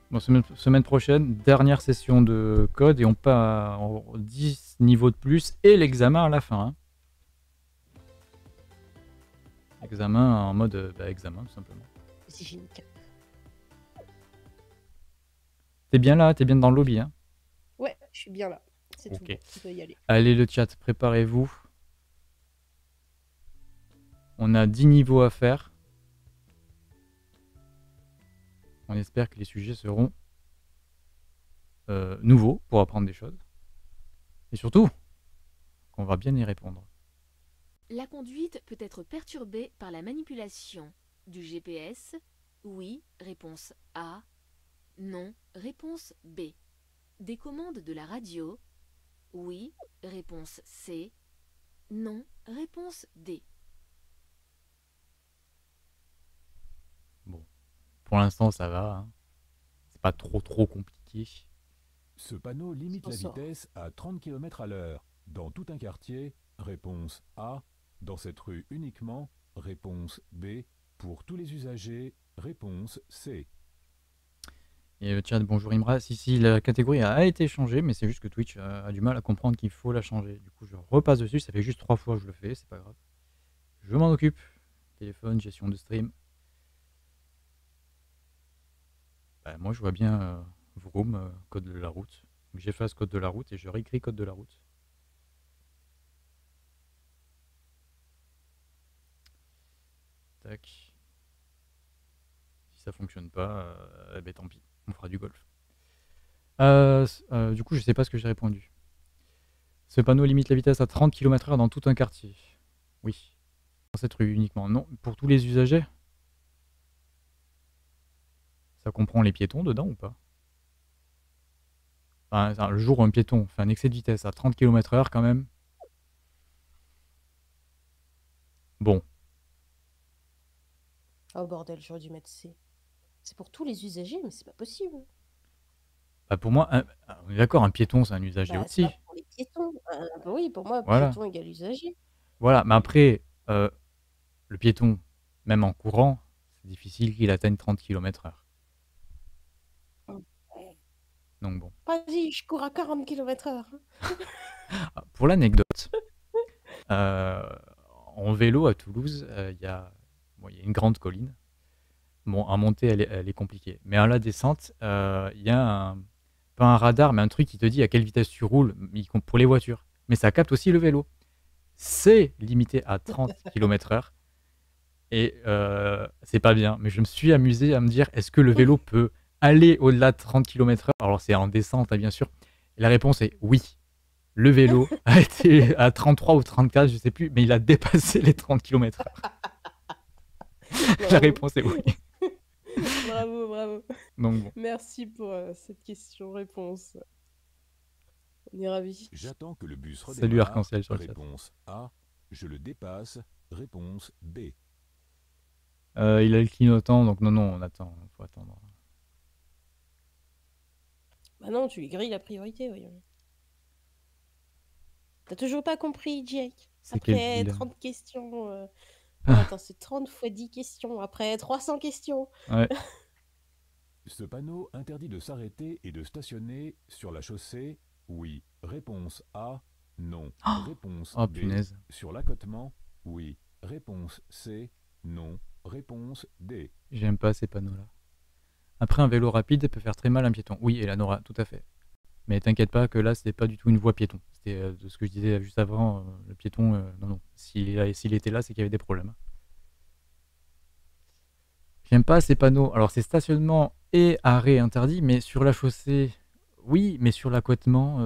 Bon, semaine prochaine, dernière session de code et on part en 10 niveaux de plus et l'examen à la fin. Hein. Examen en mode examen tout simplement. C'est génial. T'es bien là, t'es bien dans le lobby. Hein. Ouais, je suis bien là. C'est Ok. tout bon, tu peux y aller. Allez le chat, préparez-vous. On a 10 niveaux à faire. On espère que les sujets seront nouveaux pour apprendre des choses. Et surtout, qu'on va bien y répondre. La conduite peut être perturbée par la manipulation du GPS. Oui, réponse A. Non, réponse B. Des commandes de la radio. Oui, réponse C. Non, réponse D. Bon, pour l'instant ça va. Hein. C'est pas trop compliqué. Ce panneau limite la vitesse à 30 km à l'heure. Dans tout un quartier, réponse A. Dans cette rue uniquement, réponse B. Pour tous les usagers, réponse C. Et le chat, bonjour Imra. Si, la catégorie a été changée, mais c'est juste que Twitch a du mal à comprendre qu'il faut la changer. Du coup, je repasse dessus. Ça fait juste 3 fois que je le fais, c'est pas grave. Je m'en occupe. Téléphone, gestion de stream. Bah, moi, je vois bien Vroom, code de la route. J'efface code de la route et je réécris code de la route. Tac. Si ça fonctionne pas, eh ben tant pis. On fera du golf. Du coup, je sais pas ce que j'ai répondu. Ce panneau limite la vitesse à 30 km/h dans tout un quartier. Oui. Dans cette rue uniquement. Non, pour tous les usagers. Ça comprend les piétons dedans ou pas? Enfin, le jour où un piéton fait un excès de vitesse à 30 km/h quand même. Bon. Oh bordel, j'aurais dû mettre C. C'est pour tous les usagers, mais c'est pas possible. Bah pour moi, on est d'accord, un piéton c'est un usager C'est pas aussi. pour les piétons. Oui, pour moi, Voilà. piéton égale usager. Voilà, mais après, le piéton, même en courant, c'est difficile qu'il atteigne 30 km/h. Donc bon. Vas-y, je cours à 40 km/h. Pour l'anecdote, en vélo à Toulouse, il y a une grande colline. Bon, à monter, elle est compliquée. Mais à la descente, il y a pas un radar, mais un truc qui te dit à quelle vitesse tu roules pour les voitures. Mais ça capte aussi le vélo. C'est limité à 30 km/h. Et c'est pas bien. Mais je me suis amusé à me dire, est-ce que le vélo peut aller au-delà de 30 km/h? Alors c'est en descente, hein, bien sûr. Et la réponse est oui. Le vélo a été à 33 ou 34, je sais plus, mais il a dépassé les 30 km/h. La réponse est oui. Bravo, bravo. Donc bon. Merci pour cette question-réponse. On est ravis. J'attends que le bus redémarre. Salut Arc-en-Ciel sur le chat. Réponse A. Je le dépasse. Réponse B. Il a le clignotant, donc non, on attend. Faut attendre. Bah non, tu lui grilles la priorité, voyons. T'as toujours pas compris, Jake? Après 30 questions... attends, c'est 30 fois 10 questions. Après 300 questions. Ouais. Ce panneau interdit de s'arrêter et de stationner sur la chaussée. Oui. Réponse A. Non. Réponse B. Punaise. Sur l'accotement. Oui. Réponse C. Non. Réponse D. J'aime pas ces panneaux-là. Après, un vélo rapide peut faire très mal à un piéton. Oui, Eleonora, tout à fait. Mais t'inquiète pas que là, c'est pas du tout une voie piéton. C'était de ce que je disais juste avant. Le piéton, non. S'il était là, c'est qu'il y avait des problèmes. J'aime pas ces panneaux. Alors, c'est stationnement et arrêt interdit, mais sur la chaussée, oui, mais sur l'accotement.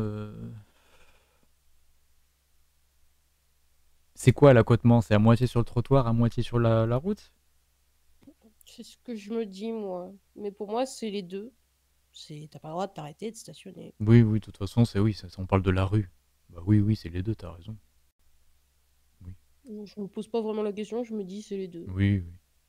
C'est quoi l'accotement? C'est à moitié sur le trottoir, à moitié sur la route? C'est ce que je me dis, moi. Mais pour moi, c'est les deux. T'as pas le droit de t'arrêter, de stationner. Oui, de toute façon, c'est oui. On parle de la rue. Bah oui, c'est les deux, t'as raison. Oui. Je me pose pas vraiment la question, je me dis c'est les deux. Oui.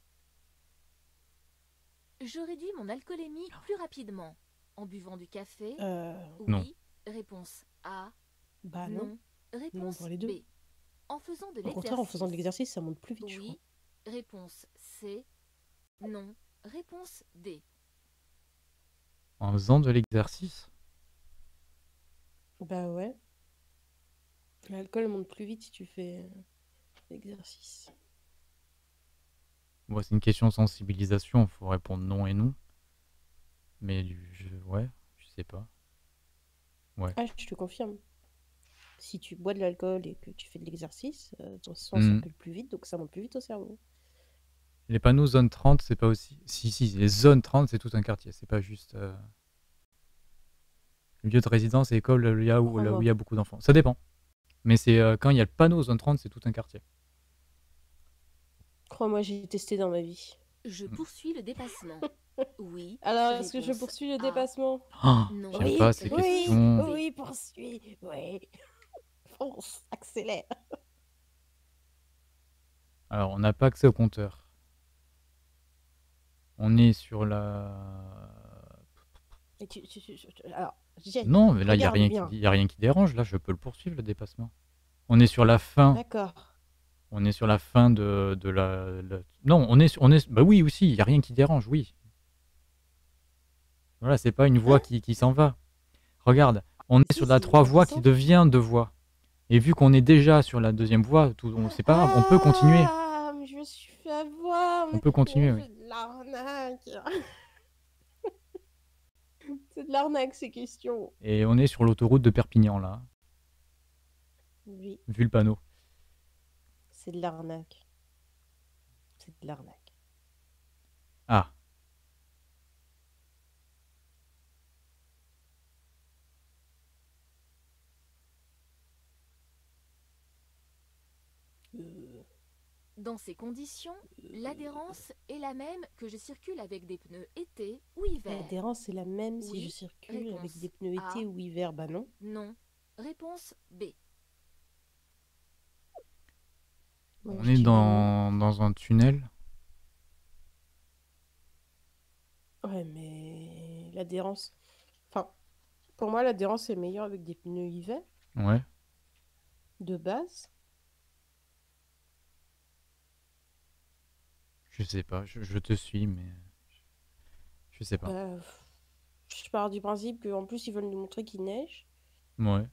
Je réduis mon alcoolémie plus rapidement. En buvant du café. Oui. Non. Réponse A. Bah non. Réponse non pour les deux. B. En faisant de l'exercice. Au contraire, en faisant de l'exercice, ça monte plus vite, je crois. Oui. Réponse C. Non. Réponse D. En faisant de l'exercice? Bah ouais. L'alcool monte plus vite si tu fais l'exercice. Bon, c'est une question de sensibilisation, faut répondre non et non. Mais ouais, je sais pas. Ouais. Ah, je te confirme. Si tu bois de l'alcool et que tu fais de l'exercice, ton sang Hmm. circule plus vite, donc ça monte plus vite au cerveau. Les panneaux zone 30, c'est pas aussi. Si, les zones 30, c'est tout un quartier, c'est pas juste lieu de résidence et école là où il y a beaucoup d'enfants. Ça dépend. Mais c'est quand il y a le panneau zone 30, c'est tout un quartier. Crois-moi, j'ai testé dans ma vie. Je poursuis le dépassement. Oui. Alors, est-ce que je Réponse poursuis le A. dépassement? Oh, Non. j'aime Oui, pas ces Réponse questions. B. oui, poursuis. Oui. Fonce, accélère. Alors, on n'a pas accès au compteur. On est sur la. Et alors, Jake, Non, mais là, il n'y a, regarde bien. y a rien qui dérange. Là, je peux le poursuivre, le dépassement. On est sur la fin. D'accord. On est sur la fin de Non, on est... Bah oui, aussi, il n'y a rien qui dérange, oui. Voilà, c'est pas une voie qui s'en va. Regarde, on est sur la 3 voies qui devient 2 voies. Et vu qu'on est déjà sur la deuxième voie, c'est pas grave, on peut continuer. Ah, mais je me suis fait avoir. On peut continuer, oui. C'est de l'arnaque. C'est de l'arnaque, ces questions. Et on est sur l'autoroute de Perpignan, là. Oui. Vu le panneau. C'est de l'arnaque. C'est de l'arnaque. Ah. Dans ces conditions, l'adhérence est la même que je circule avec des pneus été ou hiver. L'adhérence est la même si Oui. je circule Réponse avec des pneus été A. ou hiver. Bah non. Non. Réponse B. Moi, On je est dirais dans un tunnel. Ouais, mais l'adhérence... Enfin, pour moi, l'adhérence est meilleure avec des pneus hiver, Ouais. de base. Je sais pas, je te suis, mais... Je sais pas. Bah, je pars du principe qu'en plus, ils veulent nous montrer qu'il neige. Ouais.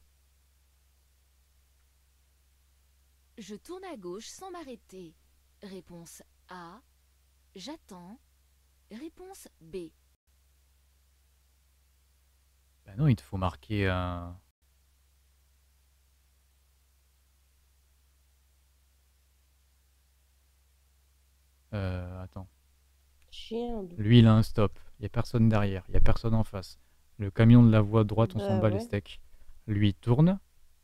Je tourne à gauche sans m'arrêter. Réponse A. J'attends. Réponse B. Bah non, il te faut marquer un... Attends. J'ai un doute. Lui, il a un stop. Il n'y a personne derrière. Il n'y a personne en face. Le camion de la voie droite, on s'en bat les steaks. Lui, il tourne.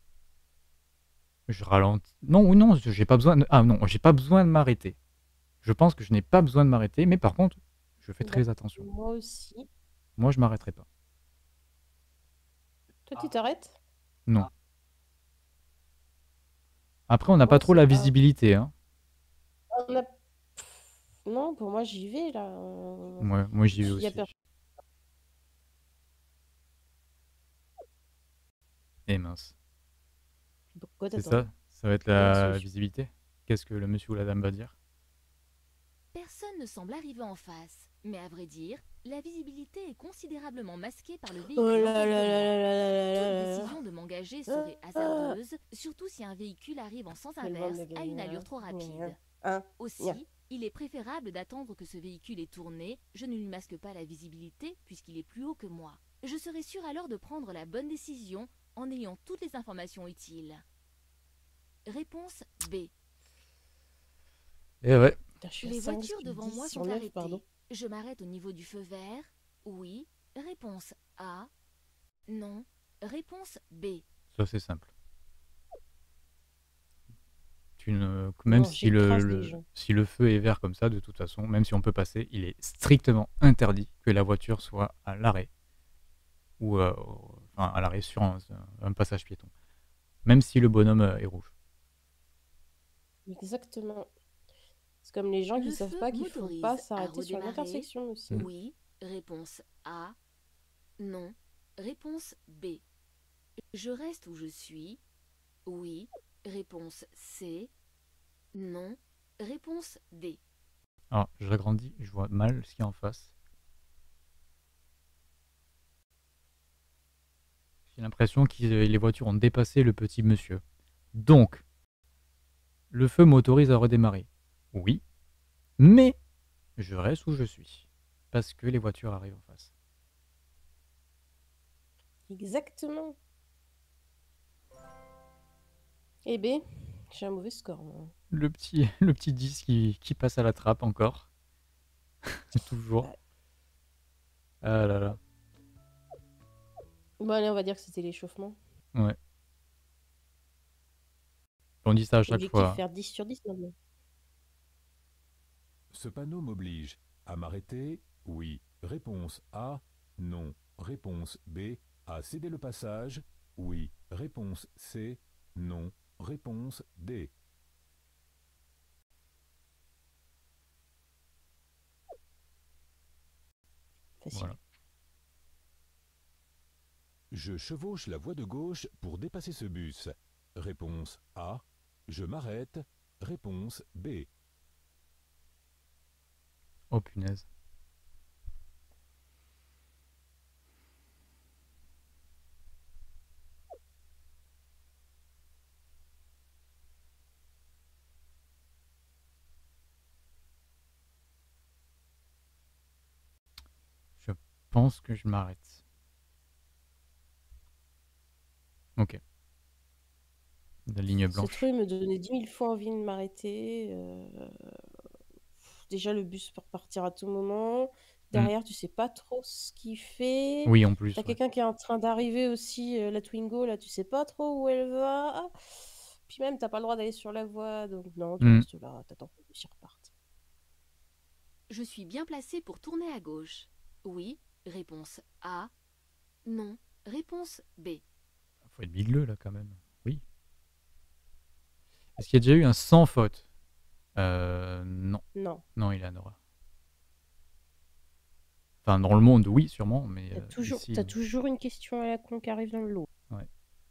Je ralentis. Non, non, j'ai pas besoin de... Ah non, j'ai pas besoin de m'arrêter. Je pense que je n'ai pas besoin de m'arrêter, mais par contre, je fais très attention. Moi aussi. Moi, je m'arrêterai pas. Toi, tu t'arrêtes? Non. Après, on n'a pas trop la visibilité. Hein. Non, pour moi, j'y vais, là. Ouais, moi, j'y vais aussi. Et mince. Pourquoi c'est ça? Ça va être la visibilité? Qu'est-ce que le monsieur ou la dame va dire? Personne ne semble arriver en face. Mais à vrai dire, la visibilité est considérablement masquée par le véhicule. Oh là là là là Toute décision de m'engager serait hasardeuse, surtout si un véhicule arrive en sens inverse à une allure trop rapide. Aussi, il est préférable d'attendre que ce véhicule ait tourné. Je ne lui masque pas la visibilité puisqu'il est plus haut que moi. Je serai sûre alors de prendre la bonne décision en ayant toutes les informations utiles. Réponse B. Eh ouais. Les voitures devant moi sont arrêtées. Je m'arrête au niveau du feu vert. Oui. Réponse A. Non. Réponse B. Ça, c'est simple. Même si le feu est vert comme ça, de toute façon, même si on peut passer, il est strictement interdit que la voiture soit à l'arrêt. Ou enfin, à l'arrêt sur un passage piéton. Même si le bonhomme est rouge. Exactement. C'est comme les gens qui ne savent pas qu'il ne faut pas s'arrêter sur l'intersection aussi. Oui. Réponse A. Non. Réponse B. Je reste où je suis. Oui. Réponse C. Non. Réponse D. Alors, je l'agrandis, je vois mal ce qu'il y a en face. J'ai l'impression que les voitures ont dépassé le petit monsieur. Donc, le feu m'autorise à redémarrer. Oui, mais je reste où je suis. Parce que les voitures arrivent en face. Exactement. Eh ben, j'ai un mauvais score, moi. Le petit 10 qui passe à la trappe encore. Toujours. Ouais. Ah là là. Bon, allez, on va dire que c'était l'échauffement. Ouais. On dit ça à chaque Objectif, fois. faire 10 sur 10 maintenant. Ce panneau m'oblige à m'arrêter, oui. Réponse A, non. Réponse B, à céder le passage, oui. Réponse C, non. Réponse D. Facile. Voilà. Je chevauche la voie de gauche pour dépasser ce bus. Réponse A, je m'arrête. Réponse B. Oh punaise. Je pense que je m'arrête. Ok. La ligne blanche. Ce truc me donnait 10 000 fois envie de m'arrêter. Déjà, le bus peut repartir à tout moment. Derrière, tu sais pas trop ce qu'il fait. Oui, en plus. T'as Ouais. quelqu'un qui est en train d'arriver aussi, la Twingo, là, tu sais pas trop où elle va. Puis même, t'as pas le droit d'aller sur la voie. Donc non, tu restes là, t'attends que le bus reparte. Je suis bien placé pour tourner à gauche. Oui, réponse A. Non, réponse B. Faut être bigleux là quand même. Oui. Est-ce qu'il y a déjà eu un sans faute? Non. Non. Non, Eleanor. Enfin, dans le monde, oui, sûrement, mais T'as toujours une question à la con qui arrive dans le lot. Ouais.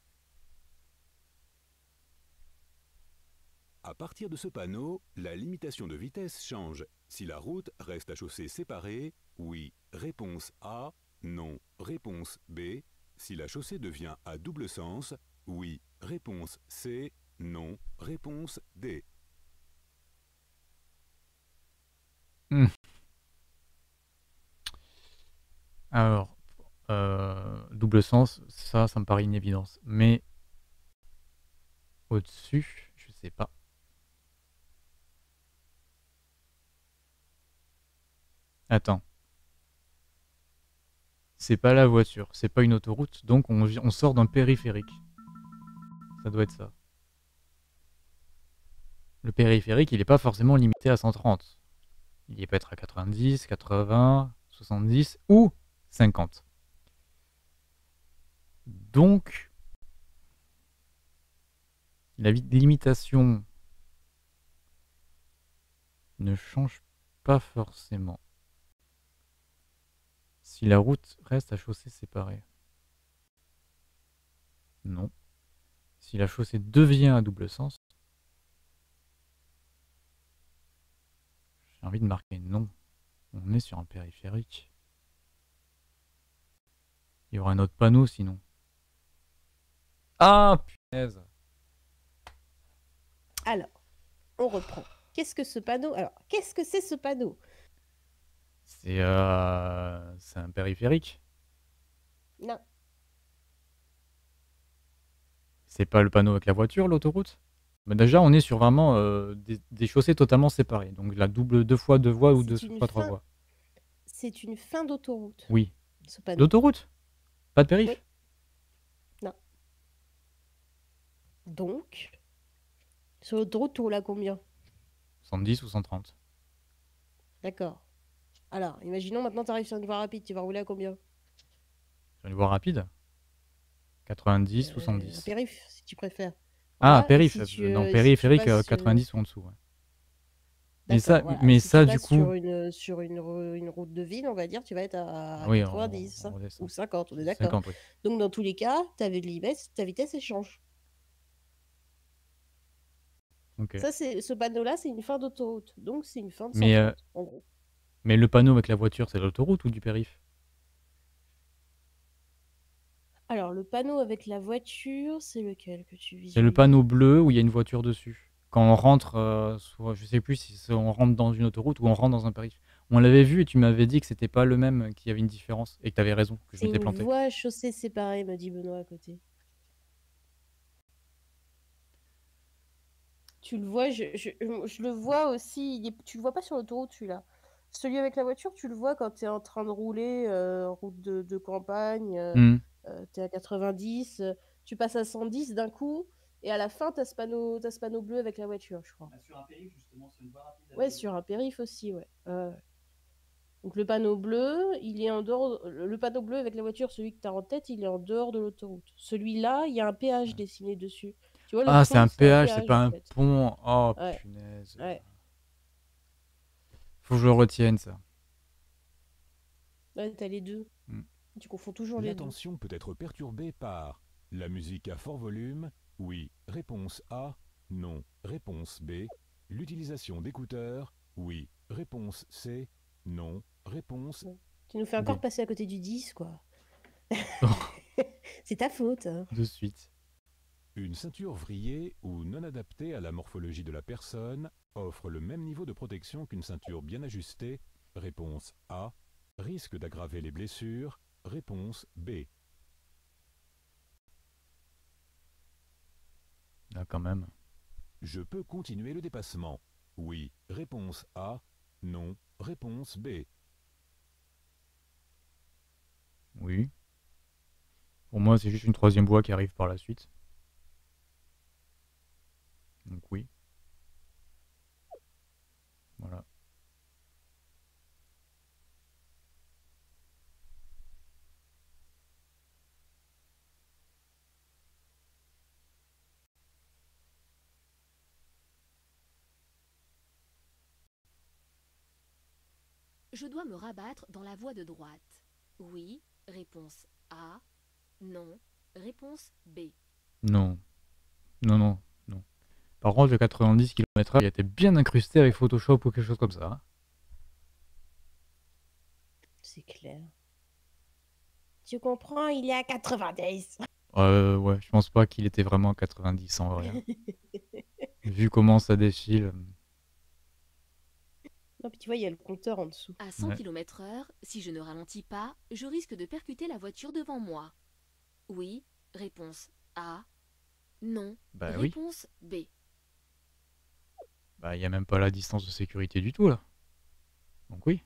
À partir de ce panneau, la limitation de vitesse change. Si la route reste à chaussée séparée, oui. Réponse A, non. Réponse B. Si la chaussée devient à double sens, oui. Réponse C, non. Réponse D. Alors, double sens, ça me paraît une évidence. Mais au-dessus, je sais pas. Attends. C'est pas la voiture, c'est pas une autoroute, donc on sort d'un périphérique. Ça doit être ça. Le périphérique, il n'est pas forcément limité à 130. Il peut être à 90, 80, 70 ou 50. Donc, la limitation ne change pas forcément. Si la route reste à chaussée séparée. Non. Si la chaussée devient à double sens. J'ai envie de marquer non. On est sur un périphérique. Il y aura un autre panneau sinon. Ah, punaise. Alors, on reprend. Qu'est-ce que ce panneau? Alors, qu'est-ce que c'est ce panneau? C'est un périphérique. Non. C'est pas le panneau avec la voiture, l'autoroute? Mais déjà, on est sur vraiment des chaussées totalement séparées. Donc la double, 2 fois 2 voies ou 2 fois 3 voies. C'est une fin d'autoroute. Oui. Ce panneau. D'autoroute? Pas de périph'? Oui. Non. Donc, sur l'autoroute, tu roules à combien? 110 ou 130. D'accord. Alors, imaginons maintenant tu arrives sur une voie rapide, tu vas rouler à combien? Sur une voie rapide? 90 ou Un 110. périph', si tu préfères. Ah, Voilà, périph'. si tu, non, si périphérique, tu passes, 90 ou en dessous. Ouais. D'accord, Mais si ça, tu du passes coup. sur une route de ville, on va dire, tu vas être à Oui, 90 on redescend. ou 50, on est d'accord. 50, oui. Donc, dans tous les cas, ta vitesse, elle change. Ok. Ça, ce panneau-là, c'est une fin d'autoroute. Donc, c'est une fin de 130, Mais, en gros. mais le panneau avec la voiture, c'est l'autoroute ou du périph'? Alors, le panneau avec la voiture, c'est lequel que tu C'est le visualises? panneau bleu où il y a une voiture dessus. Quand on rentre, je sais plus si on rentre dans une autoroute ou on rentre dans un périph'. On l'avait vu et tu m'avais dit que c'était pas le même, qu'il y avait une différence et que tu avais raison, que je C'est m'étais une planté. voie à chaussée séparée, me dit Benoît à côté. Tu le vois, je le vois aussi. Tu le vois pas sur l'autoroute, celui-là. Celui avec la voiture, tu le vois quand tu es en train de rouler, route de campagne, Hmm. tu es à 90, tu passes à 110 d'un coup, et à la fin, tu as ce panneau bleu avec la voiture, je crois. Sur un périph', justement, sur une voie rapide. Ouais, sur un périph' aussi, ouais. Donc le panneau bleu, il est en dehors. Le panneau bleu avec la voiture, celui que tu as en tête, il est en dehors de l'autoroute. Celui-là, il y a un péage dessiné dessus. Tu vois, le Ah, c'est fond, un c'est un péage, c'est péage pas en un fait. pont. Oh, Ouais, punaise. ouais. Faut que je le retienne, ça. Ouais, t'as les deux. Hmm. Tu confonds toujours les deux. L'attention peut être perturbée par la musique à fort volume, oui, réponse A, non, réponse B, l'utilisation d'écouteurs, oui, réponse C, non, réponse Tu nous fais D. encore passer à côté du 10, quoi. C'est ta faute. Hein. De suite. Une ceinture vrillée ou non adaptée à la morphologie de la personne offre le même niveau de protection qu'une ceinture bien ajustée, réponse A, risque d'aggraver les blessures, réponse B. Là, quand même. Je peux continuer le dépassement. Oui, réponse A. Non, réponse B. Oui. Pour moi, c'est juste une troisième voie qui arrive par la suite. Donc oui. Voilà. Je dois me rabattre dans la voie de droite. Oui, réponse A. Non, réponse B. Non. Non, non, non. Par contre, le 90 km/h, il a été bien incrusté avec Photoshop ou quelque chose comme ça. Hein. C'est clair. Tu comprends, il est à 90. Ouais, je pense pas qu'il était vraiment à 90 en vrai. Hein. Vu comment ça défile. Non, puis tu vois, il y a le compteur en dessous. À 100 Ouais. km/h, si je ne ralentis pas, je risque de percuter la voiture devant moi. Oui, réponse A. Non, Bah oui. réponse B. Bah, il n'y a même pas la distance de sécurité du tout là. Donc oui.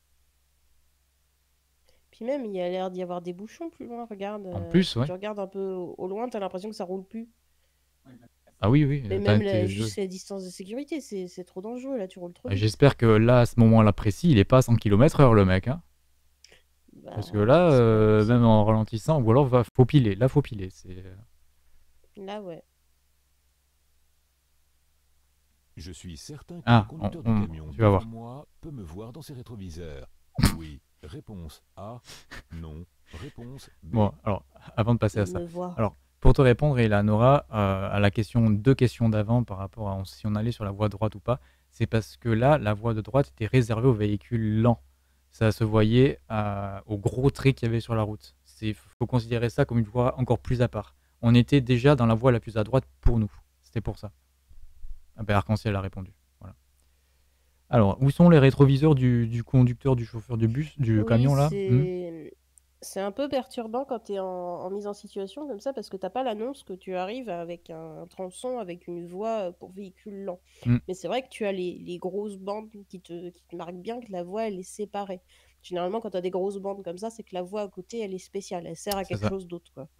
Puis même, il y a l'air d'y avoir des bouchons plus loin. Regarde, En plus, si ouais. tu regardes un peu au loin, t'as l'impression que ça roule plus. Ah oui, oui. Mais même juste la distance de sécurité, c'est trop dangereux. Là, tu roules trop vite. J'espère que là, à ce moment-là précis, il est pas à 100 km/h le mec. Hein. Bah, Parce que là, c'est pas possible. même en ralentissant, ou alors faut piler. Là, faut piler. Là, ouais. Je suis certain que Ah, le conducteur on- du camion tu vas voir. devant moi peut me voir dans ses rétroviseurs. Oui, réponse A. Non, réponse B. Bon, alors, avant de passer à ça. Me voir. Alors, pour te répondre, Eleonora, à la question, deux questions d'avant par rapport à si on allait sur la voie droite ou pas, c'est parce que là, la voie de droite était réservée aux véhicules lents. Ça se voyait aux gros traits qu'il y avait sur la route. Il faut considérer ça comme une voie encore plus à part. On était déjà dans la voie la plus à droite pour nous. C'était pour ça. Ah ben, Arc-en-Ciel a répondu. Voilà. Alors, où sont les rétroviseurs du conducteur, du chauffeur du bus, du Oui, camion là c'est un peu perturbant quand tu es en mise en situation comme ça parce que t'as pas l'annonce que tu arrives avec un tronçon, avec une voie pour véhicule lent. Hmm. Mais c'est vrai que tu as les grosses bandes qui te marquent bien que la voie elle est séparée. Généralement, quand tu as des grosses bandes comme ça, c'est que la voie à côté elle est spéciale, elle sert à C'est quelque ça. chose d'autre, quoi.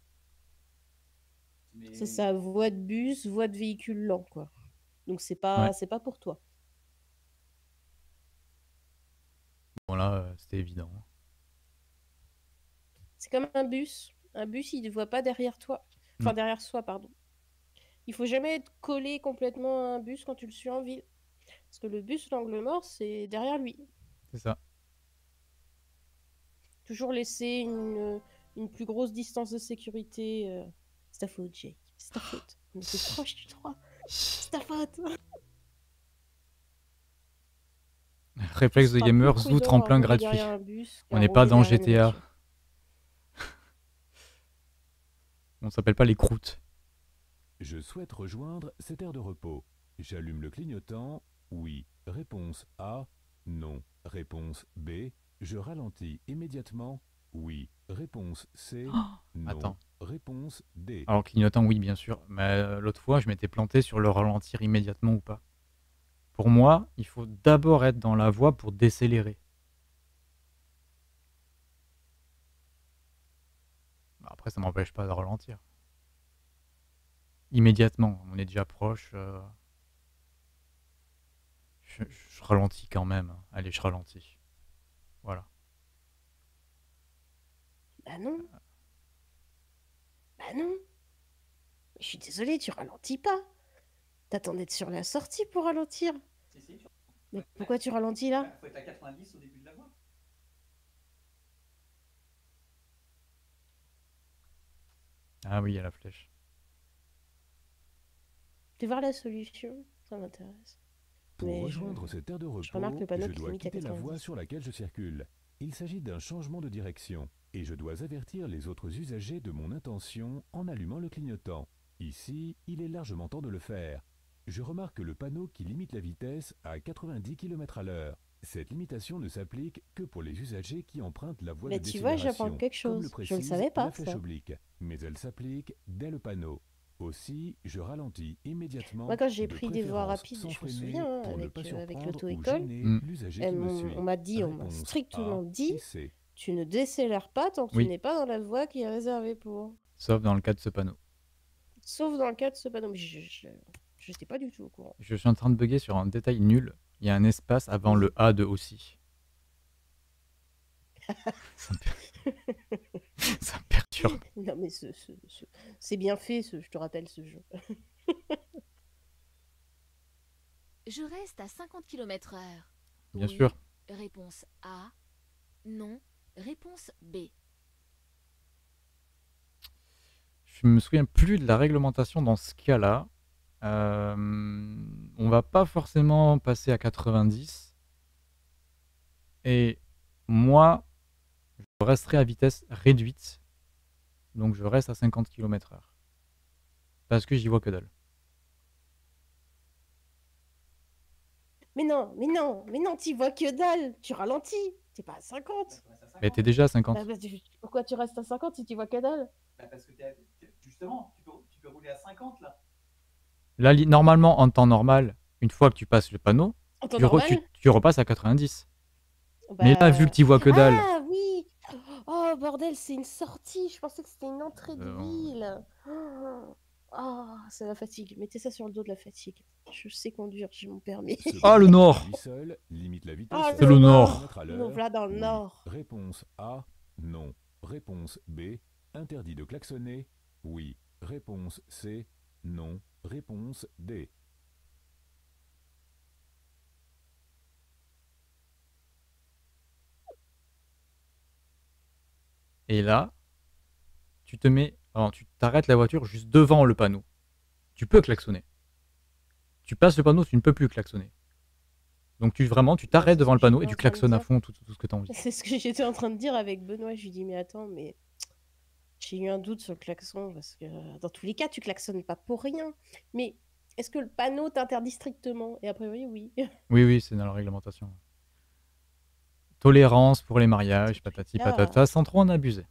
C'est ça, voie de bus, voie de véhicule lent, quoi. Donc c'est pas pour toi. Bon là, c'était évident. C'est comme un bus. Un bus, il ne voit pas derrière toi. Enfin, derrière soi, pardon. Il faut jamais être collé complètement à un bus quand tu le suis en ville. Parce que le bus, l'angle mort, c'est derrière lui. C'est ça. Toujours laisser une plus grosse distance de sécurité. C'est ta faute, Jake. C'est ta faute. On était proche du 3. C'est ta faute. Réflexe de gamer, zoo tremplin gratuit. On n'est pas dans GTA. On s'appelle pas les croûtes. Je souhaite rejoindre cette aire de repos. J'allume le clignotant. Oui. Réponse A. Non. Réponse B. Je ralentis immédiatement. Oui. Réponse C. Non. Attends. Réponse D. Alors, clignotant, oui, bien sûr. Mais l'autre fois, je m'étais planté sur le ralentir immédiatement ou pas. Pour moi, il faut d'abord être dans la voie pour décélérer. Après, ça m'empêche pas de ralentir. Immédiatement, on est déjà proche. Je ralentis quand même. Allez, je ralentis. Voilà. Bah non. Bah non. Je suis désolée, tu ralentis pas. T'attends d'être sur la sortie pour ralentir. Mais pourquoi tu ralentis là? Faut être à 90 au début de la voie. Ah oui, il y a la flèche. Tu veux voir la solution? Ça m'intéresse. Pour Mais rejoindre cette aire de repos, remarque le panneau je qui dois limite à quitter la voie 90. sur laquelle je circule. Il s'agit d'un changement de direction et je dois avertir les autres usagers de mon intention en allumant le clignotant. Ici, il est largement temps de le faire. Je remarque le panneau qui limite la vitesse à 90 km/h. Cette limitation ne s'applique que pour les usagers qui empruntent la voie Mais de tu vois, décélération, j'apprends quelque comme le chose. Je le précise savais pas, la flèche ça. oblique. Mais elle s'applique dès le panneau. Aussi, je ralentis immédiatement. Moi, quand j'ai de pris des voies préférence rapides, sans je me freiner souviens, hein, pour ne avec, pas avec surprendre ou l'auto-école, gêner l'usager qui me suit. on m'a dit, on m'a Réponse strictement A dit, et C. tu ne décélères pas tant que tu Oui. n'es pas dans la voie qui est réservée pour. Sauf dans le cas de ce panneau. Sauf dans le cas de ce panneau. Mais je n'étais pas du tout au courant. Je suis en train de bugger sur un détail nul. Il y a un espace avant le A de aussi. Ça me perturbe. Non, mais c'est bien fait, je te rappelle ce jeu. Je reste à 50 km/h. Bien Oui. sûr. Réponse A. Non. Réponse B. Je me souviens plus de la réglementation dans ce cas-là. On va pas forcément passer à 90. Et moi, je resterai à vitesse réduite. Donc je reste à 50 km/h. Parce que j'y vois que dalle. Mais non, t'y vois que dalle. Tu ralentis. T'es pas à 50. Mais t'es déjà à 50. Bah, pourquoi tu restes à 50 si tu vois que dalle? Bah, parce que justement, tu peux rouler à 50 là. Là, normalement, en temps normal, une fois que tu passes le panneau, En temps tu normal repasses à 90. Bah, Mais là, vu que tu vois que dalle, Ah oui. Oh bordel, c'est une sortie. Je pensais que c'était une entrée de on- ville. Oh, c'est la fatigue. Mettez ça sur le dos de la fatigue. Je sais conduire, j'ai mon permis. Ce Ah, le panneau, Nord. lui seul, limite la vitesse Ah, à le C'est le 50 Nord. km/h. Nous voilà dans le Oui. Nord. Réponse A. Non. Réponse B. Interdit de klaxonner. Oui. Réponse C. Non. Réponse D. et là, tu t'arrêtes la voiture juste devant le panneau. Tu peux klaxonner. Tu passes le panneau, tu ne peux plus klaxonner. Donc tu t'arrêtes devant le panneau et tu klaxonnes à fond tout ce que tu as envie. C'est ce que j'étais en train de dire avec Benoît. Je lui dis, mais attends, mais j'ai eu un doute sur le klaxon parce que dans tous les cas, tu klaxonnes pas pour rien. Mais est-ce que le panneau t'interdit strictement? Et a priori, oui. Oui, c'est dans la réglementation. Tolérance pour les mariages, patati Ah. patata, sans trop en abuser.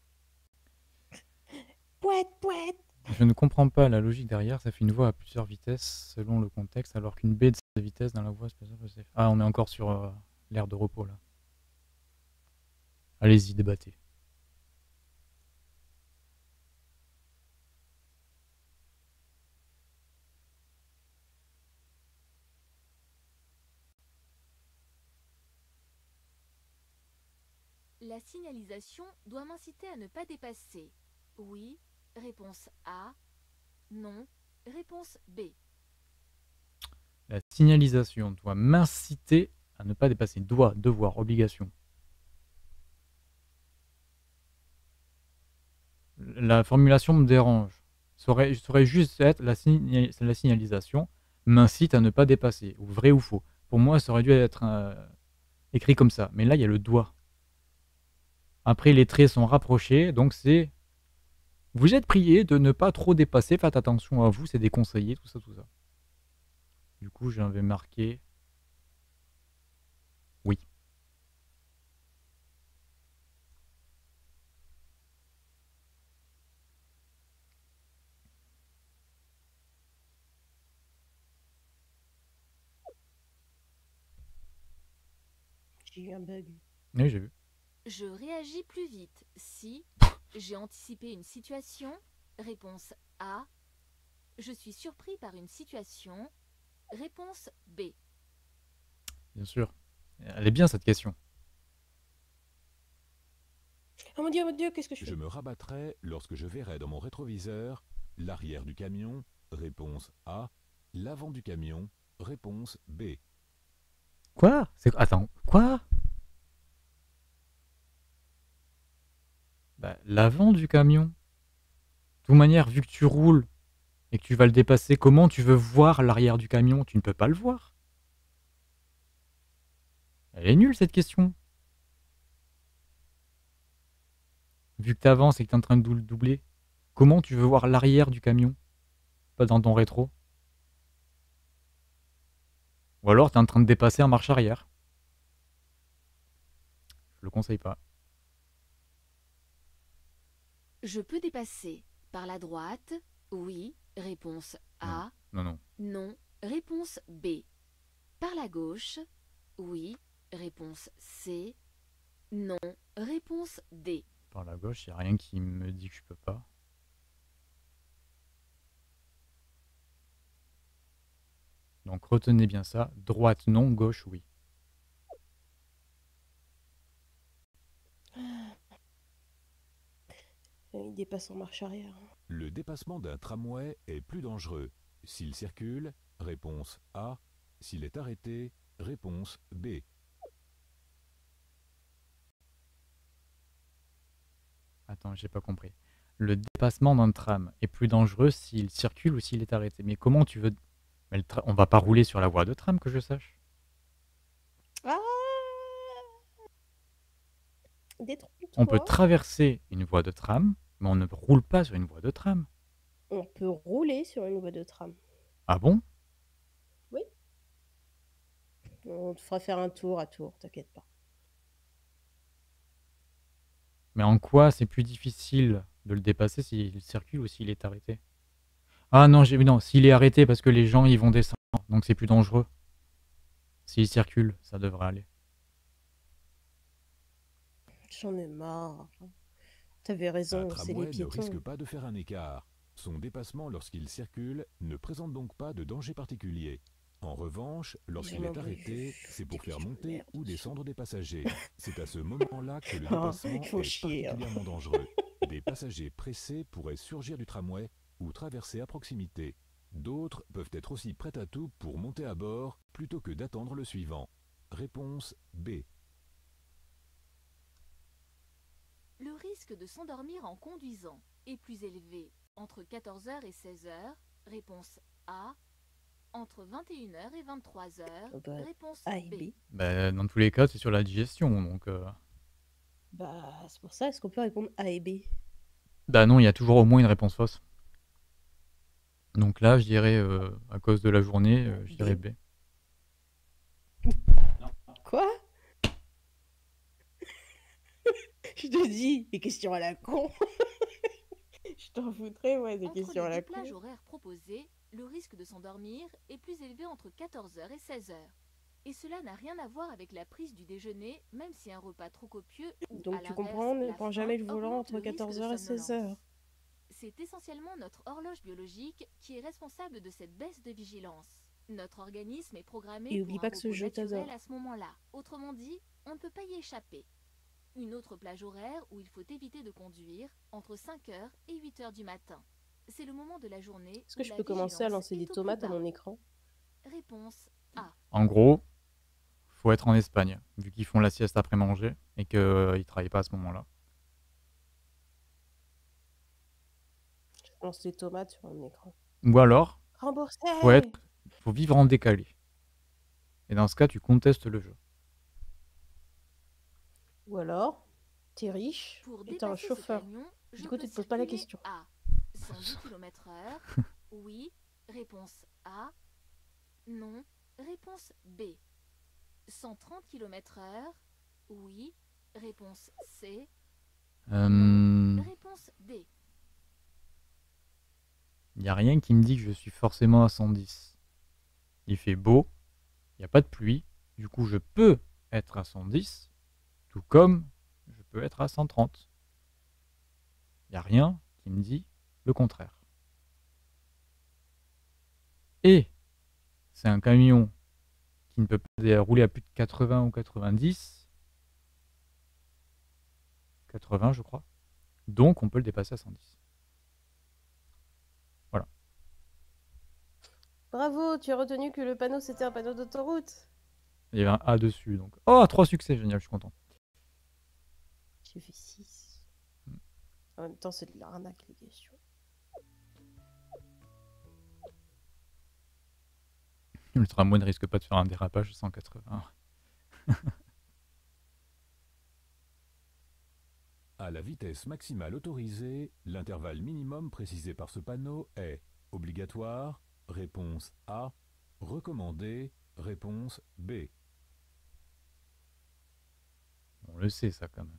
Pouette, pouette. Je ne comprends pas la logique derrière, ça fait une voie à plusieurs vitesses selon le contexte, alors qu'une baie de vitesse dans la voie spéciale. Ah, on est encore sur l'aire de repos là. Allez-y, débattez. La signalisation doit m'inciter à ne pas dépasser. Oui. Réponse A. Non. Réponse B. La signalisation doit m'inciter à ne pas dépasser. Doit, devoir, obligation. La formulation me dérange. Ça aurait juste être la signalisation m'incite à ne pas dépasser. Ou vrai ou faux. Pour moi, ça aurait dû être écrit comme ça. Mais là, il y a le doigt. Après, les traits sont rapprochés, donc c'est Vous êtes prié de ne pas trop dépasser, faites attention à vous, c'est déconseillé, tout ça, tout ça. Du coup, j'avais marqué oui. J'ai eu un bug. Oui, j'ai vu. Je réagis plus vite si j'ai anticipé une situation. Réponse A. Je suis surpris par une situation. Réponse B. Bien sûr. Elle est bien cette question. Oh mon Dieu, qu'est-ce que je fais? Je me rabattrai lorsque je verrai dans mon rétroviseur l'arrière du camion, réponse A, l'avant du camion, réponse B. Quoi? Attends, quoi? Bah, l'avant du camion. De toute manière, vu que tu roules et que tu vas le dépasser, comment tu veux voir l'arrière du camion? Tu ne peux pas le voir. Elle est nulle cette question. Vu que tu avances et que tu es en train de doubler, comment tu veux voir l'arrière du camion? Pas dans ton rétro. Ou alors tu es en train de dépasser en marche arrière. Je le conseille pas. Je peux dépasser par la droite. Oui. Réponse A. Non. Non. Réponse B. Par la gauche. Oui. Réponse C. Non. Réponse D. Par la gauche, il n'y a rien qui me dit que je peux pas. Donc retenez bien ça. Droite, non. Gauche, oui. Il dépasse en marche arrière. Le dépassement d'un tramway est plus dangereux. S'il circule, réponse A. S'il est arrêté, réponse B. Attends, j'ai pas compris. Le dépassement d'un tram est plus dangereux s'il circule ou s'il est arrêté. Mais comment tu veux... Mais on va pas rouler sur la voie de tram, que je sache. Ah! Détrompe-toi. On peut traverser une voie de tram, mais on ne roule pas sur une voie de tram. On peut rouler sur une voie de tram. Ah bon? Oui. On te fera faire un tour à tour, t'inquiète pas. Mais en quoi c'est plus difficile de le dépasser s'il circule ou s'il est arrêté? Ah non, non, s'il est arrêté parce que les gens ils vont descendre, donc c'est plus dangereux. S'il circule, ça devrait aller. J'en ai marre. T'avais raison, c'est les tramway ne piétons. risque pas de faire un écart. Son dépassement lorsqu'il circule ne présente donc pas de danger particulier. En revanche, lorsqu'il est arrêté, c'est pour faire monter ou descendre des passagers. C'est à ce moment-là que le dépassement est particulièrement dangereux. Des passagers pressés pourraient surgir du tramway ou traverser à proximité. D'autres peuvent être aussi prêts à tout pour monter à bord plutôt que d'attendre le suivant. Réponse B. Le risque de s'endormir en conduisant est plus élevé entre 14h et 16h. Réponse A. Entre 21h et 23h. Réponse A et B. Bah, dans tous les cas, c'est sur la digestion, donc... Bah, c'est pour ça, est-ce qu'on peut répondre A et B? Bah non, il y a toujours au moins une réponse fausse. Donc là, je dirais, à cause de la journée, je dirais B. Quoi? Je te dis, des questions à la con. Je t'en foutrais, ouais, des questions à la con. Entre les deux plages horaires proposées, le risque de s'endormir est plus élevé entre 14h et 16h. Et cela n'a rien à voir avec la prise du déjeuner, même si un repas trop copieux ou donc à tu l'inverse, comprends, ne la prends faim jamais le volant augmente entre le risque 14h de et 16h. somnolence. C'est essentiellement notre horloge biologique qui est responsable de cette baisse de vigilance. Notre organisme est programmé Et oublie pour pas un que ce repos jeu naturel t'adore. à ce moment-là. Autrement dit, on ne peut pas y échapper. Une autre plage horaire où il faut éviter de conduire entre 5h et 8h du matin. C'est le moment de la journée. Est-ce que je peux commencer à lancer des tomates à mon écran? Réponse A. En gros, faut être en Espagne, vu qu'ils font la sieste après manger et qu'ils ne travaillent pas à ce moment-là. Je lance des tomates sur mon écran. Ou alors, Remboursé! faut vivre en décalé. Et dans ce cas, tu contestes le jeu. Ou alors, t'es riche Pour et t'es un dépasser ce chauffeur. camion, Du coup, tu te poses pas la question. A. 110 km/h. Oui. Réponse A. Non. Réponse B. 130 km/h. Oui. Réponse C. Non. Réponse D. Il n'y a rien qui me dit que je suis forcément à 110. Il fait beau, il n'y a pas de pluie, du coup je peux être à 110, tout comme je peux être à 130. Il n'y a rien qui me dit le contraire. Et c'est un camion qui ne peut pas rouler à plus de 80 ou 90. 80 je crois. Donc on peut le dépasser à 110. Voilà. Bravo, tu as retenu que le panneau c'était un panneau d'autoroute. Il y avait un A dessus. Donc... Oh, 3 succès, génial, je suis content. J'ai fait 6. En même temps, c'est de l'arnaque, les questions. Le tramway ne risque pas de faire un dérapage 180. À la vitesse maximale autorisée, l'intervalle minimum précisé par ce panneau est obligatoire, réponse A, recommandé, réponse B. On le sait ça quand même.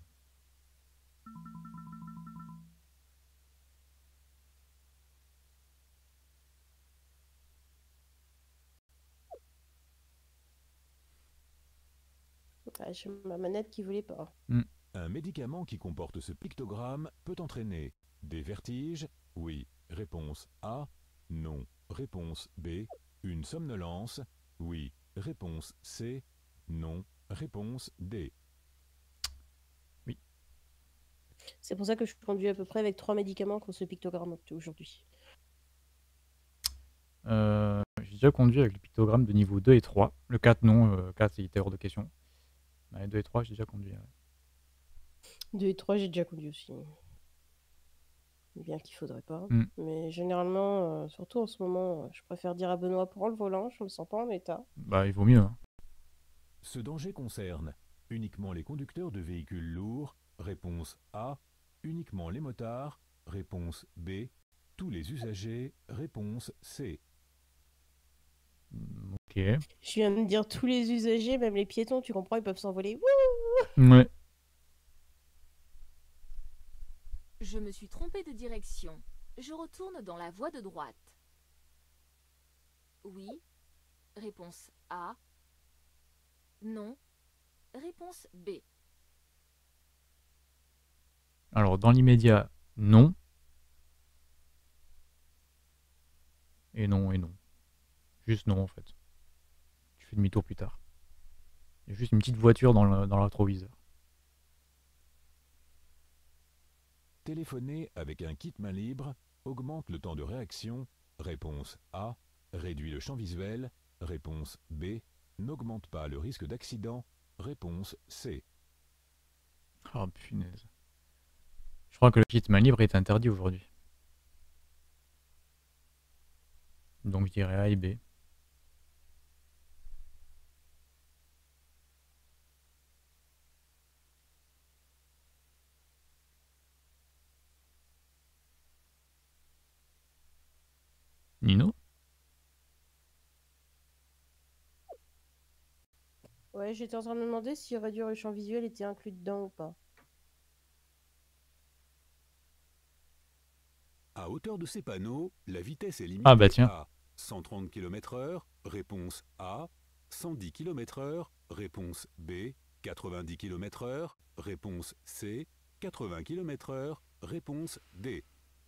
Ah, j'ai ma manette qui voulait pas. Un médicament qui comporte ce pictogramme peut entraîner des vertiges, oui, réponse A, non, réponse B, une somnolence, oui, réponse C, non, réponse D. Oui. C'est pour ça que je conduis à peu près avec 3 médicaments contre ce pictogramme aujourd'hui. J'ai déjà conduit avec le pictogramme de niveau 2 et 3. Le 4 non, 4 il était hors de question. Mais 2 et 3 j'ai déjà conduit. Ouais. 2 et 3 j'ai déjà conduit aussi. Bien qu'il faudrait pas. Mm. Mais généralement, surtout en ce moment, je préfère dire à Benoît prends le volant, je me sens pas en état. Bah il vaut mieux. Hein. Ce danger concerne uniquement les conducteurs de véhicules lourds, réponse A, uniquement les motards, réponse B, tous les usagers, réponse C. Ok. Je viens de dire tous les usagers, même les piétons, tu comprends, ils peuvent s'envoler. Ouais. Je me suis trompé de direction. Je retourne dans la voie de droite. Oui. Réponse A. Non. Réponse B. Alors dans l'immédiat, non. Et non et non. Juste non en fait. Tu fais demi-tour plus tard. Il y a juste une petite voiture dans le rétroviseur. Téléphoner avec un kit main libre augmente le temps de réaction, réponse A, réduit le champ visuel, réponse B, n'augmente pas le risque d'accident, réponse C. Oh punaise. Je crois que le kit main libre est interdit aujourd'hui. Donc je dirais A et B. Nino? Ouais, j'étais en train de me demander si réduire le champ visuel était inclus dedans ou pas. À hauteur de ces panneaux, la vitesse est limitée Ah bah tiens. à 130 km/h, réponse A, 110 km/h, réponse B, 90 km/h, réponse C, 80 km/h, réponse D.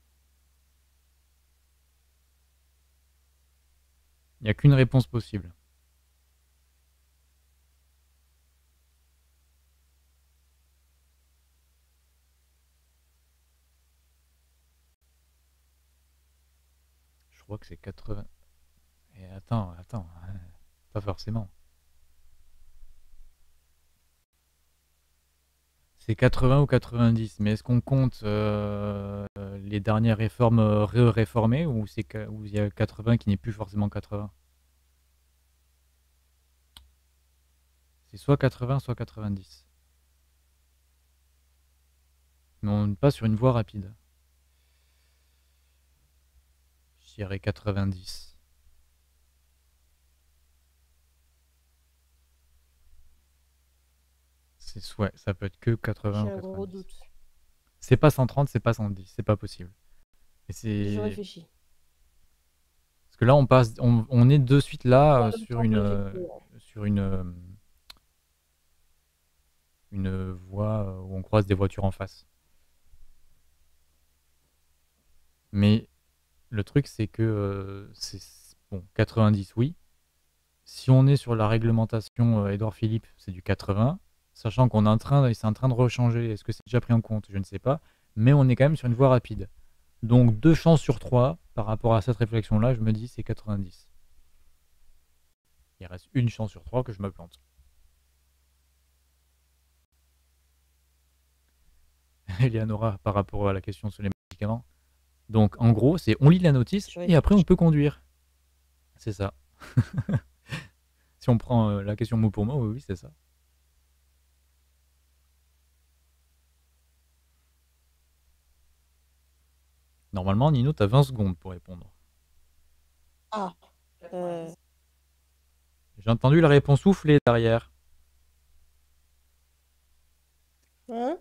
Il n'y a qu'une réponse possible. Je crois que c'est 80. Et attends. Pas forcément. C'est 80 ou 90, mais est-ce qu'on compte les dernières réformes réformées ou où il y a 80 qui n'est plus forcément 80? C'est soit 80, soit 90. mais on n'est pas sur une voie rapide. Je dirais 90. Ouais, ça peut être que 80 J'ai ou un gros 90. doute. C'est pas 130, c'est pas 110, c'est pas possible. Et Je c'est réfléchis. parce que là on est de suite là En même temps, sur une voie où on croise des voitures en face. Mais le truc c'est que bon 90 oui. Si on est sur la réglementation Édouard Philippe, c'est du 80, sachant qu'on est c'est en train de rechanger. Est-ce que c'est déjà pris en compte? Je ne sais pas. Mais on est quand même sur une voie rapide. Donc 2 chances sur 3, par rapport à cette réflexion-là, je me dis c'est 90. Il reste une chance sur 3 que je me plante. Eleonora, par rapport à la question sur les médicaments. Donc en gros, c'est on lit la notice et après on peut conduire. C'est ça. Si on prend la question mot pour mot, oui, c'est ça. Normalement, Nino, tu as 20 secondes pour répondre. Ah. J'ai entendu la réponse souffler derrière. Hein?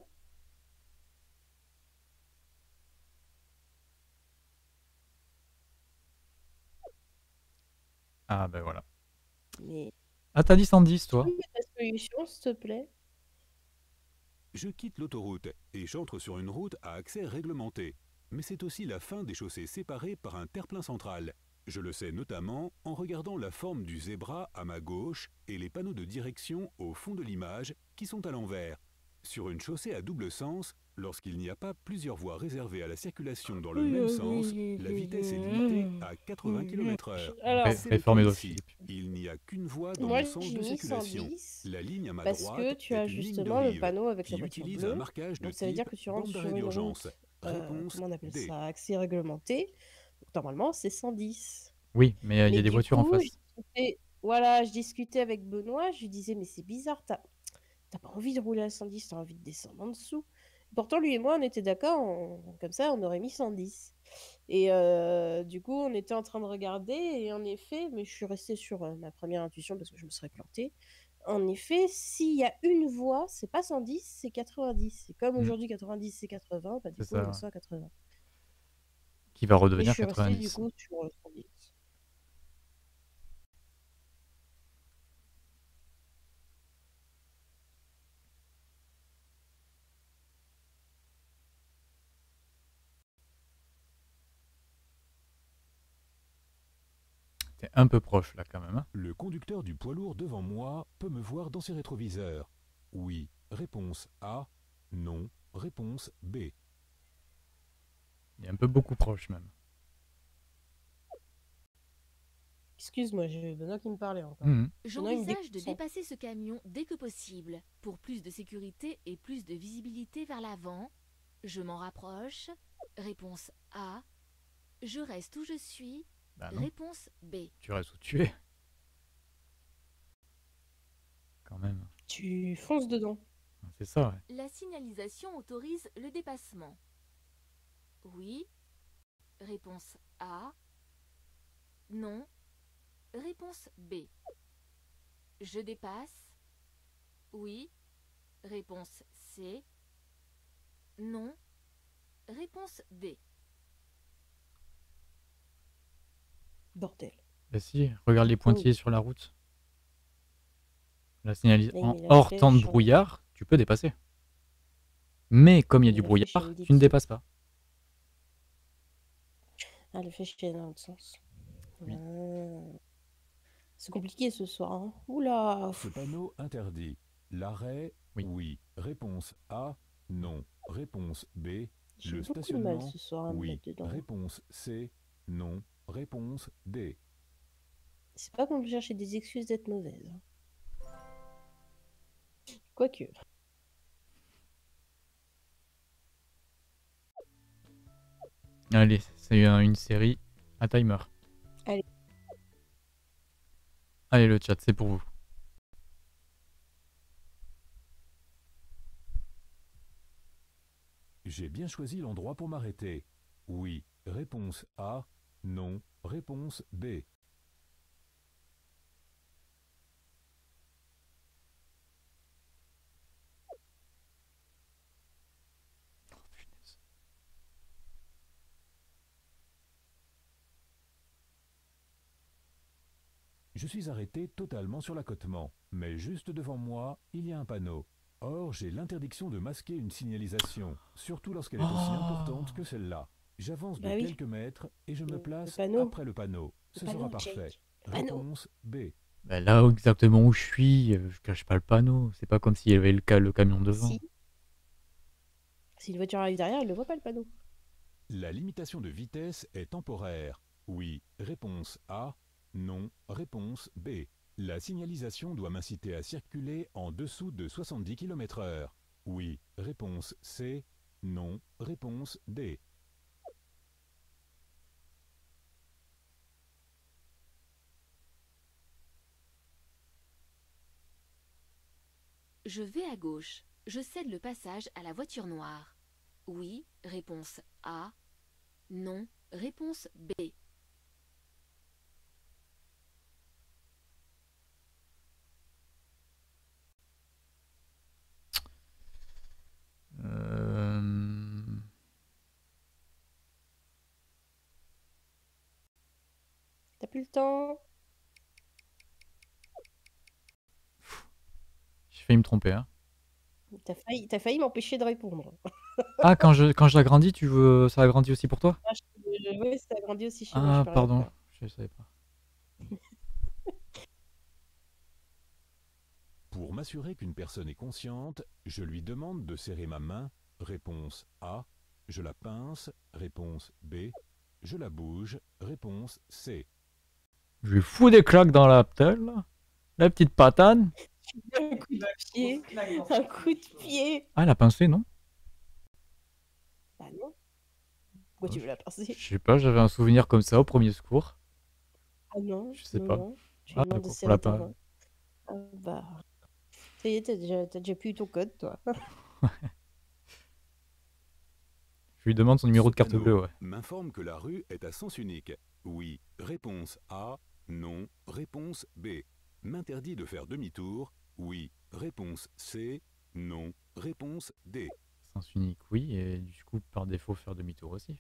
Ah ben voilà. Mais... Ah, t'as dit 110, toi? Tu peux mettre la solution, s'il te plaît? Je quitte l'autoroute et j'entre sur une route à accès réglementé. Mais c'est aussi la fin des chaussées séparées par un terre-plein central. Je le sais notamment en regardant la forme du zébra à ma gauche et les panneaux de direction au fond de l'image qui sont à l'envers. Sur une chaussée à double sens, lorsqu'il n'y a pas plusieurs voies réservées à la circulation dans le même sens, la vitesse est limitée à 80 km/h. Alors, réforme Édouard Philippe. Il n'y a qu'une voie dans moi, mon sens j'ai de mis circulation. 110 La ligne à ma parce droite que tu est as une ligne de justement le rive panneau avec qui la voiture utilise un bleue. marquage de Donc ça veut dire type que tu rentres bande sur d'arrêt une d'urgence. route, Réponse comment on appelle D. ça, accès réglementé. Donc normalement, c'est 110. Oui, mais il y a Mais des du voitures en coup, face. voilà, je discutais avec Benoît, je lui disais, mais c'est bizarre, t'as pas envie de rouler à 110, t'as envie de descendre en dessous. Pourtant, lui et moi, on était d'accord, comme ça, on aurait mis 110. Et du coup, on était en train de regarder, et en effet, mais je suis restée sur ma première intuition parce que je me serais plantée. En effet, s'il y a une voie, c'est pas 110, c'est 90. C'est comme aujourd'hui 90, c'est 80, bah, du C'est coup, on ça. descend à 80. Qui va Mais je redevenir suis restée 90. du coup sur 110. T'es un peu proche là quand même. Hein. Le conducteur du poids lourd devant moi peut me voir dans ses rétroviseurs. Oui, réponse A. Non, réponse B. Il est un peu beaucoup proche même. Excuse-moi, j'ai Benoît qui me parlait encore. J'envisage de dépasser ce camion dès que possible. Pour plus de sécurité et plus de visibilité vers l'avant, je m'en rapproche. Réponse A. Je reste où je suis. Bah non. Réponse B. Tu restes où tu es. Quand même. Tu fonces dedans. C'est ça, ouais. La signalisation autorise le dépassement. Oui. Réponse A. Non. Réponse B. Je dépasse. Oui. Réponse C. Non. Réponse D. Bordel. Bah si, regarde les pointillés sur la route. La signalisation hors flèche, temps de brouillard, tu peux dépasser. Mais comme il y a du brouillard, tu ne dépasses pas. Ah, le flèche est dans l'autre sens. Oui. C'est compliqué ce soir. Hein. Oula. Ce panneau interdit. L'arrêt, oui. Réponse A, non. Réponse B, le stationnement, ce soir oui. Réponse C, non. Réponse D. C'est pas qu'on peut chercher des excuses d'être mauvaise. Quoique. Allez, c'est une série à timer. Allez. Allez, le chat, c'est pour vous. j'ai bien choisi l'endroit pour m'arrêter. Oui. Réponse A. Non. Réponse B. Oh, punaise. Je suis arrêté totalement sur l'accotement, mais juste devant moi, il y a un panneau. Or, j'ai l'interdiction de masquer une signalisation, surtout lorsqu'elle est aussi importante que celle-là. J'avance de Bah oui. quelques mètres et je me Le place panneau. après le panneau. Le Ce panneau, sera parfait. Jake. Le panneau. Réponse B. Bah, là exactement où je suis, je cache pas le panneau. C'est pas comme s'il y avait le camion devant. Si. Si une voiture arrive derrière, elle ne voit pas le panneau. La limitation de vitesse est temporaire. Oui. Réponse A. Non. Réponse B. La signalisation doit m'inciter à circuler en dessous de 70 km/h. Oui. Réponse C. Non. Réponse D. Je vais à gauche. Je cède le passage à la voiture noire. Oui, réponse A. Non, réponse B. T'as plus le temps. J'ai failli me tromper. Hein. T'as failli m'empêcher de répondre. Ah, quand je l'agrandis, tu veux ça agrandit aussi pour toi? Oui, ça a grandi aussi chez moi. Je Ah, peux rien pardon, faire. je savais pas. Pour m'assurer qu'une personne est consciente, je lui demande de serrer ma main. Réponse A. Je la pince. Réponse B. Je la bouge. Réponse C. Je lui fous des claques dans la pelle, là. La petite patane. Un coup de pied. Un coup de pied. Ah, elle a pincé, non? Bah non. Pourquoi tu veux la Je pincer? sais pas, j'avais un souvenir comme ça au premier secours. Ah non. Je sais non, pas. non. Tu Ah, lui demandes de d'accord, on serrer l'a ta pas. main. Ah bah. Ça y est, t'as déjà plus eu ton code, toi. Je lui demande son numéro Ce de carte panneau bleue, ouais. m'informe que la rue est à sens unique. Oui. Réponse A. Non. Réponse B. M'interdit de faire demi-tour. Oui. Réponse C. Non. Réponse D. Sens unique, oui, et du coup, par défaut, faire demi-tour aussi.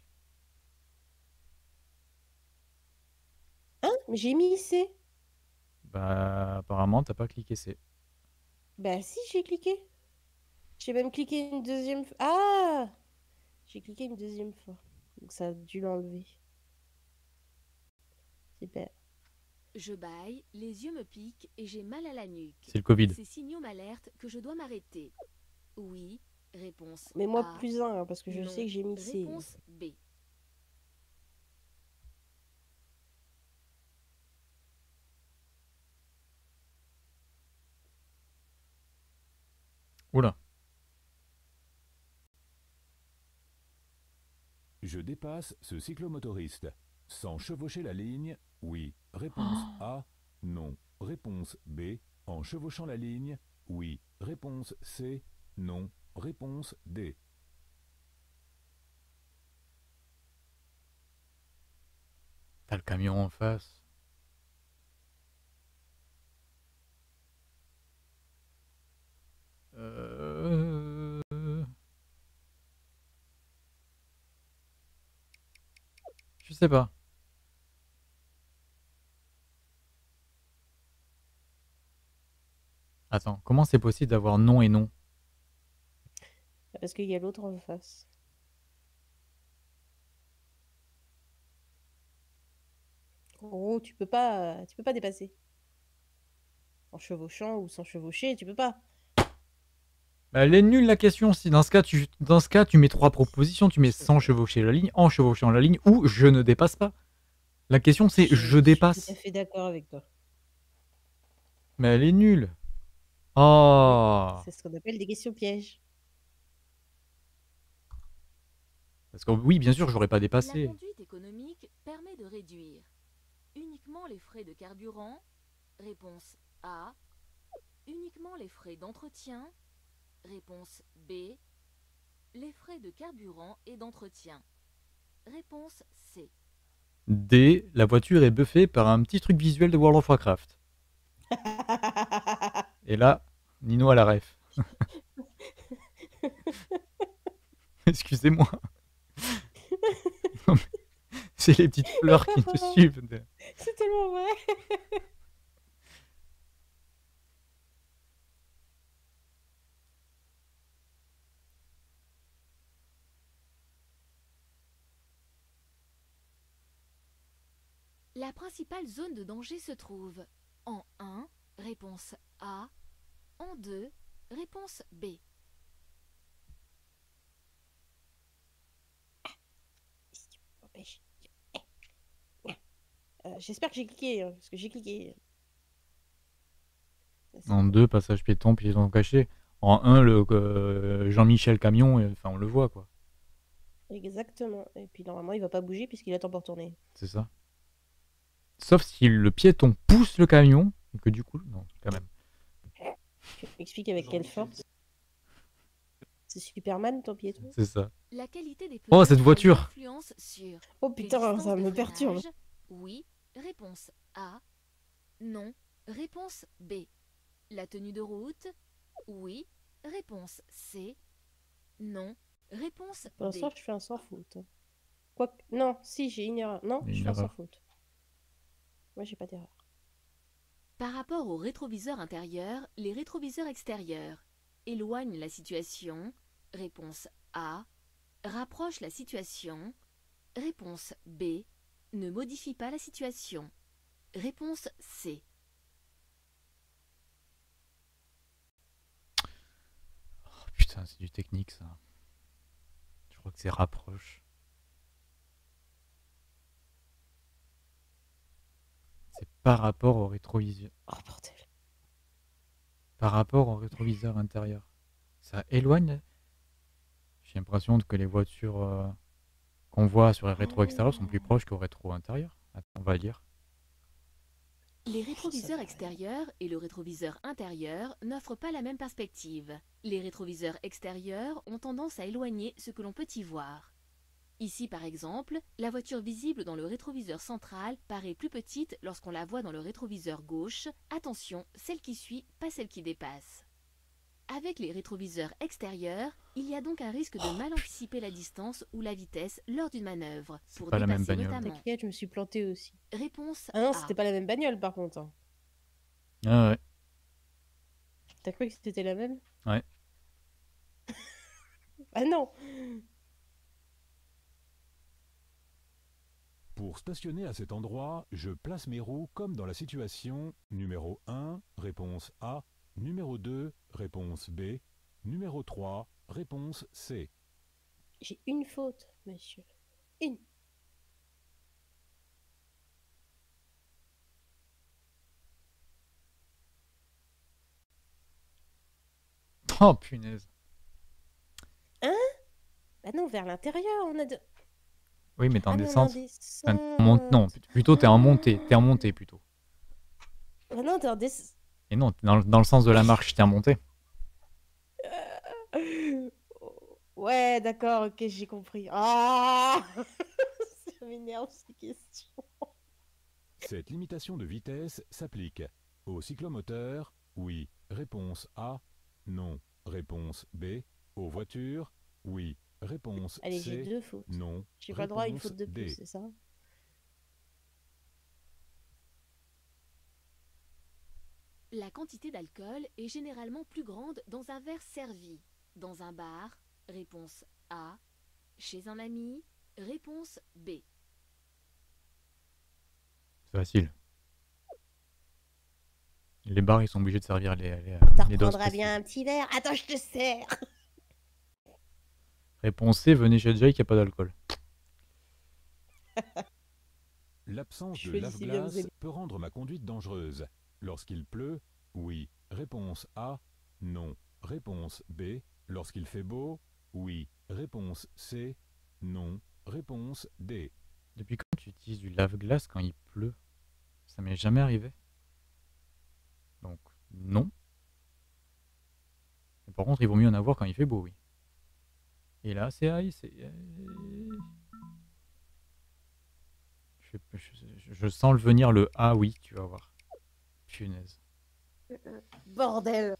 Hein? Mais j'ai mis C. Bah, apparemment, t'as pas cliqué C. Bah si, j'ai cliqué. J'ai même cliqué une deuxième fois. Ah! J'ai cliqué une deuxième fois. Donc ça a dû l'enlever. Super. Je bâille, les yeux me piquent et j'ai mal à la nuque. C'est le Covid. Ces signaux m'alertent que je dois m'arrêter. Oui, réponse Mais moi, A. plus un, hein, parce que je Non, sais que j'ai mis C. réponse B. Oula. Je dépasse ce cyclomotoriste. Sans chevaucher la ligne, oui. Réponse A. Non. Réponse B. En chevauchant la ligne, oui. Réponse C. Non. Réponse D. T'as le camion en face. Je sais pas. Attends, comment c'est possible d'avoir non et non? Parce qu'il y a l'autre en face. En gros, tu peux pas dépasser. En chevauchant ou sans chevaucher, tu peux pas. Bah, elle est nulle la question. Si dans ce cas, tu mets trois propositions. Tu mets sans chevaucher la ligne, en chevauchant la ligne ou je ne dépasse pas. La question c'est je suis tout à dépasse. fait d'accord avec toi. Mais elle est nulle. Oh. C'est ce qu'on appelle des questions pièges. Parce que oui, bien sûr, j'aurais pas La dépassé. conduite économique permet de réduire uniquement les frais de carburant. Réponse A. Uniquement les frais d'entretien. Réponse B. les frais de carburant et d'entretien. Réponse C. D. La voiture est buffée par un petit truc visuel de World of Warcraft. Et là, Nino a la ref. Excusez-moi. Non, mais c'est les petites fleurs qui te suivent. C'est tellement vrai. La principale zone de danger se trouve en 1, réponse A, en 2, réponse B. J'espère que j'ai cliqué, hein, parce que j'ai cliqué. En 2, passage piéton caché. En 1, le Jean-Michel Camion, enfin on le voit quoi. Exactement. Et puis normalement, il va pas bouger puisqu'il attend pour tourner. C'est ça. Sauf si le piéton pousse le camion, et que du coup, non, quand même. Tu m'expliques avec quelle force? C'est Superman, ton piéton? C'est ça. La qualité des Oh, pelotes cette voiture! a une influence sur Oh les putain, distances ça de me perturbe. freinage. Oui, réponse A. Non, réponse B. La tenue de route. Oui, réponse C. Non, réponse Pour D. l'instant, je fais un sans faute. Quoique... Non, si, j'ai une erreur. Non, Une je fais un sans erreur. faute. Moi, j'ai pas d'erreur. Par rapport aux rétroviseurs intérieurs, les rétroviseurs extérieurs éloignent la situation. Réponse A. Rapproche la situation. Réponse B. Ne modifie pas la situation. Réponse C. Oh, putain, c'est du technique ça. Je crois que c'est rapproche. C'est par rapport au rétroviseur. Oh bordel. Par rapport au rétroviseur intérieur. Ça éloigne. J'ai l'impression que les voitures qu'on voit sur les rétros extérieurs sont plus proches qu'au rétro intérieur. Attends, on va lire. Les rétroviseurs extérieurs et le rétroviseur intérieur n'offrent pas la même perspective. Les rétroviseurs extérieurs ont tendance à éloigner ce que l'on peut y voir. Ici par exemple, la voiture visible dans le rétroviseur central paraît plus petite lorsqu'on la voit dans le rétroviseur gauche. Attention, celle qui suit, pas celle qui dépasse. Avec les rétroviseurs extérieurs, il y a donc un risque de mal anticiper la distance ou la vitesse lors d'une manœuvre, C'est pour pas la même dépasser bagnole. notamment. T'inquiète, je me suis plantée aussi. Réponse Ah non, A. c'était pas la même bagnole par contre. Hein. Ah ouais. T'as cru que c'était la même? Ouais. Ah non. Pour stationner à cet endroit, je place mes roues comme dans la situation numéro 1, réponse A, numéro 2, réponse B, numéro 3, réponse C. J'ai une faute, monsieur. Une. Oh punaise. Hein? Bah non, vers l'intérieur, on a de... Oui, mais t'es en Ah mais on est en descente. Enfin, non, descente. plutôt t'es en montée. T'es en montée plutôt. Ah non, t'es en descente. Et non, t'es dans le sens de la marche, t'es en montée. Ouais, d'accord, ok, j'ai compris. Ah ça m'énerve ces questions. Cette limitation de vitesse s'applique au cyclomoteur, oui, réponse A, non, réponse B, aux voitures, oui, réponse Allez, j'ai C, deux fautes. non, J'ai pas le droit à une réponse faute de plus, D. c'est ça? La quantité d'alcool est généralement plus grande dans un verre servi. Dans un bar, réponse A. Chez un ami, réponse B. C'est facile. Les bars, ils sont obligés de servir T'en les doses reprendras précises. bien un petit verre. Attends, je te sers. Réponse C, venez chez Jake, il n'y a pas d'alcool. L'absence de Choisissez bien vos lave-glace amis. peut rendre ma conduite dangereuse. Lorsqu'il pleut, oui, réponse A, non, réponse B. Lorsqu'il fait beau, oui, réponse C, non, réponse D. Depuis quand tu utilises du lave-glace quand il pleut? Ça m'est jamais arrivé. Donc, non. Mais par contre, il vaut mieux en avoir quand il fait beau, oui. Et là, c'est AI. Je sens le venir, le ah oui, tu vas voir. Punaise. Bordel.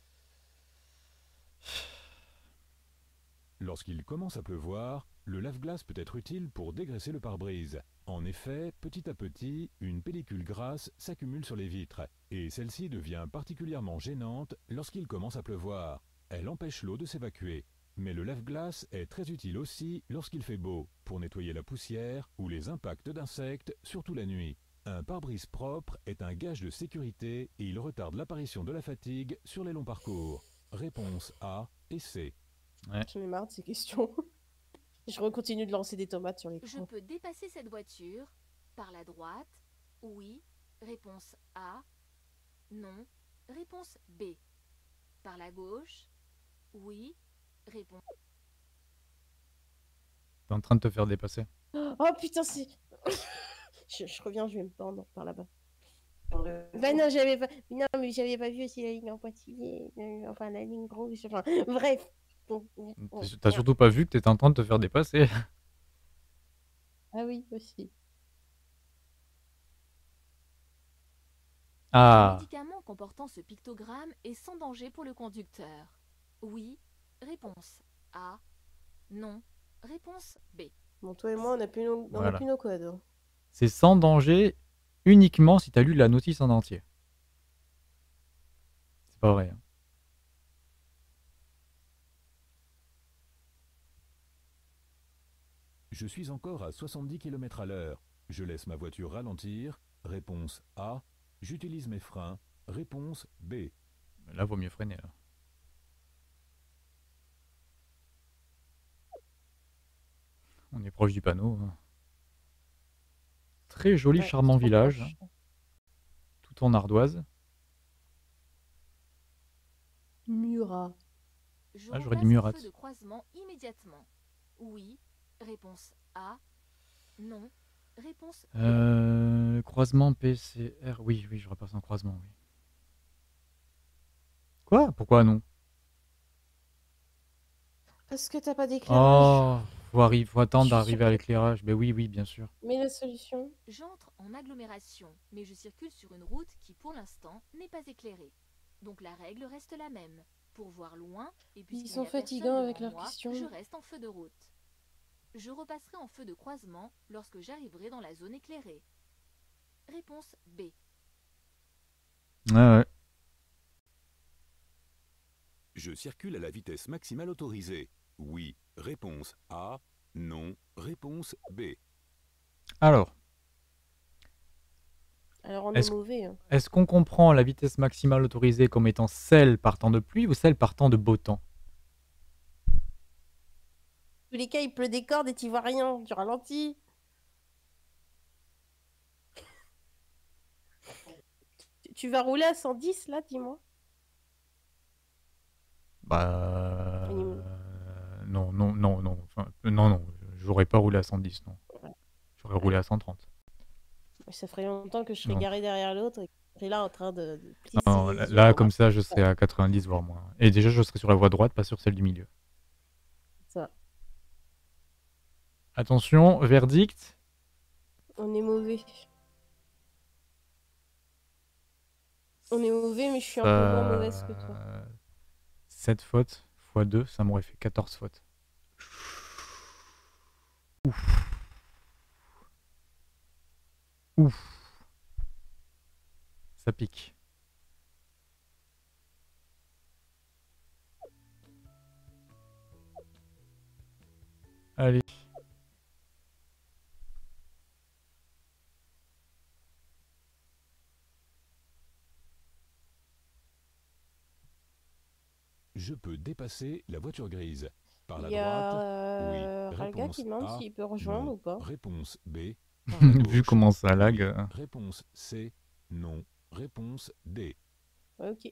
Lorsqu'il commence à pleuvoir, le lave-glace peut être utile pour dégraisser le pare-brise. En effet, petit à petit, une pellicule grasse s'accumule sur les vitres, et celle-ci devient particulièrement gênante lorsqu'il commence à pleuvoir. Elle empêche l'eau de s'évacuer. Mais le lave-glace est très utile aussi lorsqu'il fait beau, pour nettoyer la poussière ou les impacts d'insectes, surtout la nuit. Un pare-brise propre est un gage de sécurité et il retarde l'apparition de la fatigue sur les longs parcours. Réponse A et C. Ouais. J'en ai marre de ces questions. Je continue de lancer des tomates sur Je l'écran. peux dépasser cette voiture par la droite. Oui. Réponse A. Non. Réponse B. Par la gauche. Oui. Réponse. T'es en train de te faire dépasser. Oh putain, c'est. je reviens, je vais me pendre par là-bas. Bah non, j'avais pas. Non, mais j'avais pas vu aussi la ligne en pointillé. Enfin, la ligne rouge. Enfin, bref. T'as surtout pas vu que t'étais en train de te faire dépasser. Ah oui, aussi. Le Ah, médicament comportant ce pictogramme est sans danger pour le conducteur. Oui. Réponse A. Non. Réponse B. Bon, toi et moi, on a plus nos, on a Voilà. plus nos codes. Hein. c'est sans danger uniquement si t'as lu la notice en entier. C'est pas vrai. Hein. Je suis encore à 70 km à l'heure. Je laisse ma voiture ralentir. Réponse A. J'utilise mes freins. Réponse B. Là, vaut mieux freiner. Là. On est proche du panneau. Hein. Très joli, Ouais, charmant trop village. proche. Hein. Tout en ardoise. Murat. Je Ah, j'aurais repasse dit en Murat. feu de croisement immédiatement. Oui. Réponse A. Non. Réponse B. Croisement PCR. Oui, je repasse en croisement. Oui. Quoi? Pourquoi non? Parce que t'as pas d'éclairage. Oh, faut attendre Je suis d'arriver sûre à que- l'éclairage. Ben oui, bien sûr. Mais la solution. J'entre en agglomération, mais je circule sur une route qui, pour l'instant, n'est pas éclairée. Donc la règle reste la même. Pour voir loin, et puisqu'il sont n'y a personne fatigants avec devant leurs moi, questions. je reste en feu de route. Je repasserai en feu de croisement lorsque j'arriverai dans la zone éclairée. Réponse B. Ouais. Je circule à la vitesse maximale autorisée. Oui. Réponse A. Non. Réponse B. Alors, Alors on Est-ce- est mauvais. Hein. est-ce qu'on comprend la vitesse maximale autorisée comme étant celle partant de pluie ou celle partant de beau temps? En tous les cas, il pleut des cordes et tu vois rien. Tu ralentis. Tu vas rouler à 110 là, dis-moi. Bah. Minimum. Non. Enfin, non. J'aurais pas roulé à 110, non. Ouais. J'aurais roulé à 130. Ça ferait longtemps que je serais Non. garé derrière l'autre et que je serais là en train de plisser Non, les yeux là, dans comme ma- ça, je serais à 90, voire moins. Et déjà, je serais sur la voie droite, pas sur celle du milieu. Ça. Attention, verdict. On est mauvais. On est mauvais, mais je suis un peu moins mauvaise que toi. 7 fautes x 2, ça m'aurait fait 14 fautes. Ouf. Ça pique. Allez. Je peux dépasser la voiture grise. Par la Il y a droite. Oui. Ralga Réponse qui demande A. s'il peut rejoindre Non. ou pas. Réponse B. Vu comment ça lag. Oui. Réponse C. Non. Réponse D. Ouais, ok.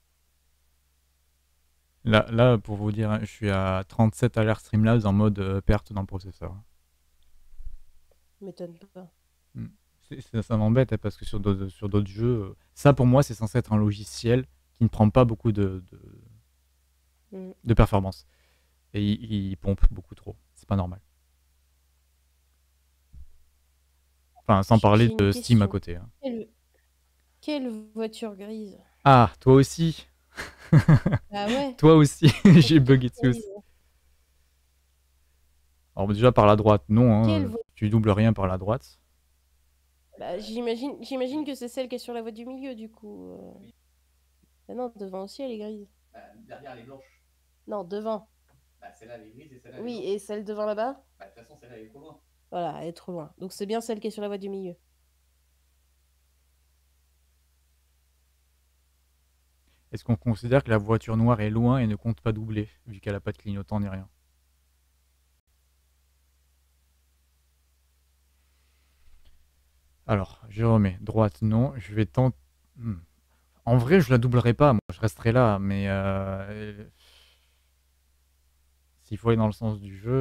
Là, pour vous dire, hein, je suis à 37 à l'air Streamlabs en mode perte dans le processeur. M'étonne pas. Ça m'embête hein, parce que sur d'autres jeux, ça pour moi c'est censé être un logiciel qui ne prend pas beaucoup de performance. Et il pompe beaucoup trop. C'est pas normal. Enfin, sans parler J'ai une de Steam à question. côté. Hein. Quelle voiture grise? Ah, toi aussi. Ah ouais, Toi aussi. J'ai voiture bugué dessus grise. aussi. Alors déjà par la droite, non. Quelle Hein, tu doubles rien par la droite. Bah, j'imagine que c'est celle qui est sur la voie du milieu, du coup. Ah non, devant aussi, elle est grise. Bah, derrière, elle est blanche. Non, devant. Bah, celle-là, elle est grise et celle-là, elle est Oui, blanche. et celle devant là-bas? Bah, de toute façon, celle-là, elle est trop loin. Voilà, elle est trop loin. Donc c'est bien celle qui est sur la voie du milieu. Est-ce qu'on considère que la voiture noire est loin et ne compte pas doubler, vu qu'elle a pas de clignotant ni rien? Alors, je remets. Droite, non. Je vais tenter... En vrai, je la doublerai pas, moi. Je resterai là, mais... S'il faut aller dans le sens du jeu...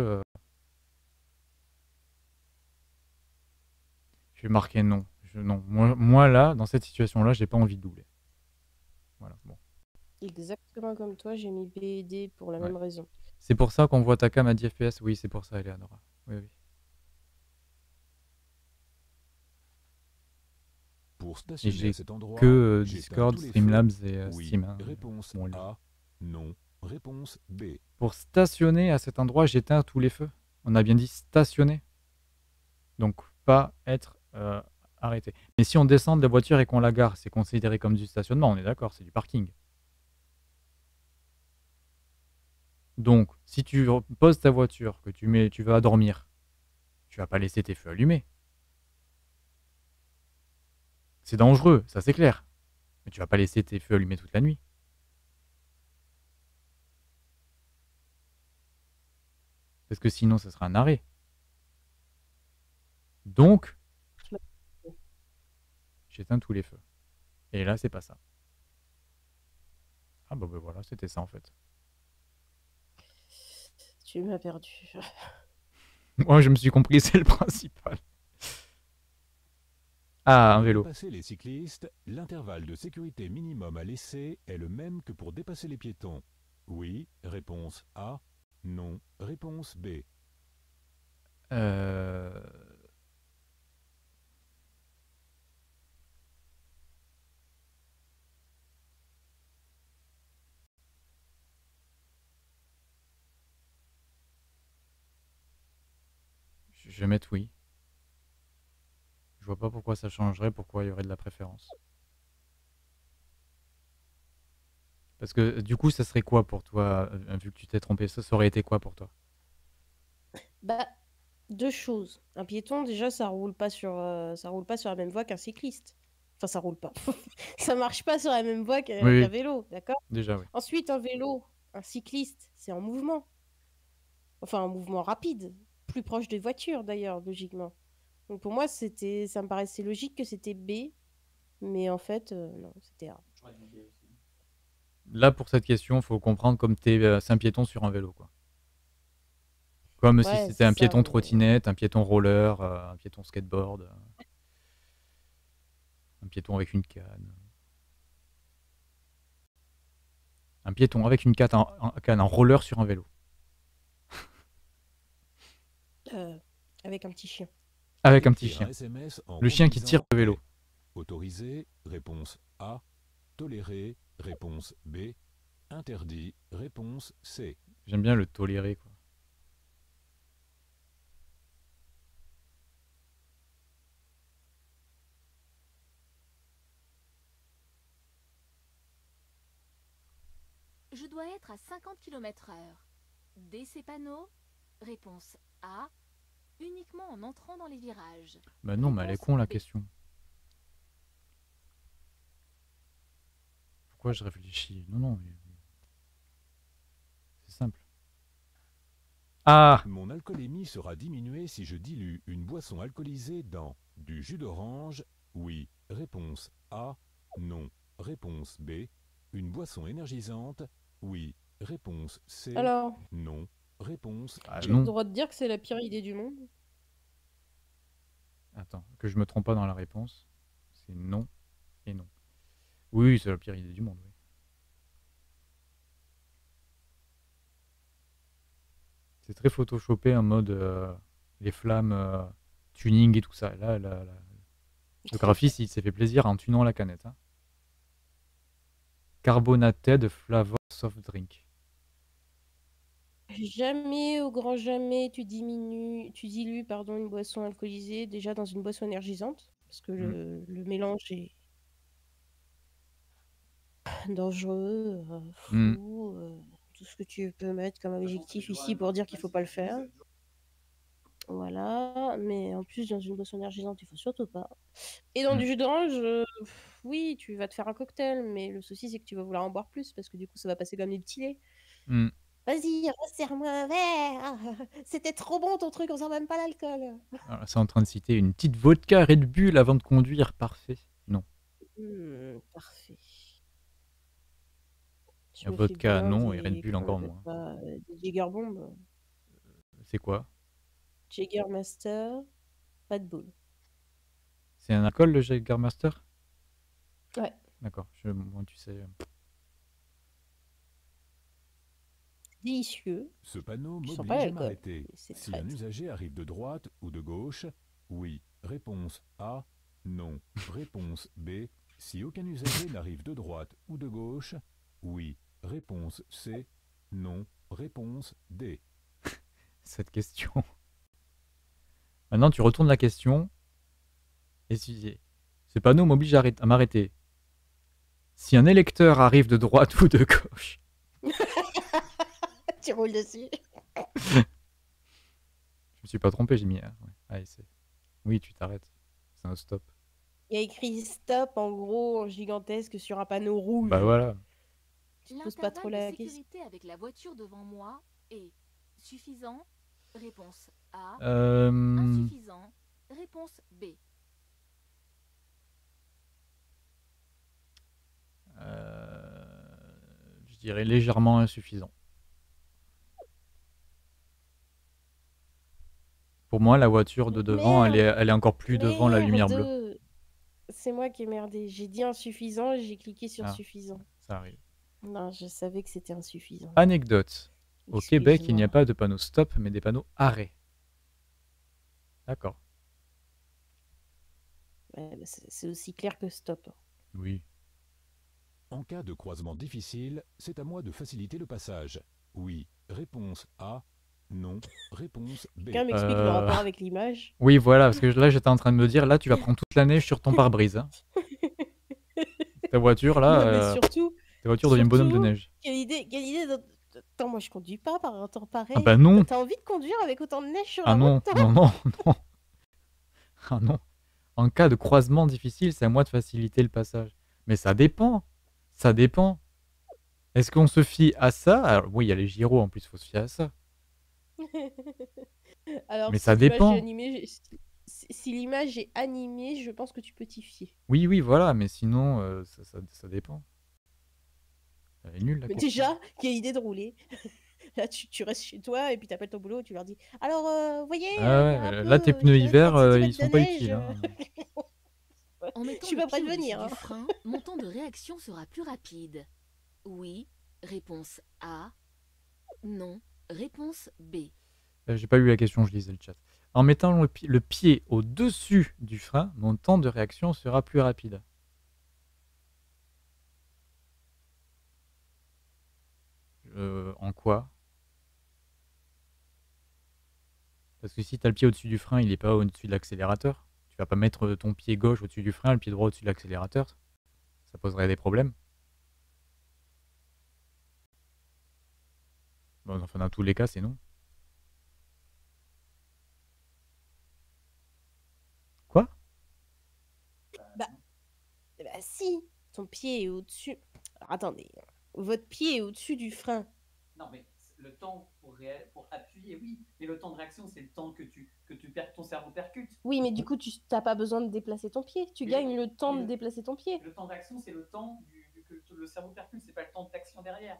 Je vais marquer non. Non. Moi, là, dans cette situation-là, j'ai pas envie de doubler. Voilà, bon. Exactement comme toi, j'ai mis B et D pour la Ouais. même raison. C'est pour ça qu'on voit ta cam à 10 FPS? Oui, c'est pour ça, Eleonora. Oui, oui. Pour Et stationner j'ai à cet endroit, que j'éteins Discord, tous les Streamlabs feux. et Oui. Steam. Hein, Réponse bon, A. Non. Réponse B. Pour stationner à cet endroit, j'éteins tous les feux. On a bien dit stationner. Donc, pas être arrêté. Mais si on descend de la voiture et qu'on la gare, c'est considéré comme du stationnement, on est d'accord, c'est du parking. Donc, si tu poses ta voiture, que tu vas dormir, tu vas pas laisser tes feux allumés. C'est dangereux, ça c'est clair. Mais tu vas pas laisser tes feux allumés toute la nuit. Parce que sinon, ce sera un arrêt. Donc, j'éteins tous les feux. Et là, c'est pas ça. Ah bah voilà, c'était ça en fait. Tu m'as perdu. Moi, je me suis compris, c'est le principal. Ah, un vélo. Pour dépasser les cyclistes, l'intervalle de sécurité minimum à laisser est le même que pour dépasser les piétons. Oui, réponse A. Non, réponse B. Je vais mettre oui. Je vois pas pourquoi ça changerait, pourquoi il y aurait de la préférence. Parce que du coup, ça serait quoi pour toi, vu que tu t'es trompé? Ça aurait été quoi pour toi? Bah, deux choses. Un piéton, déjà, ça roule pas sur la même voie qu'un cycliste. Enfin, ça roule pas. Ça marche pas sur la même voie Oui, qu'un oui, vélo, d'accord? déjà oui. Ensuite, un vélo, un cycliste, c'est en mouvement. Enfin, un mouvement rapide. Plus proche des voitures, d'ailleurs, logiquement. Donc pour moi, ça me paraissait logique que c'était B, mais en fait, non, c'était A. J'aurais dit B aussi. Là, pour cette question, il faut comprendre comme c'est un piéton sur un vélo, quoi. Comme si Ouais, c'était c'est un ça, piéton mais... trottinette, un piéton roller, un piéton skateboard, un piéton avec une canne. Un piéton avec une canne en roller sur un vélo. avec un petit chien. Avec un petit Écrire chien. SMS en Le chien qui tire conduisant le vélo. est autorisé, réponse A. Toléré, réponse B. Interdit, réponse C. J'aime bien le tolérer, quoi. Je dois être à 50 km/h. D ces panneaux? Réponse A. Uniquement en entrant dans les virages. Bah non, mais elle est Réponse con la B. question. Pourquoi je réfléchis? Non, non, c'est simple. Ah! Mon alcoolémie sera diminuée si je dilue une boisson alcoolisée dans du jus d'orange. Oui, réponse A. Non, réponse B. Une boisson énergisante. Oui, réponse C. Alors, Non, réponse Ah, j'ai D. le non. droit de dire que c'est la pire idée du monde. Attends, que je me trompe pas dans la réponse. C'est non et non. Oui, c'est la pire idée du monde, oui. C'est très photoshopé en mode les flammes, tuning et tout ça. Là, le graphiste, il s'est fait plaisir en tunant la canette. Hein. Carbonated flavor soft drink. Jamais, au grand jamais, tu dilues pardon, une boisson alcoolisée déjà dans une boisson énergisante, parce que le mélange est dangereux, fou, tout ce que tu peux mettre comme objectif ici pour dire qu'il faut pas le faire. Voilà, mais en plus dans une boisson énergisante, il faut surtout pas. Et dans du jus d'orange, oui, tu vas te faire un cocktail, mais le souci c'est que tu vas vouloir en boire plus, parce que du coup ça va passer comme des petits laits. Vas-y, resserre-moi un verre. C'était trop bon ton truc, on sent même pas l'alcool. C'est en train de citer une petite vodka Red Bull avant de conduire, parfait. Non. Parfait. Vodka non et Red Bull encore moins. Des Jägerbomb. C'est quoi? Jägermaster, Red Bull. C'est un alcool le Jägermaster? Ouais. D'accord, moi tu sais. Délicieux. Ce panneau m'oblige à m'arrêter. Si un usager arrive de droite ou de gauche, oui. Réponse A, non. Réponse B, si aucun usager n'arrive de droite ou de gauche, oui. Réponse C, non. Réponse D. Cette question. Maintenant, tu retournes la question. Et si ce panneau m'oblige à m'arrêter. Si un électeur arrive de droite ou de gauche. Tu roules dessus. Je me suis pas trompé, j'ai mis. Ouais. Allez, oui, tu t'arrêtes. C'est un stop. Il y a écrit stop en gros en gigantesque sur un panneau rouge. Bah voilà. Tu te poses pas trop la question. Sécurité avec la voiture devant moi est suffisant. Réponse A. Insuffisant. Réponse B. Je dirais légèrement insuffisant. Pour moi, la voiture de devant, elle est encore plus devant la lumière bleue. C'est moi qui ai merdé. J'ai dit insuffisant et j'ai cliqué sur suffisant. Ça arrive. Non, je savais que c'était insuffisant. Anecdote. Au Québec, il n'y a pas de panneaux stop, mais des panneaux arrêt. D'accord. Ouais, bah c'est aussi clair que stop. Oui. En cas de croisement difficile, c'est à moi de faciliter le passage. Oui. Réponse A. Non. Réponse B. Quelqu'un m'explique le rapport avec l'image? Oui, voilà, parce que là, j'étais en train de me dire, là, tu vas prendre toute la neige sur ton pare-brise. Hein. Ta voiture, là, surtout, ta voiture devient bonhomme de neige. Quelle idée Attends, moi, je conduis pas par un temps pareil. Ah bah non. T'as envie de conduire avec autant de neige sur la route? Non. Ah non. En cas de croisement difficile, c'est à moi de faciliter le passage. Mais ça dépend. Ça dépend. Est-ce qu'on se fie à ça? Alors, oui, il y a les gyros, en plus, il faut se fier à ça. Alors, mais ça dépend. Si l'image est animée, je pense que tu peux t'y fier. Oui, voilà, mais sinon, ça dépend. Elle est nulle, la question. Déjà, quelle idée de rouler. Là, tu restes chez toi et puis t'appelles ton boulot et tu leur dis alors, vous voyez, là, tes pneus hiver, ils sont pas utiles. Hein. En mettant je suis pas prête de venir. Du frein, mon temps de réaction sera plus rapide. Oui. Réponse A. Non. Réponse B. J'ai pas lu la question, je lisais le chat. En mettant le pied au-dessus du frein, mon temps de réaction sera plus rapide. En quoi? Parce que si tu as le pied au-dessus du frein, il n'est pas au-dessus de l'accélérateur. Tu vas pas mettre ton pied gauche au-dessus du frein, le pied droit au-dessus de l'accélérateur. Ça poserait des problèmes. Bon, enfin, dans tous les cas, c'est non. Quoi? Bah si, ton pied est au-dessus. Alors, attendez, votre pied est au-dessus du frein. Non, mais le temps pour appuyer, oui, mais le temps de réaction, c'est le temps que ton cerveau percute. Oui, mais du coup, tu n'as pas besoin de déplacer ton pied. Tu gagnes le temps de déplacer ton pied. Le temps de réaction, c'est le temps que le cerveau percute, c'est pas le temps d'action derrière.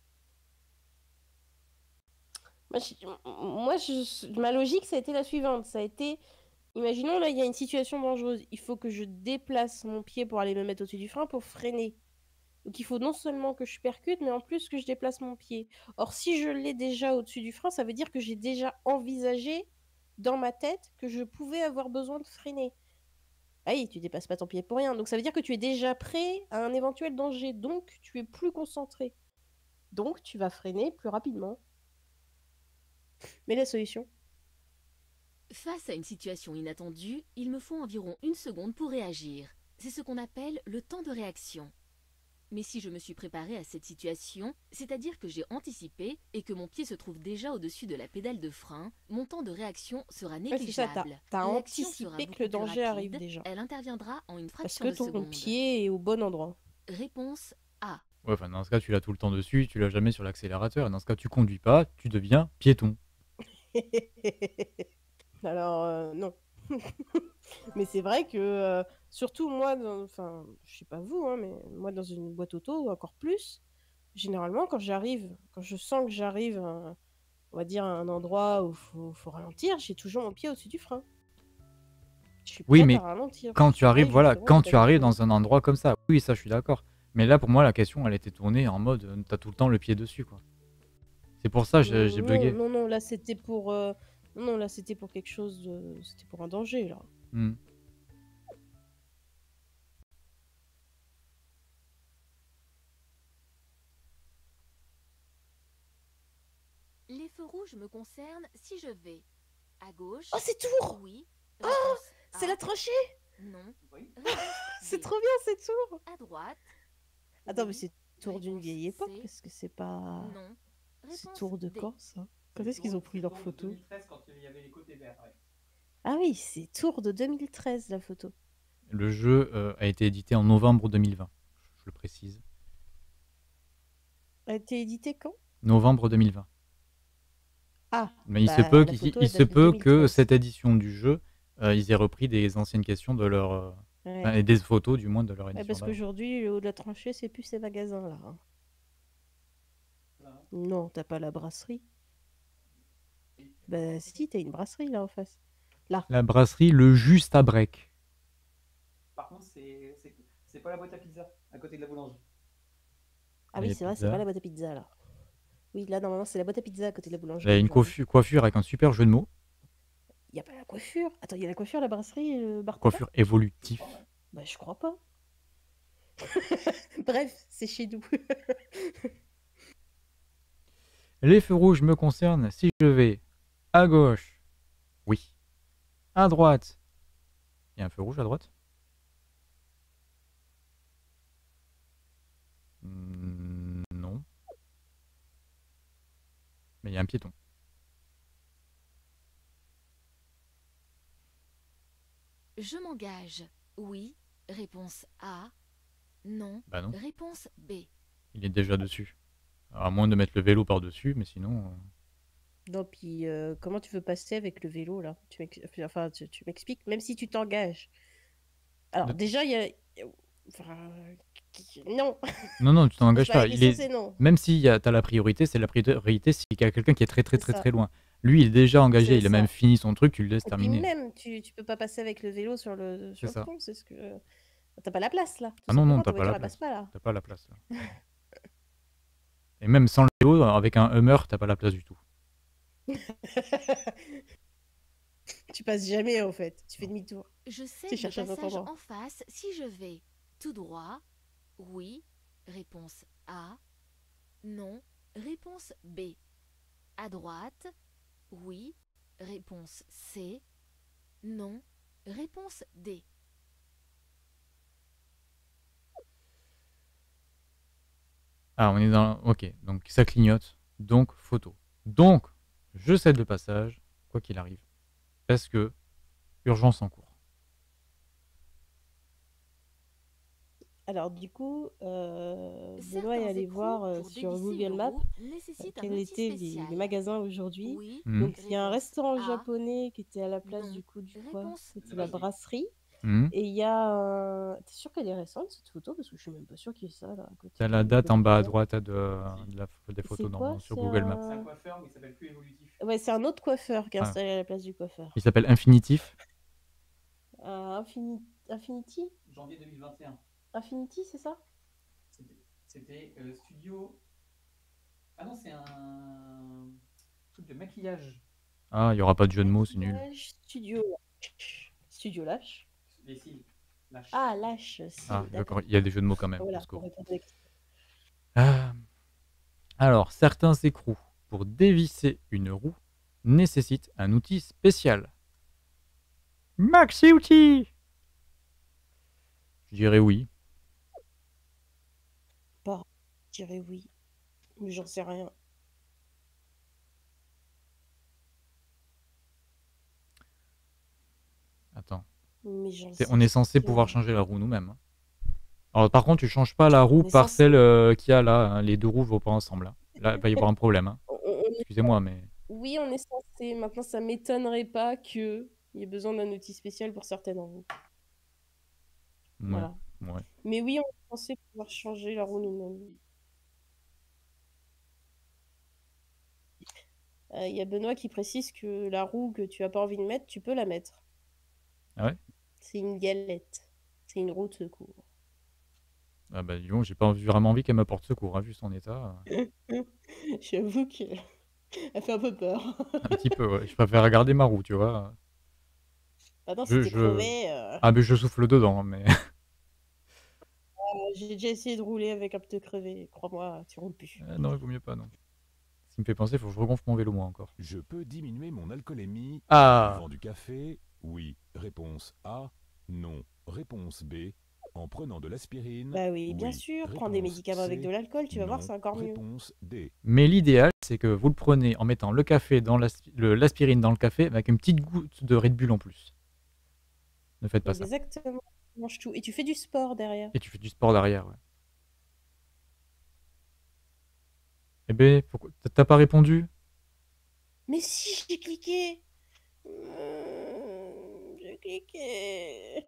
Ma logique, ça a été la suivante. Ça a été, imaginons, là, il y a une situation dangereuse. Il faut que je déplace mon pied pour aller me mettre au-dessus du frein pour freiner. Donc il faut non seulement que je percute, mais en plus que je déplace mon pied. Or, si je l'ai déjà au-dessus du frein, ça veut dire que j'ai déjà envisagé dans ma tête que je pouvais avoir besoin de freiner. Ah oui, tu dépasses pas ton pied pour rien. Donc ça veut dire que tu es déjà prêt à un éventuel danger. Donc tu es plus concentré. Donc tu vas freiner plus rapidement. Mais la solution? Face à une situation inattendue, il me faut environ 1 seconde pour réagir. C'est ce qu'on appelle le temps de réaction. Mais si je me suis préparée à cette situation, c'est-à-dire que j'ai anticipé et que mon pied se trouve déjà au-dessus de la pédale de frein, mon temps de réaction sera Ouais, c'est ça, négligeable. t'as L'action sera anticipé que beaucoup le plus danger arrive rapide, déjà. elle interviendra en une Parce fraction que de ton seconde. pied est au bon endroit. Réponse A. Ouais, enfin, dans ce cas, tu l'as tout le temps dessus, tu l'as jamais sur l'accélérateur. Et dans ce cas, tu conduis pas, tu deviens piéton. Alors, non. Mais c'est vrai que, surtout moi, enfin, je sais pas vous, hein, mais moi, dans une boîte auto, encore plus, généralement, quand je sens que j'arrive, on va dire, à un endroit où faut ralentir, j'ai toujours mon pied au-dessus du frein. Je suis Oui, prête mais à ralentir. quand tu arrives, Surveille voilà, justement quand la tu arrives bagnole. dans un endroit comme ça, oui, ça, je suis d'accord. Mais là, pour moi, la question, elle était tournée en mode, t'as tout le temps le pied dessus, quoi. C'est pour ça que j'ai Non, bugué. non, non, là, c'était pour, non, là, c'était pour quelque chose de, c'était pour un danger, là. Hmm. Les feux rouges me concernent si je vais à gauche. Oh, c'est Tours! Oui. Oh, Réponse c'est A. la tranchée! Non. Oui. Réponse C'est B. trop bien, c'est Tours! À droite. Attends, mais Oui. c'est Tours d'une Réponse vieille époque, C. parce que c'est pas... Non. C'est Réponse Tours de D. quand, ça? Quand est-ce qu'ils ont pris leurs photos? 2013 quand il y avait les côtés verts. Ouais. Ah oui, c'est Tours de 2013, la photo. Le jeu a été édité en novembre 2020, je le précise. A été édité quand? Novembre 2020. Ah, Mais il bah, se peut, la photo, il elle se date de peut que 2013. cette édition du jeu, ils aient repris des anciennes questions de leur... Ouais. enfin, et des photos, du moins, de leur Ouais, édition parce d'avant. qu'aujourd'hui, le haut de la tranchée, c'est plus ces magasins-là, hein. Voilà. Non, t'as pas la brasserie. Bah si, t'as une brasserie, là, en face. Là. La brasserie Le Juste à Brec. Par contre, c'est pas la boîte à pizza à côté de la boulangerie. Ah Et oui, c'est vrai, c'est pizza. pas la boîte à pizza, là. Oui, là, normalement, c'est la boîte à pizza à côté de la Il y boulangerie. a une aujourd'hui. coiffure avec un super jeu de mots. Il y a pas la coiffure. Attends, il y a la coiffure, la brasserie, le bar tabac? Coiffure évolutif. Bah, je crois pas. Bref, c'est chez nous. Les feux rouges me concernent si je vais à gauche. Oui. À droite. Il y a un feu rouge à droite? Non. Mais il y a un piéton. Je m'engage. Oui. Réponse A. Non. Bah non, Réponse B. il est déjà dessus. À moins de mettre le vélo par-dessus, mais sinon... Non, puis comment tu veux passer avec le vélo, là? Enfin, tu m'expliques, même si tu t'engages. Alors, De- déjà, il y a... Enfin, non. Non, non, tu t'engages Bah, pas. il est Il est... censé non. Même si t'as la priorité, c'est la priorité s'il y a quelqu'un qui est très très C'est très ça. très loin. Lui, il est déjà engagé, C'est il a ça. même fini son truc, tu le laisses Et puis terminer. même, tu peux pas passer avec le vélo sur le C'est ça. pont, c'est ce que... T'as pas la place, là. Tout Ah non, non, simplement, t'as ta pas la voiture, elle passe place. pas, là. T'as pas la place là. Et même sans le vélo, avec un Hummer, t'as pas la place du tout. Tu passes jamais, en fait. Tu fais demi-tour. Je sais Tu le cherches un autre passage endroit. en face si je vais tout droit. Oui. Réponse A. Non. Réponse B. À droite. Oui. Réponse C. Non. Réponse D. Ah, on est dans... Ok, donc ça clignote. Donc, photo. Donc, je cède le passage, quoi qu'il arrive. Parce que, urgence en cours. Alors, du coup, Benoît Certains est allé écrous voir pour sur dévisser Google une Maps roue nécessitent un quels outil étaient spécial. les magasins aujourd'hui. Oui. Mhm. Donc, il y a un Réponse restaurant A. japonais qui était à la place Non. du coup du quoi? Réponse C'était B. la brasserie. Mhm. Et il y a un... T'es sûr qu'elle est récente, cette photo? Parce que je suis même pas sûre qu'il y ait ça, là, à côté T'as la du date en bas à Wikipédia. droite des photos C'est quoi? sur C'est Google Maps. C'est un un... coiffeur, mais il s'appelle plus évolutif. Ouais, c'est un autre coiffeur qui est Ah. installé à la place du coiffeur. Il s'appelle Infinitif. Infinity? Janvier 2021. Infinity, c'est ça? C'était studio. Ah non, c'est un truc de maquillage. Ah, il n'y aura pas de jeu de mots, c'est nul. Maquillage, Studio Lâche. Studio Lâche. Les cils. Lâche. Ah, Lâche, Ah, si, d'accord, d'accord. il y a des jeux de mots quand même. Voilà, au pour secours. répondre à la question. Alors, certains écrous, pour dévisser une roue, nécessitent un outil spécial. Maxi outil. Je dirais oui. Pas, je dirais oui. Mais j'en sais rien. Attends. Mais j'en On est sais censé pouvoir rien. changer la roue nous-mêmes. Hein. Alors, par contre, tu changes pas la roue On est par censé- celle qu'il y a là. Hein. Les deux roues vont pas ensemble. Hein. Là, il va y avoir un problème. Hein. on est- Excusez-moi, mais Oui, on est censé. Maintenant, ça m'étonnerait pas qu'il y ait besoin d'un outil spécial pour certaines roues. ouais, Voilà. ouais. Mais oui, on est censé pouvoir changer la roue nous-mêmes. Il y a Benoît qui précise que la roue que tu as pas envie de mettre, tu peux la mettre. Ah ouais. C'est une galette. C'est une roue de secours. Ah bah dis donc, j'ai pas vraiment envie qu'elle m'apporte secours, hein, vu son état. J'avoue qu'elle fait un peu peur. Un petit peu, ouais. Je préfère regarder ma roue, tu vois. Attends, si t'es crevé. Ah mais je souffle dedans, hein, mais J'ai déjà essayé de rouler avec un pneu crevé. Crois-moi, tu roules plus. non, il vaut mieux pas, non. Ce qui me fait penser, il faut que je regonfle mon vélo moi encore. Je peux diminuer mon alcoolémie Ah. en buvant du café? Oui. Réponse A. Non. Réponse B. En prenant de l'aspirine? Bah oui, bien sûr. Prends des Réponse médicaments avec C. de l'alcool, tu vas voir, Non. c'est encore mieux. Réponse D. Mais l'idéal, c'est que vous le prenez en mettant le café dans l'aspirine dans le café avec une petite goutte de Red Bull en plus. Ne faites pas ça. Exactement. Tu manges tout. Et tu fais du sport derrière. Et tu fais du sport derrière, ouais. Eh ben, t'as pas répondu? Mais si, j'ai cliqué. J'ai cliqué.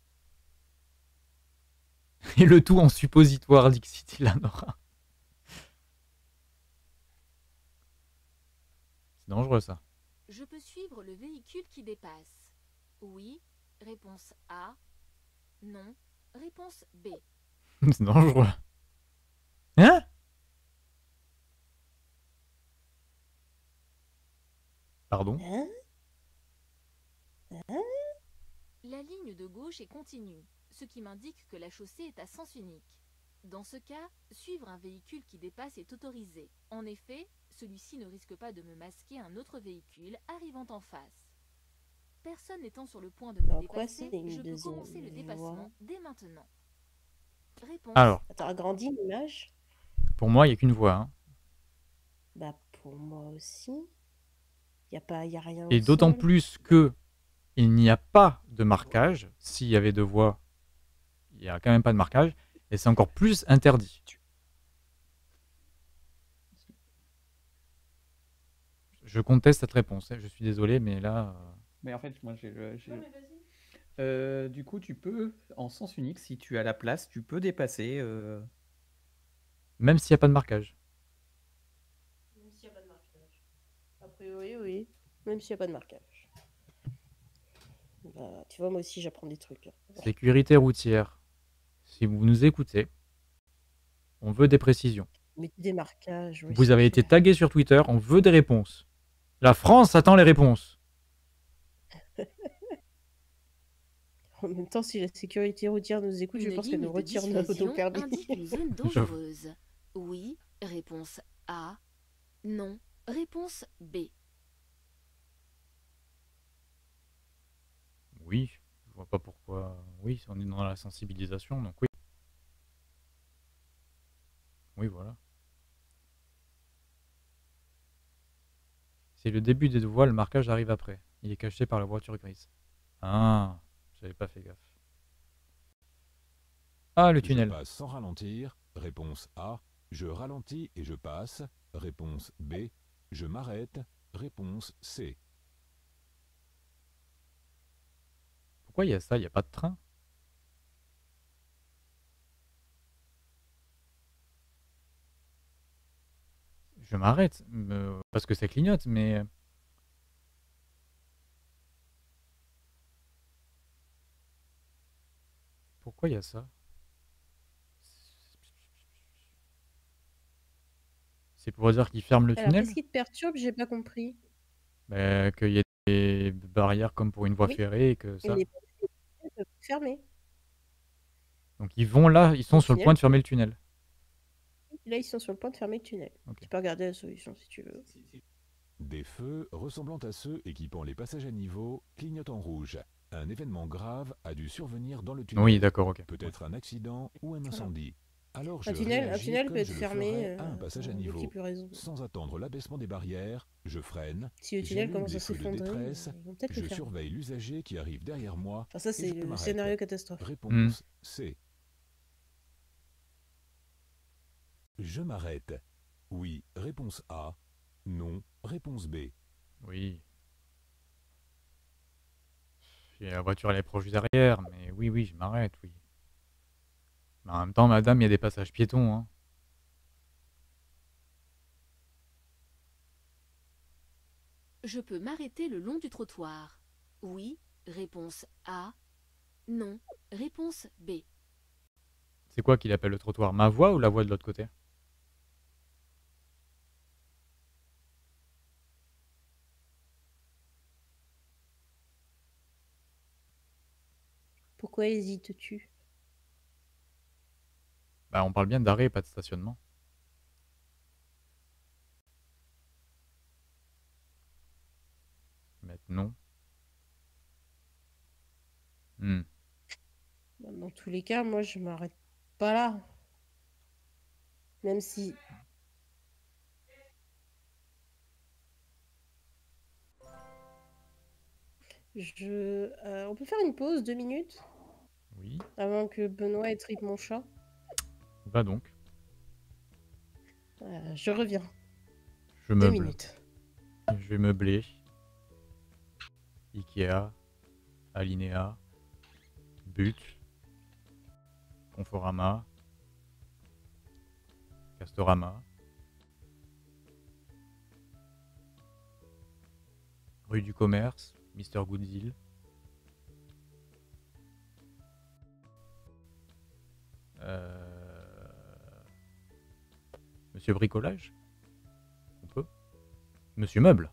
Et le tout en suppositoire, Dixit Ilanora. C'est dangereux, ça. Je peux suivre le véhicule qui dépasse. Oui. Réponse A. Non. Réponse B. C'est dangereux. Hein? Pardon? Hein? Hein? La ligne de gauche est continue, ce qui m'indique que la chaussée est à sens unique. Dans ce cas, suivre un véhicule qui dépasse est autorisé. En effet, celui-ci ne risque pas de me masquer un autre véhicule arrivant en face. Personne n'étant sur le point de me dépasser, je peux commencer le dépassement dès maintenant. Réponse. Alors. Attends, agrandis l'image. Pour moi, il n'y a qu'une voie. Hein. Bah, pour moi aussi. Il n'y a rien. Et d'autant plus que il n'y a pas de marquage. S'il y avait deux voies, il n'y a quand même pas de marquage. Et c'est encore plus interdit. Je conteste cette réponse. Je suis désolé, mais là... Mais en fait, moi, du coup, tu peux, en sens unique, si tu as la place, tu peux dépasser... Même s'il n'y a pas de marquage. Même s'il n'y a pas de marquage. A priori, oui. Même s'il n'y a pas de marquage. Bah, tu vois, moi aussi, j'apprends des trucs. Sécurité routière. Si vous nous écoutez, on veut des précisions. Mais des marquages. Oui, vous avez été tagué sur Twitter, on veut des réponses. La France attend les réponses. En même temps, si la sécurité routière nous écoute, je pense qu'elle nous retire nos permis. Indique une zone dangereuse. Oui. Réponse A. Non. Réponse B. Oui, je vois pas pourquoi. Oui, on est dans la sensibilisation, donc oui. Oui, voilà. C'est le début des voies, le marquage arrive après. Il est caché par la voiture grise. Ah, j'avais pas fait gaffe. Ah, le tunnel. Je passe sans ralentir. Réponse A. Je ralentis et je passe. Réponse B. Je m'arrête. Réponse C. Pourquoi il y a ça? Il n'y a pas de train? Je m'arrête, parce que ça clignote, mais... Pourquoi il y a ça? C'est pour dire qu'ils ferment le Alors, tunnel? qu'est-ce qui te perturbe? J'ai pas compris. Bah, qu'il y ait des barrières comme pour une voie Oui, ferrée et que et ça. les tunnels peuvent être fermés. Donc ils vont là, ils sont Les sur le point tunnels, de fermer le tunnel. là, ils sont sur le point de fermer le tunnel. Ok. Tu peux regarder la solution si tu veux. Des feux ressemblant à ceux équipant les passages à niveau clignotent en rouge. Un événement grave a dû survenir dans le tunnel. Oui, d'accord, ok. Peut-être un accident ou un incendie. Alors je Un tunnel réagis peut comme être je le fermé ferais à un passage à pour niveau. multiples raisons. Sans attendre l'abaissement des barrières, je freine, Si le tunnel j'allume commence les à feux de s'effondrer, détresse, ils vont peut-être je le fermer. surveille l'usager qui arrive derrière moi Enfin, ça, et c'est je le m'arrête. scénario catastrophe. Réponse C. Je m'arrête. Oui, réponse A. Non, réponse B. Oui. Et la voiture elle est proche derrière, mais oui, oui, je m'arrête, oui. Mais en même temps, madame, il y a des passages piétons, hein. Je peux m'arrêter le long du trottoir. Oui, réponse A. Non, réponse B. C'est quoi qu'il appelle le trottoir? Ma voie ou la voie de l'autre côté? Pourquoi hésites-tu? Bah, on parle bien d'arrêt, pas de stationnement. Mettre non. Dans tous les cas, moi, je m'arrête pas là. Même si... on peut faire une pause, 2 minutes, Oui, avant que Benoît étripe mon chat. va donc. Je reviens. Je 2 meuble. minutes. Je vais meubler. Ikea. Alinéa. But. Conforama. Castorama. Rue du Commerce. Mister Goodwill. Monsieur Bricolage. On peut. Monsieur Meuble.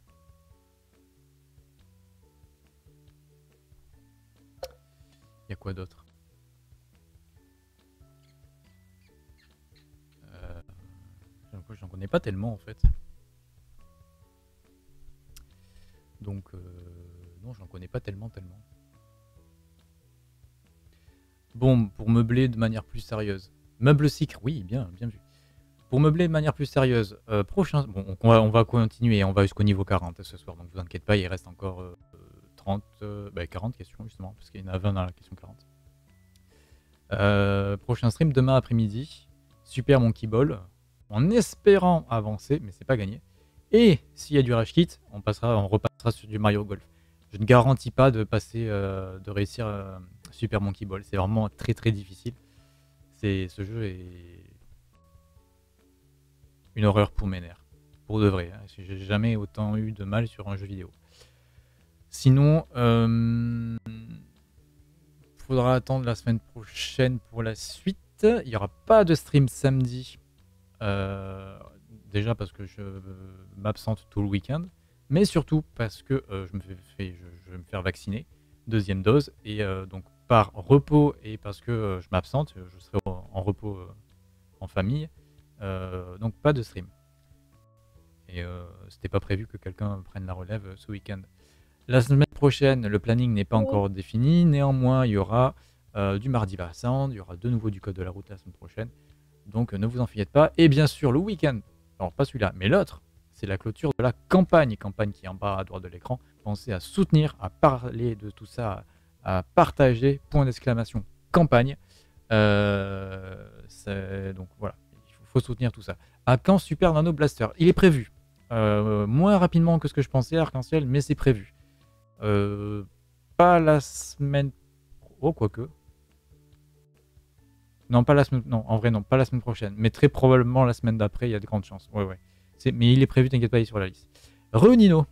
Il y a quoi d'autre? J'en connais pas tellement en fait. Donc non, j'en connais pas tellement. Bon, pour meubler de manière plus sérieuse. Meuble Cycle, oui, bien vu. Pour meubler de manière plus sérieuse, prochain... Bon, on va continuer, on va jusqu'au niveau 40 ce soir, donc vous inquiétez pas, il reste encore 40 questions justement, parce qu'il y en a 20 dans la question 40. Prochain stream demain après-midi, Super Monkey Ball, en espérant avancer, mais c'est pas gagné. Et s'il y a du Rush Kit, on repassera sur du Mario Golf. Je ne garantis pas de passer, de réussir Super Monkey Ball. C'est vraiment très très difficile. Ce jeu est une horreur pour mes nerfs. Pour de vrai. Hein. J'ai jamais autant eu de mal sur un jeu vidéo. Sinon, faudra attendre la semaine prochaine pour la suite. Il n'y aura pas de stream samedi. Déjà parce que je m'absente tout le week-end. Mais surtout parce que je vais me faire vacciner. Deuxième dose. Et donc par repos et parce que je m'absente, je serai en repos en famille. Donc pas de stream. Et c'était pas prévu que quelqu'un prenne la relève ce week-end. La semaine prochaine, le planning n'est pas encore défini. Néanmoins, il y aura du mardi Vassand, il y aura de nouveau du code de la route la semaine prochaine. Donc ne vous en faites pas. Et bien sûr, le week-end, alors pas celui-là, mais l'autre, c'est la clôture de la campagne. Campagne qui est en bas à droite de l'écran. Pensez à soutenir, à parler de tout ça, à partager. Point d'exclamation, campagne. Donc voilà, il faut soutenir tout ça. À quand Super Nano Blaster? Il est prévu. Moins rapidement que ce que je pensais, Arc-en-Ciel, mais c'est prévu. Pas la semaine... Oh, quoique. Non, pas la semaine... Non, en vrai, non, pas la semaine prochaine. Mais très probablement la semaine d'après, il y a de grandes chances. Ouais. Mais il est prévu, t'inquiète pas, il est sur la liste. Nino.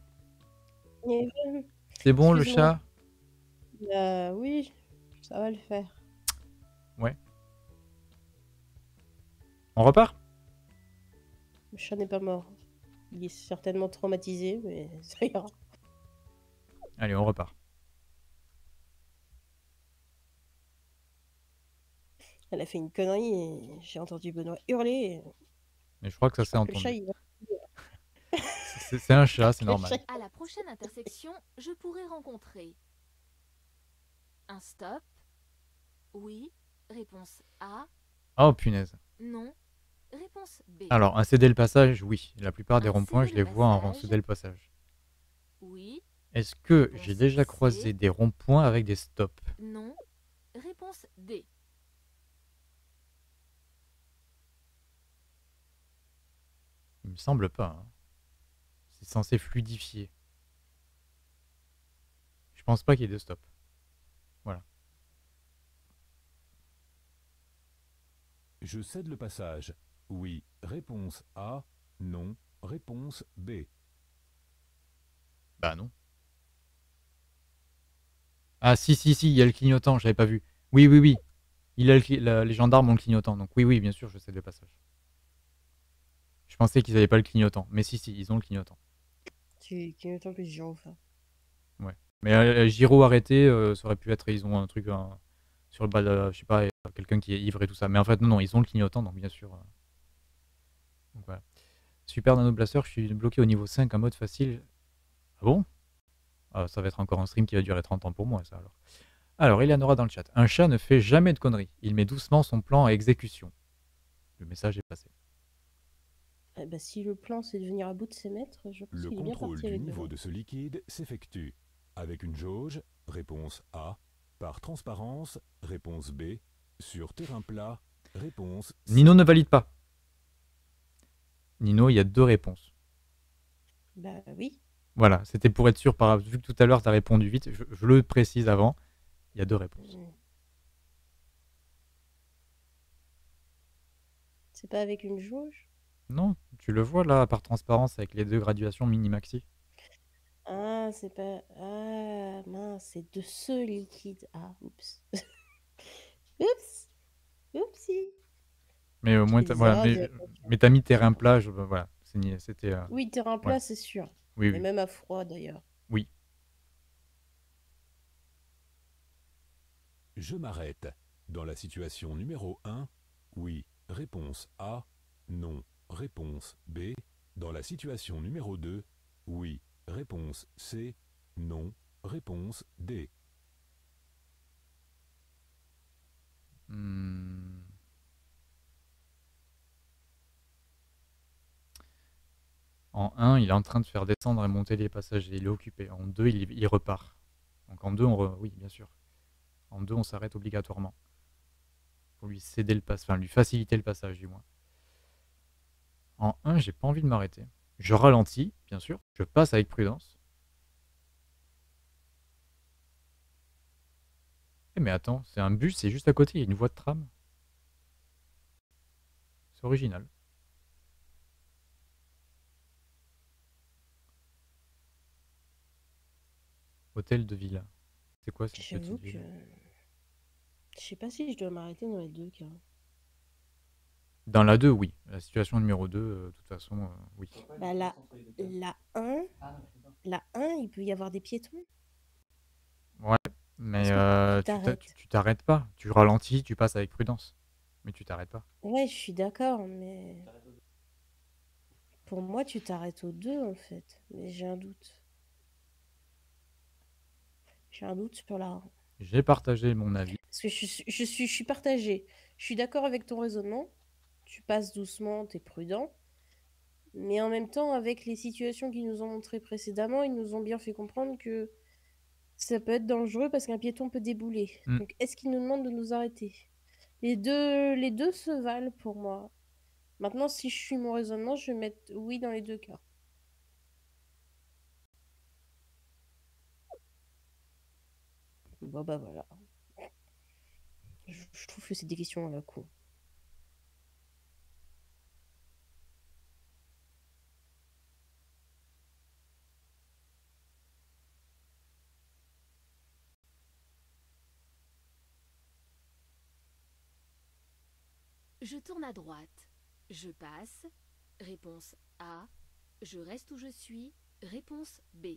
C'est bon, le chat? Oui, ça va le faire. Ouais. On repart? Le chat n'est pas mort. Il est certainement traumatisé, mais ça ira. Allez, on repart. Elle a fait une connerie et j'ai entendu Benoît hurler. Mais je crois que ça Je s'est crois que le chat, entendu. il va... C'est un chat, c'est Le normal. chat- À la prochaine intersection, je pourrai rencontrer un stop. Oui. Réponse A. Oh punaise. Non. Réponse B. Alors, un céder le passage, oui. La plupart des Un ronds-points, je céder les le vois en passage. céder le passage. Oui. Est-ce que Réponse j'ai déjà C. croisé des ronds-points avec des stops? Non. Réponse D. Il me semble pas, hein. C'est censé fluidifier. Je pense pas qu'il y ait de stop. Voilà. Je cède le passage. Oui. Réponse A. Non. Réponse B. Bah non. Ah si, il y a le clignotant, j'avais pas vu. Oui, oui, oui. Il a les gendarmes ont le clignotant, donc oui, oui, bien sûr, je cède le passage. Je pensais qu'ils avaient pas le clignotant, mais si, ils ont le clignotant. Tu qui me que Giro enfin. Ouais. Mais Giro arrêté, ça aurait pu être, ils ont un truc sur le bas de, je sais pas, quelqu'un qui est ivre et tout ça. Mais en fait, non, ils ont le clignotant, donc bien sûr. Donc voilà. Super Nano Blaster, je suis bloqué au niveau 5 en mode facile. Ah bon? Ah, ça va être encore un stream qui va durer 30 ans pour moi, ça alors. Alors, Eleanora dans le chat. Un chat ne fait jamais de conneries. Il met doucement son plan à exécution. Le message est passé. Eh ben, si le plan c'est de venir à bout de ses maîtres, je pense Le qu'il est bien contrôle parti du avec niveau Benoît. de ce liquide s'effectue avec une jauge, réponse A, par transparence, réponse B, sur terrain plat, réponse C. Nino ne valide pas. Nino, il y a 2 réponses. Bah oui. Voilà, c'était pour être sûr, vu que tout à l'heure tu as répondu vite, je le précise avant, il y a 2 réponses. C'est pas avec une jauge? Non, tu le vois là, par transparence, avec les 2 graduations mini-maxi. Ah, c'est pas... Ah, mince, c'est de ce liquide. Ah, oups. Oups. Oupsie. Mais au Je moins, fais des voilà, erreurs mais t'as mis terrain plat, voilà, c'était... Oui, terrain plat, ouais. c'est sûr. Oui, Et oui, même à froid, d'ailleurs. oui. Je m'arrête. Dans la situation numéro 1, oui, réponse A, non, réponse B. Dans la situation numéro 2, oui, réponse C, non, réponse D. En 1, il est en train de faire descendre et monter les passagers, il est occupé. En 2, il repart. Donc en 2, oui, bien sûr. En 2, on s'arrête obligatoirement. Pour lui céder le passage, enfin lui faciliter le passage du moins. En 1, j'ai pas envie de m'arrêter. Je ralentis, bien sûr. Je passe avec prudence. Mais attends, c'est un bus, c'est juste à côté, il y a une voie de tram. C'est original. Hôtel de ville. C'est quoi cette J'avoue petite ville? Je sais pas si je dois m'arrêter dans les deux cas. Dans la 2, oui. La situation numéro 2, de toute façon, oui. Bah la 1, la 1, il peut y avoir des piétons. Ouais, mais tu t'arrêtes pas. Tu ralentis, tu passes avec prudence. Mais tu t'arrêtes pas. Ouais, je suis d'accord, mais... Pour moi, tu t'arrêtes aux 2, en fait. Mais j'ai un doute. J'ai un doute sur la 1. J'ai partagé mon avis. Parce que je suis partagée. Je suis d'accord avec ton raisonnement. Tu passes doucement, t'es prudent. Mais en même temps, avec les situations qu'ils nous ont montrées précédemment, ils nous ont bien fait comprendre que ça peut être dangereux parce qu'un piéton peut débouler. Donc, est-ce qu'ils nous demandent de nous arrêter? Les deux se valent pour moi. Maintenant, si je suis mon raisonnement, je vais mettre oui dans les deux cas. Bon, bah voilà. Je trouve que c'est des questions à la con. Je tourne à droite. Je passe. Réponse A. Je reste où je suis. Réponse B.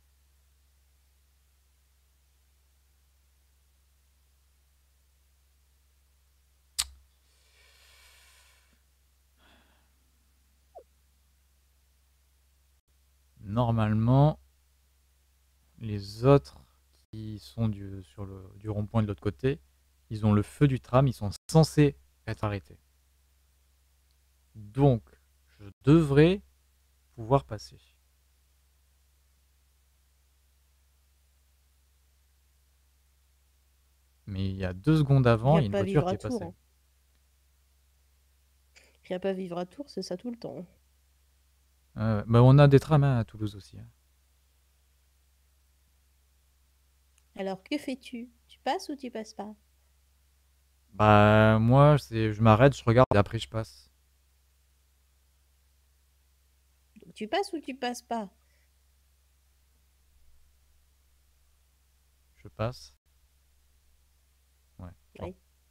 Normalement, les autres qui sont sur du rond-point de l'autre côté, ils ont le feu du tram, ils sont censés être arrêtés. Donc, je devrais pouvoir passer. Mais il y a 2 secondes avant, il y a une Viens pas voiture vivre qui à est passée. Tours. Viens pas vivre à Tours, c'est ça tout le temps. Bah, on a des trams à Toulouse aussi. Alors, que fais-tu? Tu passes ou tu passes pas? Bah, moi, je m'arrête, je regarde et après je passe. Donc, tu passes ou tu passes pas? Je passe. Ouais. Oui.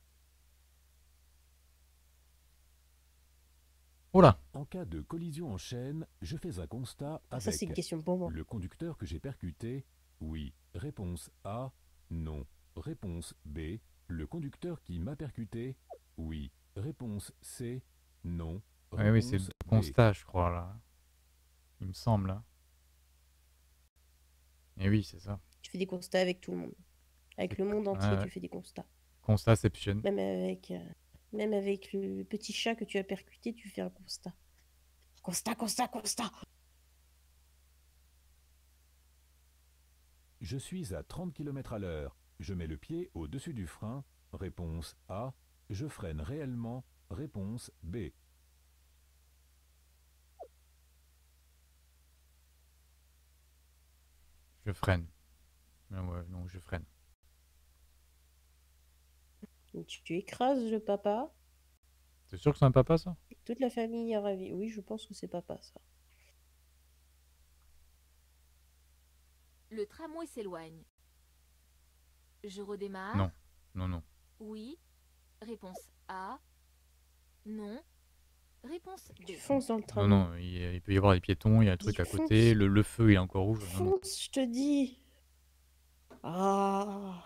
Oh là! En cas de collision en chaîne, je fais un constat Ah, ça, avec c'est une question pour moi. le conducteur que j'ai percuté. Oui. Réponse A. Non. Réponse B. Le conducteur qui m'a percuté. Oui. Réponse C. Non. Ouais, oui, c'est le Réponse B. constat, je crois, là. Il me semble. Hein. Et oui, c'est ça. Tu fais des constats avec tout le monde. Avec le monde entier, Ouais, tu fais des constats. Constatception. Même avec le petit chat que tu as percuté, tu fais un constat. Constat, constat, constat. Je suis à 30 km à l'heure. Je mets le pied au-dessus du frein. Réponse A. Je freine réellement. Réponse B. Je freine. Ouais, non, je freine. Donc, tu écrases le papa. T'es sûr que c'est un papa, ça? Et toute la famille est ravie. Oui, je pense que c'est papa, ça. Le tramway s'éloigne. Je redémarre. Non. Non, non. Oui. Réponse A. Non. Réponse B. Tu fonces dans le Non, tramway. non, il peut y avoir des piétons, il y a un truc Il à côté, fonce. le feu il est encore rouge. Non, non. Fonce, je te dis. Ah.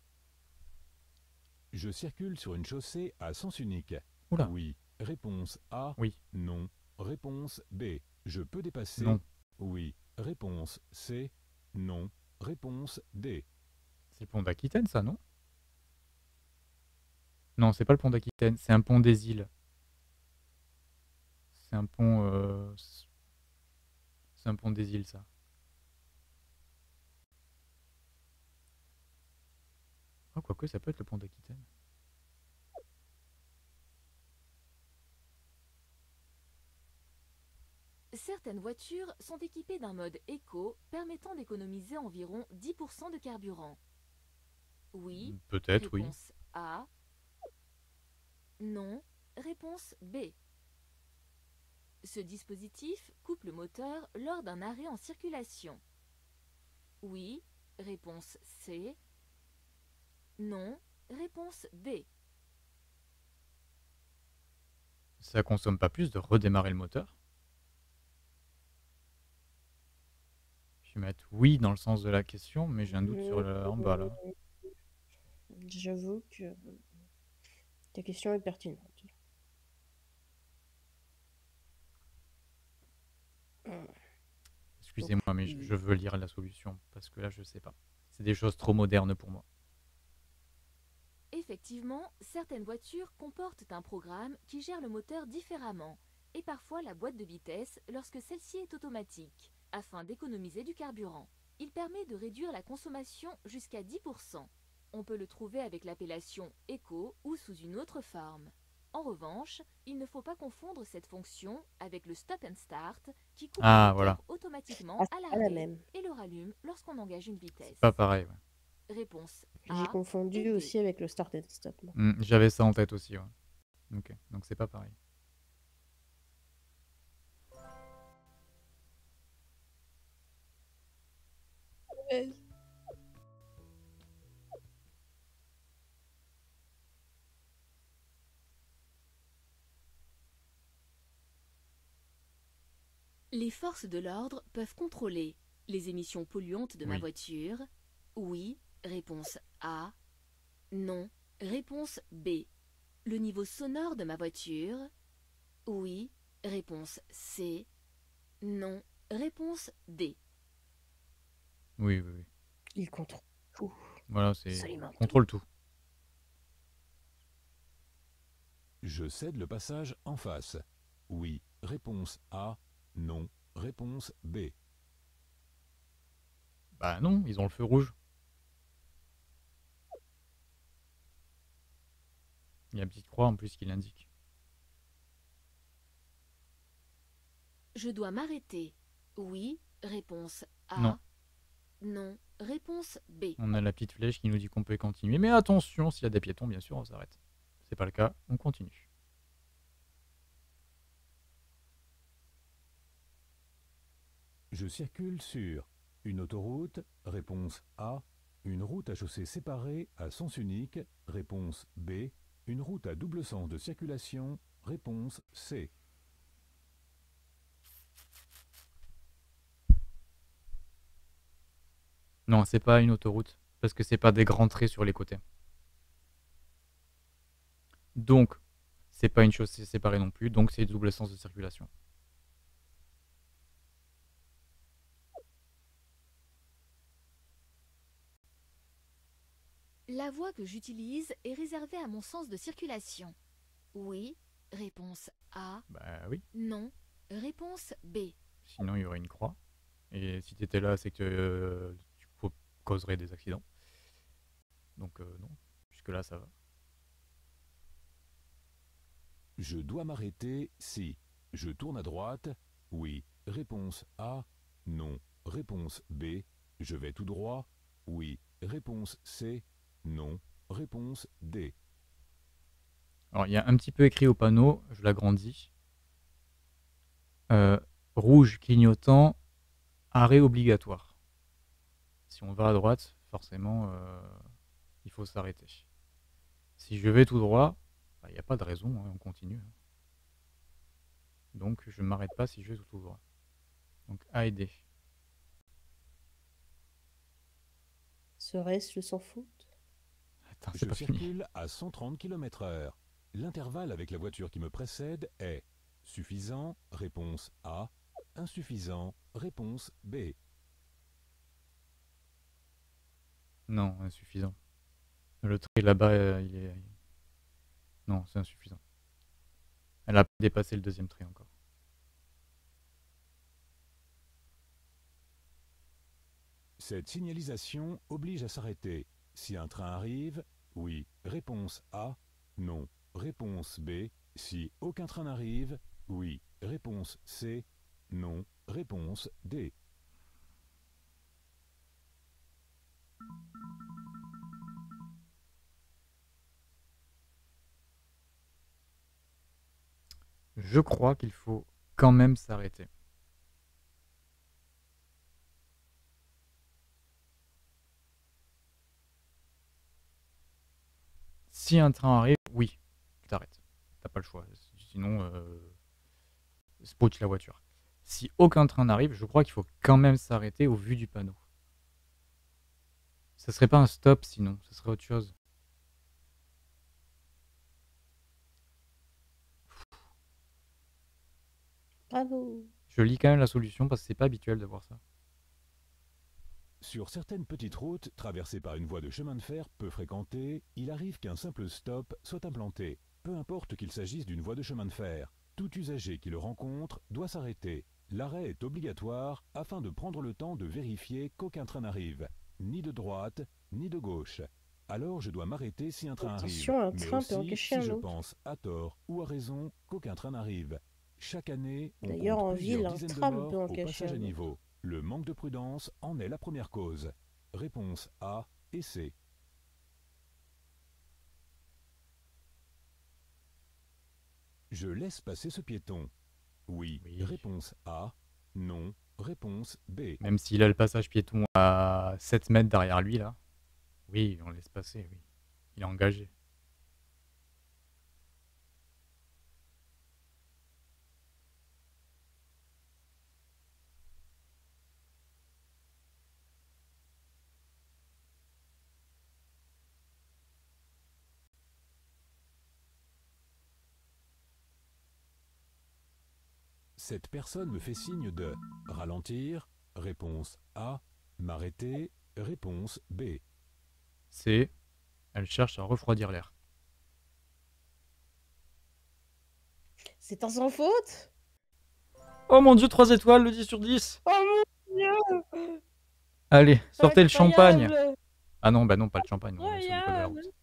Je circule sur une chaussée à sens unique. Oula. Oui. Réponse A. Oui. Non. Réponse B. Je peux dépasser. Non. Oui. Réponse C. Non. Réponse D. C'est le pont d'Aquitaine, ça, non? Non, c'est pas le pont d'Aquitaine, c'est un pont des îles. C'est un pont. C'est un pont des îles, ça. Oh, quoique, ça peut être le pont d'Aquitaine. Certaines voitures sont équipées d'un mode éco permettant d'économiser environ 10% de carburant. Oui. Peut-être, oui. Réponse A. Non. Réponse B. Ce dispositif coupe le moteur lors d'un arrêt en circulation. Oui. Réponse C. Non. Réponse D. Ça consomme pas plus de redémarrer le moteur? Je vais mettre oui dans le sens de la question, mais j'ai un doute sur le en bas, là. J'avoue que ta question est pertinente. Excusez-moi, mais je veux lire la solution, parce que là, je sais pas. C'est des choses trop modernes pour moi. Effectivement, certaines voitures comportent un programme qui gère le moteur différemment, et parfois la boîte de vitesse lorsque celle-ci est automatique, afin d'économiser du carburant. Il permet de réduire la consommation jusqu'à 10%. On peut le trouver avec l'appellation Eco ou sous une autre forme. En revanche, il ne faut pas confondre cette fonction avec le stop and start qui coupe le moteur voilà. automatiquement Ah, à c'est pas la l'arrêt même. et le rallume lorsqu'on engage une vitesse. Pas pareil, ouais. Réponse J'ai A et confondu B. aussi avec le start and stop. moi. J'avais ça en tête aussi, ouais. Ok, donc c'est pas pareil. Les forces de l'ordre peuvent contrôler les émissions polluantes de ma Oui. voiture. Oui, réponse A. Non, réponse B. Le niveau sonore de ma voiture. Oui, réponse C. Non, réponse D. Oui, oui, oui. Il contrôle tout. Voilà, c'est Absolument tout. contrôle tout. Je cède le passage en face. Oui, réponse A. Non, réponse B. Bah non, ils ont le feu rouge. Il y a une petite croix en plus qui l'indique. Je dois m'arrêter. Oui, réponse A. Non. Non, réponse B. On a la petite flèche qui nous dit qu'on peut continuer. Mais attention, s'il y a des piétons, bien sûr, on s'arrête. C'est pas le cas, on continue. Je circule sur une autoroute, réponse A. Une route à chaussée séparée à sens unique, réponse B. Une route à double sens de circulation, réponse C. Non, c'est pas une autoroute, parce que c'est pas des grands traits sur les côtés. Donc, c'est pas une chaussée séparée non plus, donc c'est double sens de circulation. La voie que j'utilise est réservée à mon sens de circulation. Oui, réponse A. Bah oui, Non, réponse B. sinon il y aurait une croix. Et si t'étais là, c'est que tu causerais des accidents. Donc non, jusque-là ça va. Je dois m'arrêter si je tourne à droite. Oui, réponse A. Non, réponse B. Je vais tout droit. Oui, réponse C. Non, réponse D. Alors il y a un petit peu écrit au panneau, je l'agrandis. Rouge clignotant, arrêt obligatoire. Si on va à droite, forcément, il faut s'arrêter. Si je vais tout droit, il n'y a pas de raison, hein, on continue. Donc je ne m'arrête pas si je vais tout droit. Donc A et D. Serait-ce le sans faute? Attends, c'est Je pas fini. circule à 130 km/h. L'intervalle avec la voiture qui me précède est suffisant, réponse A. Insuffisant, réponse B. Non, insuffisant. Le trait là-bas, il est... Non, c'est insuffisant. Elle a dépassé le deuxième trait encore. Cette signalisation oblige à s'arrêter. Si un train arrive, oui, réponse A. Non, réponse B. Si aucun train n'arrive, oui, réponse C. Non, réponse D. Je crois qu'il faut quand même s'arrêter. Si un train arrive, oui, tu t'arrêtes. T'as pas le choix. Sinon, spotch la voiture. Si aucun train n'arrive, je crois qu'il faut quand même s'arrêter au vu du panneau. Ça serait pas un stop sinon, ça serait autre chose. Bravo. Je lis quand même la solution parce que c'est pas habituel de voir ça. Sur certaines petites routes traversées par une voie de chemin de fer peu fréquentée, il arrive qu'un simple stop soit implanté. Peu importe qu'il s'agisse d'une voie de chemin de fer, tout usager qui le rencontre doit s'arrêter. L'arrêt est obligatoire afin de prendre le temps de vérifier qu'aucun train n'arrive, ni de droite, ni de gauche. Alors je dois m'arrêter si un train Attention, arrive, un mais train peut en aussi cacher si un je autre. pense à tort ou à raison qu'aucun train n'arrive. Chaque année, on D'ailleurs, compte en plusieurs ville, un dizaines de tram morts peut en au cacher passage un à autre. niveau. Le manque de prudence en est la première cause. Réponse A et C. Je laisse passer ce piéton. Oui, Oui. réponse A. Non, réponse B. Même s'il a le passage piéton à 7 mètres derrière lui, là. Oui, on laisse passer, oui. Il est engagé. Cette personne me fait signe de ralentir. Réponse A. M'arrêter. Réponse B. C. Elle cherche à refroidir l'air. C'est un sans faute? Oh mon dieu, 3 étoiles, le 10 sur 10. Oh mon dieu! Allez, sortez le champagne. Incroyable! Ah non, bah non, pas le champagne. On est sur du code de la Incroyable! route.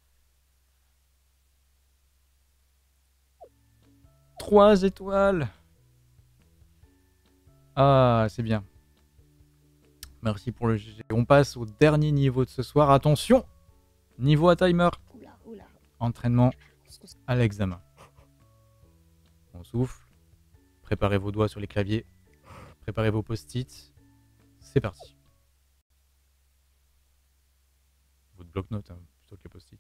3 étoiles. Ah, c'est bien. Merci pour le GG. On passe au dernier niveau de ce soir. Attention, niveau à timer. Oula, oula. Entraînement à l'examen. On souffle. Préparez vos doigts sur les claviers. Préparez vos post-it. C'est parti. Votre bloc-notes hein, plutôt que les post-it.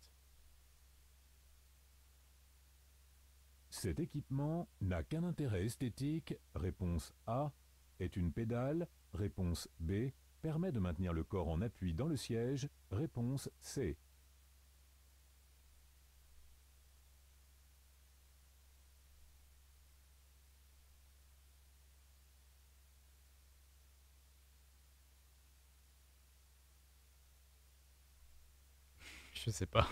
Cet équipement n'a qu'un intérêt esthétique. Réponse A. Est une pédale. Réponse B. Permet de maintenir le corps en appui dans le siège. Réponse C. Je sais pas.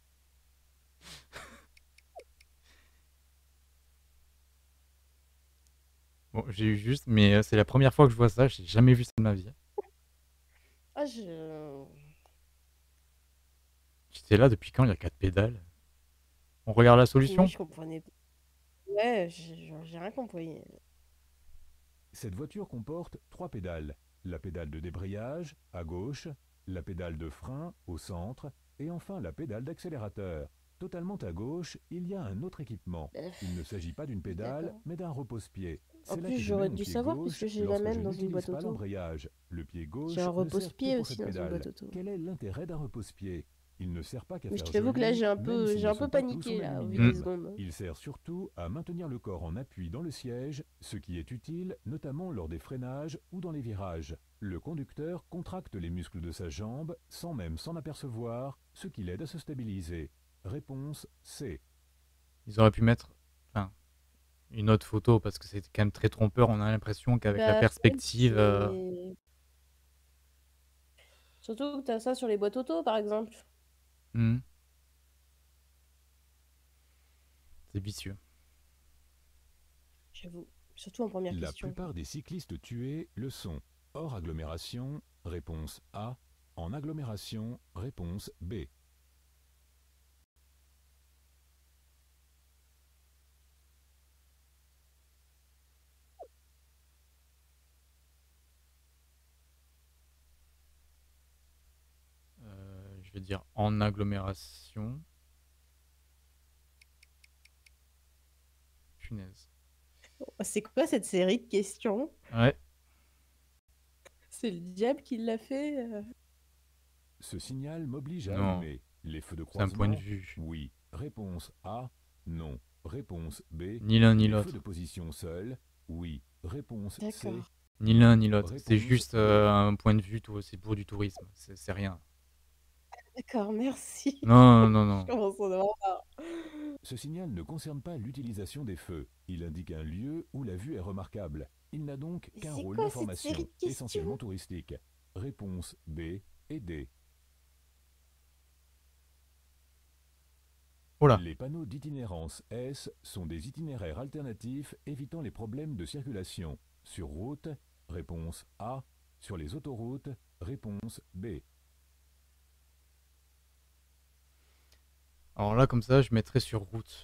Bon, j'ai eu juste, mais c'est la première fois que je vois ça. J'ai jamais vu ça de ma vie. Ah, je... J'étais là depuis quand il y a 4 pédales? On regarde la Moi, solution? je comprenais pas. Ouais, j'ai rien compris. Cette voiture comporte 3 pédales. La pédale de débrayage, à gauche, la pédale de frein, au centre, et enfin la pédale d'accélérateur. Totalement à gauche, il y a un autre équipement. Il ne s'agit pas d'une pédale, D'accord. mais d'un repose-pied. En C'est là plus, que je j'aurais mets mon dû pied savoir gauche puisque j'ai la lorsque même je dans une n'utilise boîte pas auto. l'embrayage. Le pied gauche J'ai un ne sert repose-pied que pour aussi cette dans une boîte pédale. auto. Quel est l'intérêt d'un repose-pied? Il ne sert pas qu'à Mais faire je t'avoue que là, joli, j'ai un même peu, s'ils j'ai ne un peu sont pas tous en paniqué là, au vu aluminium. des secondes. Il sert surtout à maintenir le corps en appui dans le siège, ce qui est utile notamment lors des freinages ou dans les virages. Le conducteur contracte les muscles de sa jambe sans même s'en apercevoir, ce qui l'aide à se stabiliser. Réponse C. Ils auraient pu mettre enfin, une autre photo parce que c'est quand même très trompeur. On a l'impression qu'avec la Bah, perspective. c'est... Surtout que t'as ça sur les boîtes auto, par exemple. C'est vicieux. J'avoue. Surtout en première La question. plupart des cyclistes tués le sont. Hors agglomération, réponse A. En agglomération, réponse B. Je vais dire en agglomération. Punaise. C'est quoi cette série de questions? Ouais. C'est le diable qui l'a fait. Ce signal m'oblige à Non. allumer. Les feux de C'est un point de croisement, vue. oui. Réponse A, non. Réponse B, Ni l'un ni les l'autre. feux de position seuls, oui. Réponse C, D'accord. Ni l'un ni l'autre. C'est Réponse juste B. un point de vue, c'est pour du tourisme. C'est rien. D'accord, merci. Non, non, non. Je commence à en avoir marre. Ce signal ne concerne pas l'utilisation des feux. Il indique un lieu où la vue est remarquable. Il n'a donc Mais qu'un c'est rôle quoi cette d'information, série de questions? essentiellement touristique. Réponse B et D. Oh là. Les panneaux d'itinérance S sont des itinéraires alternatifs évitant les problèmes de circulation. Sur route, réponse A. Sur les autoroutes, réponse B. Alors là, comme ça, je mettrais sur route.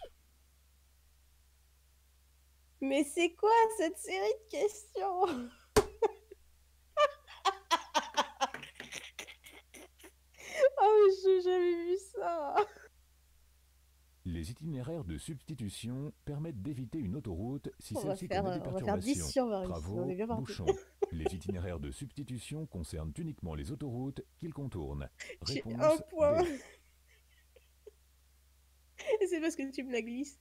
Mais c'est quoi cette série de questions? Oh, mais j'ai jamais vu ça. Les itinéraires de substitution permettent d'éviter une autoroute si On va celle-ci faire, connaît des on va faire 10 perturbations. sur 20 ici, on Travaux, est bien parti. bouchons. Les itinéraires de substitution concernent uniquement les autoroutes qu'ils contournent. J'ai Réponse un point. B. Et c'est parce que tu me l'as glissé.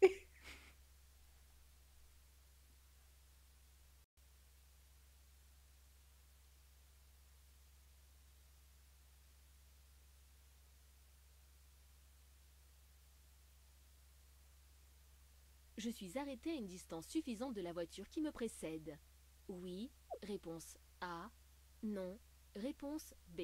je suis arrêté à une distance suffisante de la voiture qui me précède. Oui, réponse A. Non, réponse B.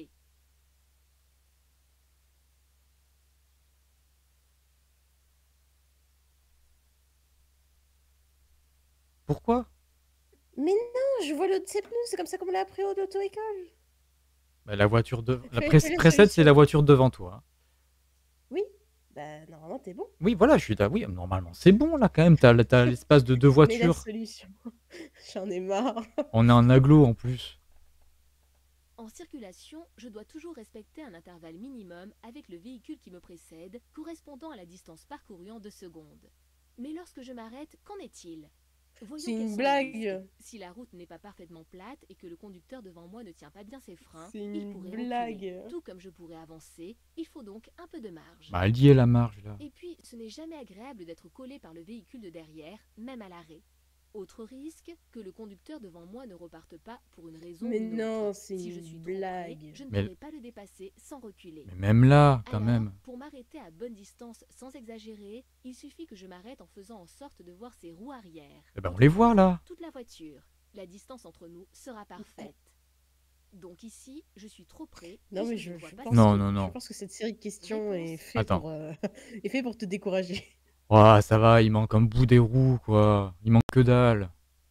Pourquoi? Mais non, je vois l'autre de ses pneus, c'est comme ça qu'on me l'a appris au l'auto-école. Bah, la voiture de... La Quelle est la précède, c'est solution? la voiture devant toi, hein. Oui, bah normalement t'es bon. Oui, voilà, je suis là. Oui, normalement, c'est bon, là, quand même. T'as l'espace de 2 Mais la voitures. solution, j'en ai marre. On est en agglo, en plus. En circulation, je dois toujours respecter un intervalle minimum avec le véhicule qui me précède, correspondant à la distance parcourue en 2 secondes. Mais lorsque je m'arrête, qu'en est-il? Voyons C'est quels une sont les blague. risques. Si la route n'est pas parfaitement plate et que le conducteur devant moi ne tient pas bien ses freins, C'est il une pourrait blague. reculer. Tout comme je pourrais avancer, il faut donc un peu de marge. Bah, elle y est, la marge, là. Et puis, ce n'est jamais agréable d'être collé par le véhicule de derrière, même à l'arrêt. Autre risque, que le conducteur devant moi ne reparte pas pour une raison Mais ou une non, autre. c'est Si je une suis trop près, blague. je ne Mais- pourrai pas le dépasser sans reculer. Mais même là, quand Alors, même. pour m'arrêter à bonne distance sans exagérer, il suffit que je m'arrête en faisant en sorte de voir ses roues arrière. Eh ben, on les voit, là. Toute la voiture. La distance entre nous sera parfaite. Donc ici, je suis trop près. Non, et mais je je, ne vois je pas pense, Non, si- non, je non. pense que cette série de questions est Réponse. faite Attends. pour, est fait pour te décourager. Oh, ça va, il manque un bout des roues, quoi. Il manque que dalle.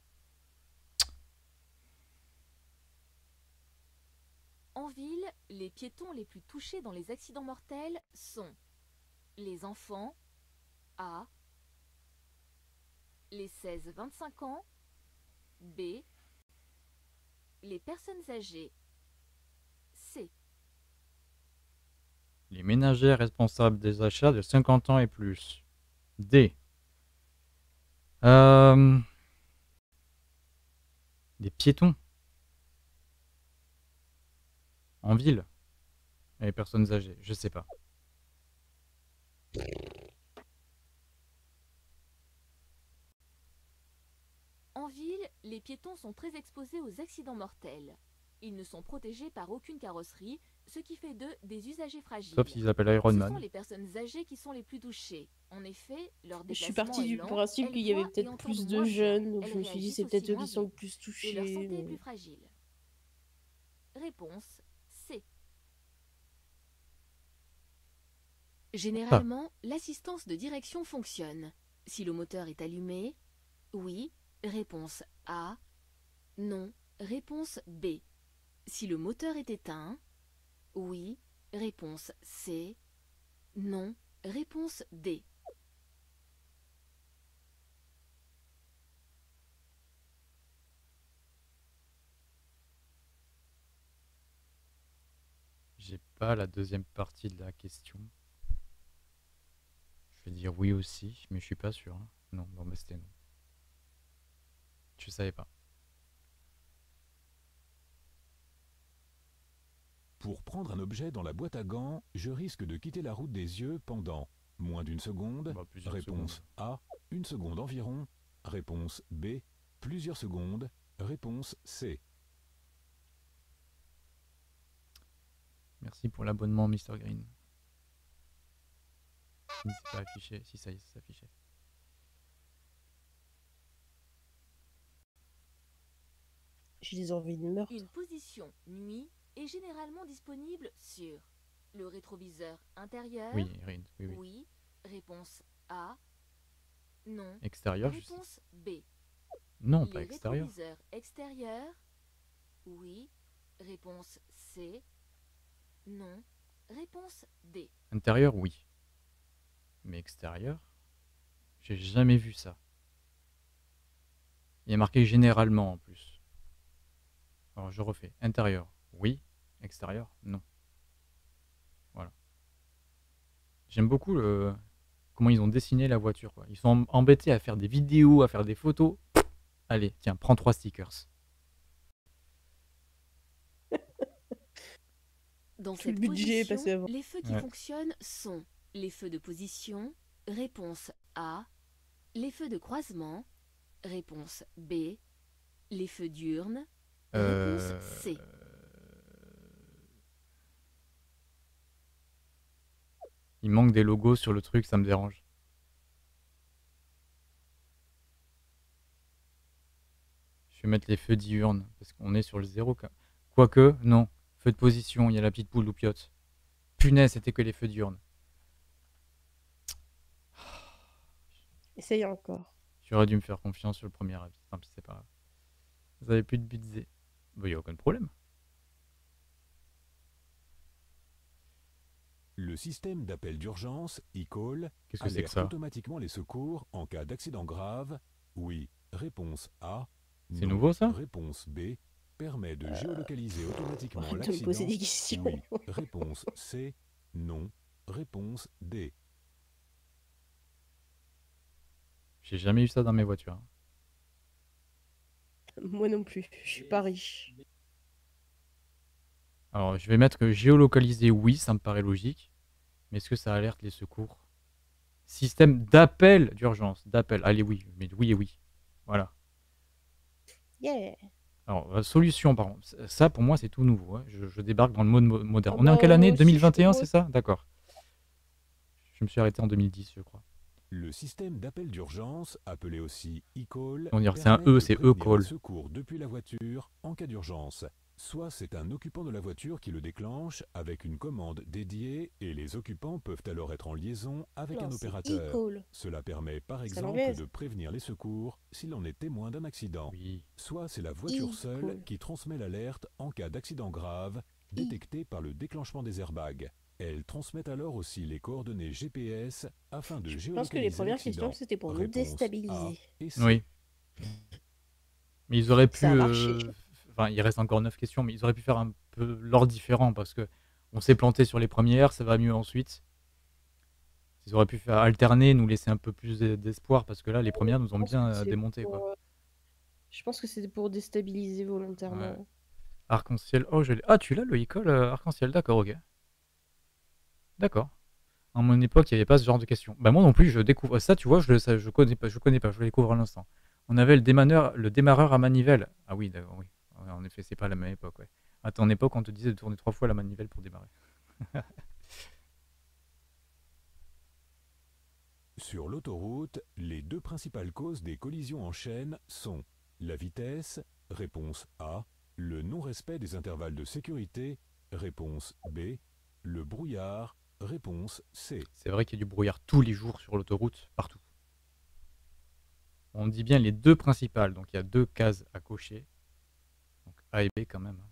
En ville, les piétons les plus touchés dans les accidents mortels sont les enfants, A, les 16-25 ans, B, les personnes âgées, C. Les ménagères responsables des achats de 50 ans et plus. D. Des piétons. En ville. Et les personnes âgées, je sais pas. En ville, les piétons sont très exposés aux accidents mortels. Ils ne sont protégés par aucune carrosserie, ce qui fait d'eux des usagers fragiles. Sauf s'ils appellent Iron Ce Man. sont les personnes âgées qui sont les plus touchées. En effet, leur Je suis déplacement partie est du lent, principe elles qu'il y avait voient et peut-être entendent plus de moins bien, jeunes, donc elles je me suis dit réagissent c'est peut-être aussi eux moins qui sont bien, le plus et leur touchés. santé est mais- plus fragile. Réponse C. Généralement, l'assistance de direction fonctionne. Si le moteur est allumé, oui, réponse A. Non, réponse B. Si le moteur est éteint, oui, réponse C. Non, réponse D. J'ai pas la deuxième partie de la question. Je vais dire oui aussi, mais je suis pas sûr, hein. Non, bon, bah c'était non. Je savais pas. Pour prendre un objet dans la boîte à gants, je risque de quitter la route des yeux pendant moins d'1 seconde. Bah, plusieurs Réponse secondes. A, 1 seconde environ. Réponse B, plusieurs secondes. Réponse C. Merci pour l'abonnement, Mr. Green. Si c'est pas affiché, si ça y est, c'est affiché. J'ai des envies de meurtre. Une position nuit est généralement disponible sur le rétroviseur intérieur. Oui, Green, oui, oui. Oui. Réponse A. Non. Extérieur, je sais. Réponse B. Non, Les pas extérieur. rétroviseurs extérieurs. Oui. Réponse C. Non. Réponse D. Intérieur, oui. Mais extérieur, j'ai jamais vu ça. Il y a marqué généralement en plus. Alors je refais. Intérieur, oui. Extérieur, non. Voilà. J'aime beaucoup comment ils ont dessiné la voiture, quoi. Ils sont embêtés à faire des vidéos, à faire des photos. Allez, tiens, prends 3 stickers. Dans Tout le cette budget est position, passé avant. les feux qui Ouais. fonctionnent sont les feux de position, réponse A, les feux de croisement, réponse B, les feux diurnes, réponse C. Il manque des logos sur le truc, ça me dérange. Je vais mettre les feux diurnes, parce qu'on est sur le 0. Quoique, non. Feu de position, il y a la petite boule loupiote. Punaise, c'était que les feux diurnes. Essaye encore. J'aurais dû me faire confiance sur le premier avis. Tant pis, c'est pas grave. Vous avez plus de budget. Il n'y a aucun problème. Le système d'appel d'urgence, e-call, Qu'est-ce que c'est que alerte ça? automatiquement les secours en cas d'accident grave. Oui, réponse A. C'est Non, nouveau, ça? réponse B. Permet de géolocaliser automatiquement Arrête de me poser l'accident. des questions. Oui, réponse C. Non, réponse D. J'ai jamais eu ça dans mes voitures. Moi non plus, je suis pas riche. Alors, je vais mettre que géolocaliser, oui, ça me paraît logique. Mais est-ce que ça alerte les secours? Système d'appel d'urgence. D'appel. Allez, oui. Mais oui et oui. Voilà. Yeah. Alors, solution, par contre. Ça, pour moi, c'est tout nouveau. Hein. Je débarque dans le mode moderne. Ah On est en bah, quelle année? moi aussi, 2021, moi c'est ça? D'accord. Je me suis arrêté en 2010, je crois. Le système d'appel d'urgence, appelé aussi e-call, On dirait c'est un permet E, de c'est prévenir e-call. les secours depuis la voiture en cas d'urgence. Soit c'est un occupant de la voiture qui le déclenche avec une commande dédiée et les occupants peuvent alors être en liaison avec Non, un c'est opérateur. e-call. Cela permet par C'est à exemple l'anglaise. de prévenir les secours si l'on est témoin d'un accident. Oui. Soit c'est la voiture seule e-call. qui transmet l'alerte en cas d'accident grave détecté par le déclenchement des airbags. Elle transmet alors aussi les coordonnées GPS afin de Je pense que les géolocaliser premières l'accident. questions, c'était pour nous Réponse A déstabiliser. et C. Oui. Mais ils auraient pu. Ça a marché. Enfin, il reste encore 9 questions, mais ils auraient pu faire un peu l'ordre différent parce que on s'est planté sur les premières, ça va mieux ensuite. Ils auraient pu faire alterner, nous laisser un peu plus d'espoir parce que là, les premières nous ont Je pense bien que c'est démonté, pour, quoi. Je pense que c'était pour déstabiliser volontairement. Ouais. Arc-en-ciel. Oh, je l'ai. Ah, tu l'as le e-call arc-en-ciel, d'accord, ok. D'accord. À mon époque, il n'y avait pas ce genre de questions. Bah moi non plus, je découvre ça, tu vois, je connais pas, je le découvre à l'instant. On avait le démarreur à manivelle. Ah oui, d'accord, oui. Ouais, en effet, c'est pas la même époque, ouais. À ton époque, on te disait de tourner 3 fois la manivelle pour démarrer. Sur l'autoroute, les deux principales causes des collisions en chaîne sont la vitesse, réponse A, le non-respect des intervalles de sécurité, réponse B, le brouillard, réponse C. C'est vrai qu'il y a du brouillard tous les jours sur l'autoroute, partout. On dit bien les deux principales, donc il y a 2 cases à cocher. Donc A et B quand même.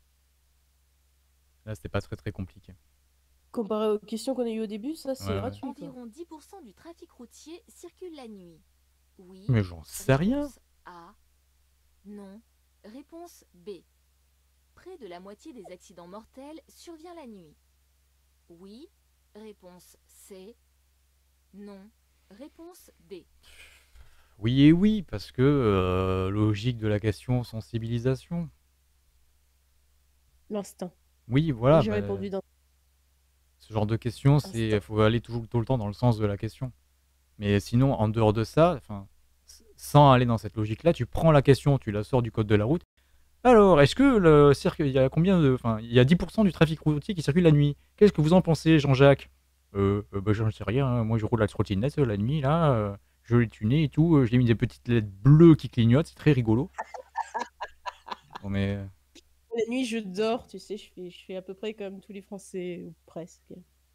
Là, c'était pas très très compliqué. Comparé aux questions qu'on a eues au début, ça c'est Ouais, ouais. gratuit. Quoi. Environ 10% du trafic routier circule la nuit. Oui. Mais j'en sais rien. Réponse A. Non. Réponse B. Près de la moitié des accidents mortels survient la nuit. Oui. Réponse C. Non. Réponse D. Oui et oui, parce que logique de la question, sensibilisation. L'instinct. Oui, voilà. J'ai bah, répondu dans. ce genre de questions, c'est Instinct. faut aller tout le temps dans le sens de la question. Mais sinon, en dehors de ça, enfin, sans aller dans cette logique-là, tu prends la question, tu la sors du code de la route. Alors, est-ce que il y a combien de, enfin, il y a 10% du trafic routier qui circule la nuit. Qu'est-ce que vous en pensez, Jean-Jacques? Bah, j'en sais rien. Hein. Moi, je roule à la trottinette la nuit là. Je l'ai tuné et tout. Je l'ai mis des petites LED bleues qui clignotent. C'est très rigolo. Bon, mais La nuit, je dors, tu sais, je fais à peu près comme tous les Français, ou presque.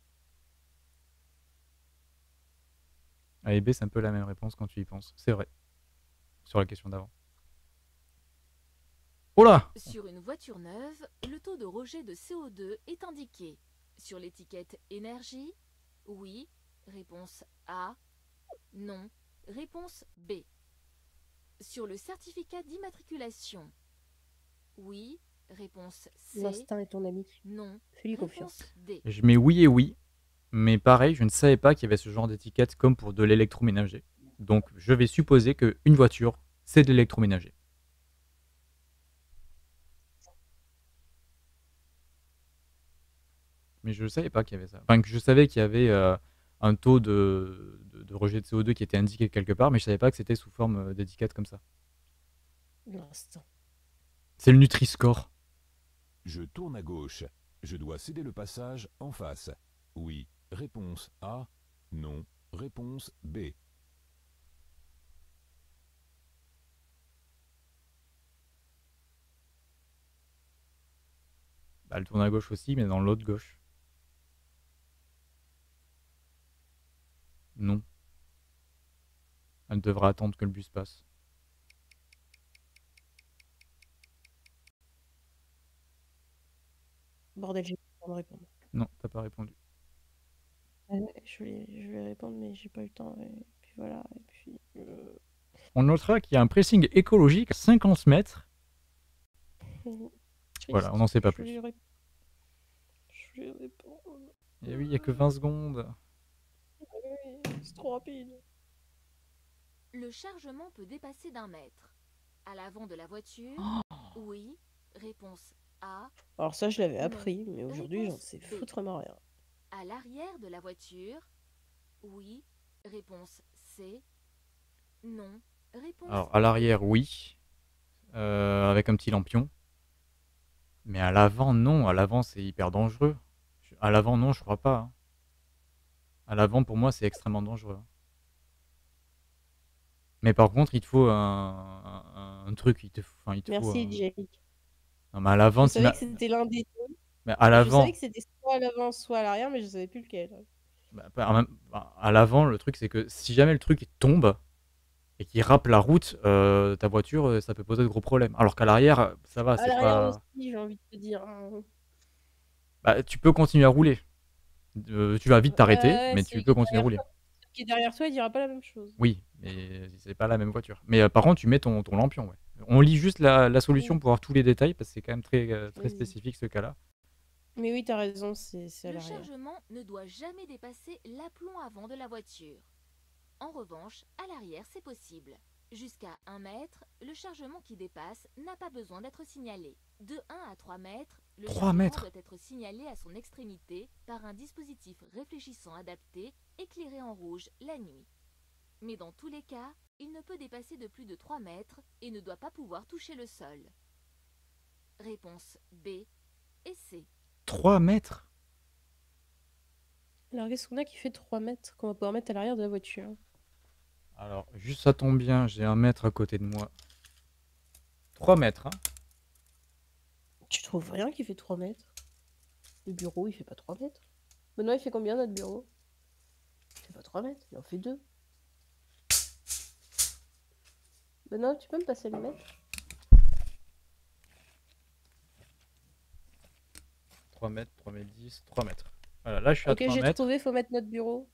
A et B, c'est un peu la même réponse quand tu y penses. C'est vrai. Sur la question d'avant. Oh là! Sur une voiture neuve, le taux de rejet de CO2 est indiqué. Sur l'étiquette énergie, oui. Réponse A. Non. Réponse B. Sur le certificat d'immatriculation, oui. Réponse C. L'instinct est ton ami. Non. Fais-lui confiance. Réponse D. Je mets oui et oui. Mais pareil, je ne savais pas qu'il y avait ce genre d'étiquette comme pour de l'électroménager. Donc, je vais supposer qu'une voiture, c'est de l'électroménager. Mais je ne savais pas qu'il y avait ça. Enfin, que je savais qu'il y avait un taux de rejet de CO2 qui était indiqué quelque part, mais je ne savais pas que c'était sous forme d'étiquette comme ça. L'instinct. C'est le Nutri-Score. Je tourne à gauche. Je dois céder le passage en face. Oui. Réponse A. Non. Réponse B. Elle tourne à gauche aussi, mais dans l'autre gauche. Non. Elle devra attendre que le bus passe. Bordel, j'ai pas le temps de répondre. Non, t'as pas répondu. Je vais répondre, mais j'ai pas eu le temps. Et puis voilà. Et puis, On notera qu'il y a un pressing écologique à 50 mètres. Voilà, on n'en sait pas plus. Je vais répondre. Et oui, il n'y a que 20 secondes. Oui, c'est trop rapide. Le chargement peut dépasser d'1 mètre. À l'avant de la voiture, oui. Réponse A. Alors ça, je l'avais Non. appris, mais aujourd'hui, j'en Réponse sais B. foutrement rien. À l'arrière de la voiture, oui. Réponse C. Non. Réponse Alors, à l'arrière, oui. Avec un petit lampion. Mais à l'avant, non. À l'avant, c'est hyper dangereux. À l'avant, non, je crois pas. Hein. À l'avant, pour moi, c'est extrêmement dangereux. Mais par contre, il te faut un truc. Il te faut Merci, DJ. Non, mais à l'avant, Je savais que c'était l'un des deux. Mais à Je l'avant. savais que c'était soit à l'avant, soit à l'arrière, mais je savais plus lequel. À l'avant, le truc, c'est que si jamais le truc tombe et qu'il râpe la route, ta voiture, ça peut poser de gros problèmes. Alors qu'à l'arrière, ça va. À l'arrière aussi, j'ai envie de te dire. Bah, tu peux continuer à rouler. Tu vas vite t'arrêter, mais tu peux continuer à rouler. Celui qui est derrière toi, il dira pas la même chose. Oui, mais c'est pas la même voiture. Mais par contre, tu mets ton lampion. Ouais. On lit juste la solution pour avoir tous les détails, parce que c'est quand même très spécifique ce cas-là. Mais oui, t'as raison, c'est à Le l'arrière. chargement ne doit jamais dépasser l'aplomb avant de la voiture. En revanche, à l'arrière, c'est possible. Jusqu'à 1 mètre, le chargement qui dépasse n'a pas besoin d'être signalé. De 1 à 3 mètres, le chargement doit être signalé à son extrémité par un dispositif réfléchissant adapté, éclairé en rouge la nuit. Mais dans tous les cas, il ne peut dépasser de plus de 3 mètres et ne doit pas pouvoir toucher le sol. Réponse B et C. 3 mètres? Alors, qu'est-ce qu'on a qui fait 3 mètres qu'on va pouvoir mettre à l'arrière de la voiture? Alors, juste ça tombe bien, j'ai 1 mètre à côté de moi. 3 mètres, hein? Tu trouves rien qui fait 3 mètres? Le bureau, il fait pas 3 mètres. Benoît, il fait combien notre bureau? Il fait pas 3 mètres, il en fait 2. Benoît, tu peux me passer le mètre? 3 mètres, 3 mètres 10, 3 mètres. Voilà, là je suis à 3 Ok, mètres. j'ai trouvé, faut mettre notre bureau.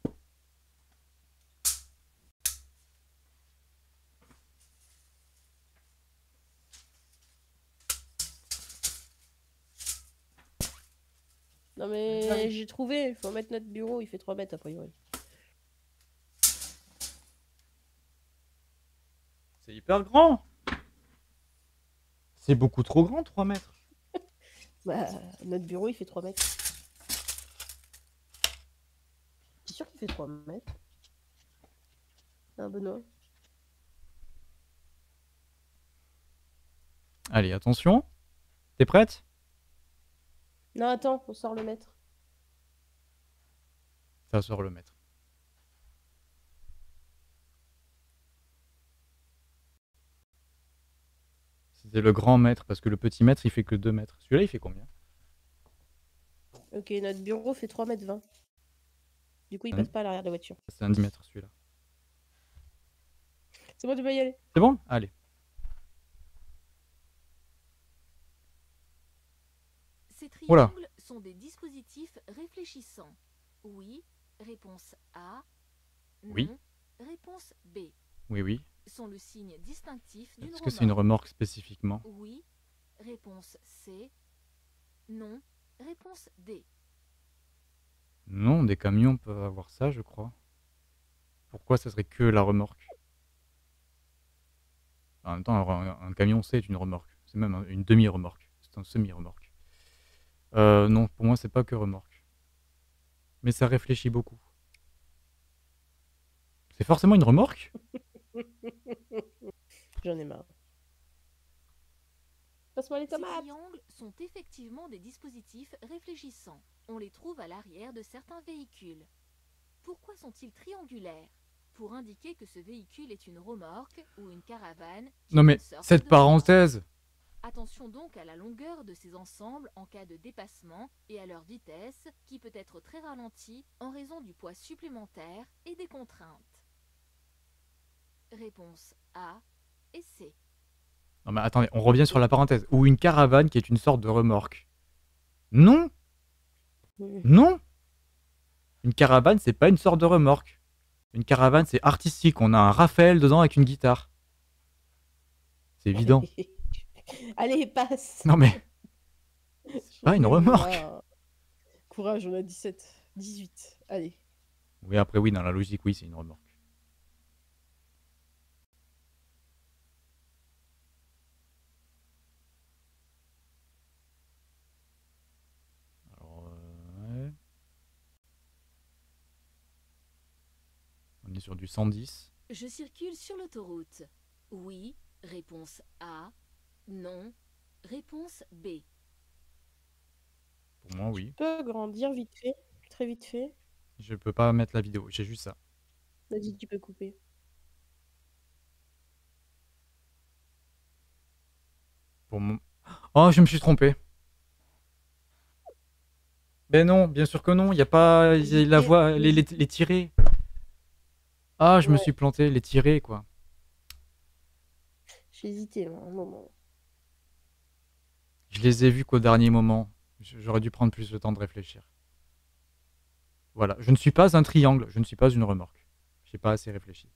Non mais j'ai trouvé, faut mettre notre bureau, il fait 3 mètres a priori. C'est hyper grand. C'est beaucoup trop grand, 3 mètres. Bah, notre bureau, il fait 3 mètres. T'es sûr qu'il fait 3 mètres? Ah, Benoît. Allez, attention. T'es prête? Non, attends, on sort le mètre. Ça sort le mètre. C'était le grand mètre, parce que le petit mètre, il fait que 2 mètres. Celui-là, il fait combien? Ok, notre bureau fait 3 mètres 20. Du coup, il passe pas à l'arrière de la voiture. C'est un 10 mètres, celui-là. C'est bon, tu peux y aller. C'est bon? Allez. Ces triangles sont des dispositifs réfléchissants. Oui. Réponse A. Non. Oui. Réponse B. Oui, oui. Sont le signe distinctif d'une remorque. Est-ce que c'est une remorque spécifiquement? Oui. Réponse C. Non. Réponse D. Non, des camions peuvent avoir ça, je crois. Pourquoi ça serait que la remorque? En même temps, un camion, c'est une remorque. C'est même une demi-remorque. C'est un semi-remorque. Non, pour moi, c'est pas que remorque. Mais ça réfléchit beaucoup. C'est forcément une remorque? J'en ai marre. Passe-moi les Ces tomates. triangles sont effectivement des dispositifs réfléchissants. On les trouve à l'arrière de certains véhicules. Pourquoi sont-ils triangulaires? Pour indiquer que ce véhicule est une remorque ou une caravane. Non mais, cette parenthèse! Attention donc à la longueur de ces ensembles en cas de dépassement et à leur vitesse qui peut être très ralentie en raison du poids supplémentaire et des contraintes. Réponse A et C. Non mais attendez, on revient sur la parenthèse. Ou une caravane qui est une sorte de remorque. Non, non. Une caravane, c'est pas une sorte de remorque. Une caravane, c'est artistique. On a un Raphaël dedans avec une guitare. C'est évident. Allez, passe. Non mais, c'est pas une remorque. Courage, on a 17, 18. Allez. Oui, après oui, dans la logique, oui, c'est une remorque. Alors, ouais. On est sur du 110. Je circule sur l'autoroute. Oui, réponse A. Non, réponse B. Pour moi, oui. Tu peux agrandir vite fait, très vite fait. Je peux pas mettre la vidéo, j'ai juste ça. Vas-y, tu peux couper. Pour mon... Oh, je me suis trompé. Ben non, bien sûr que non, il n'y a pas la voie, les tirés. Ah, je me suis planté, les tirés, quoi. J'ai hésité, moi, un moment. Je les ai vus qu'au dernier moment. J'aurais dû prendre plus le temps de réfléchir. Voilà, je ne suis pas un triangle, je ne suis pas une remorque. J'ai pas assez réfléchi.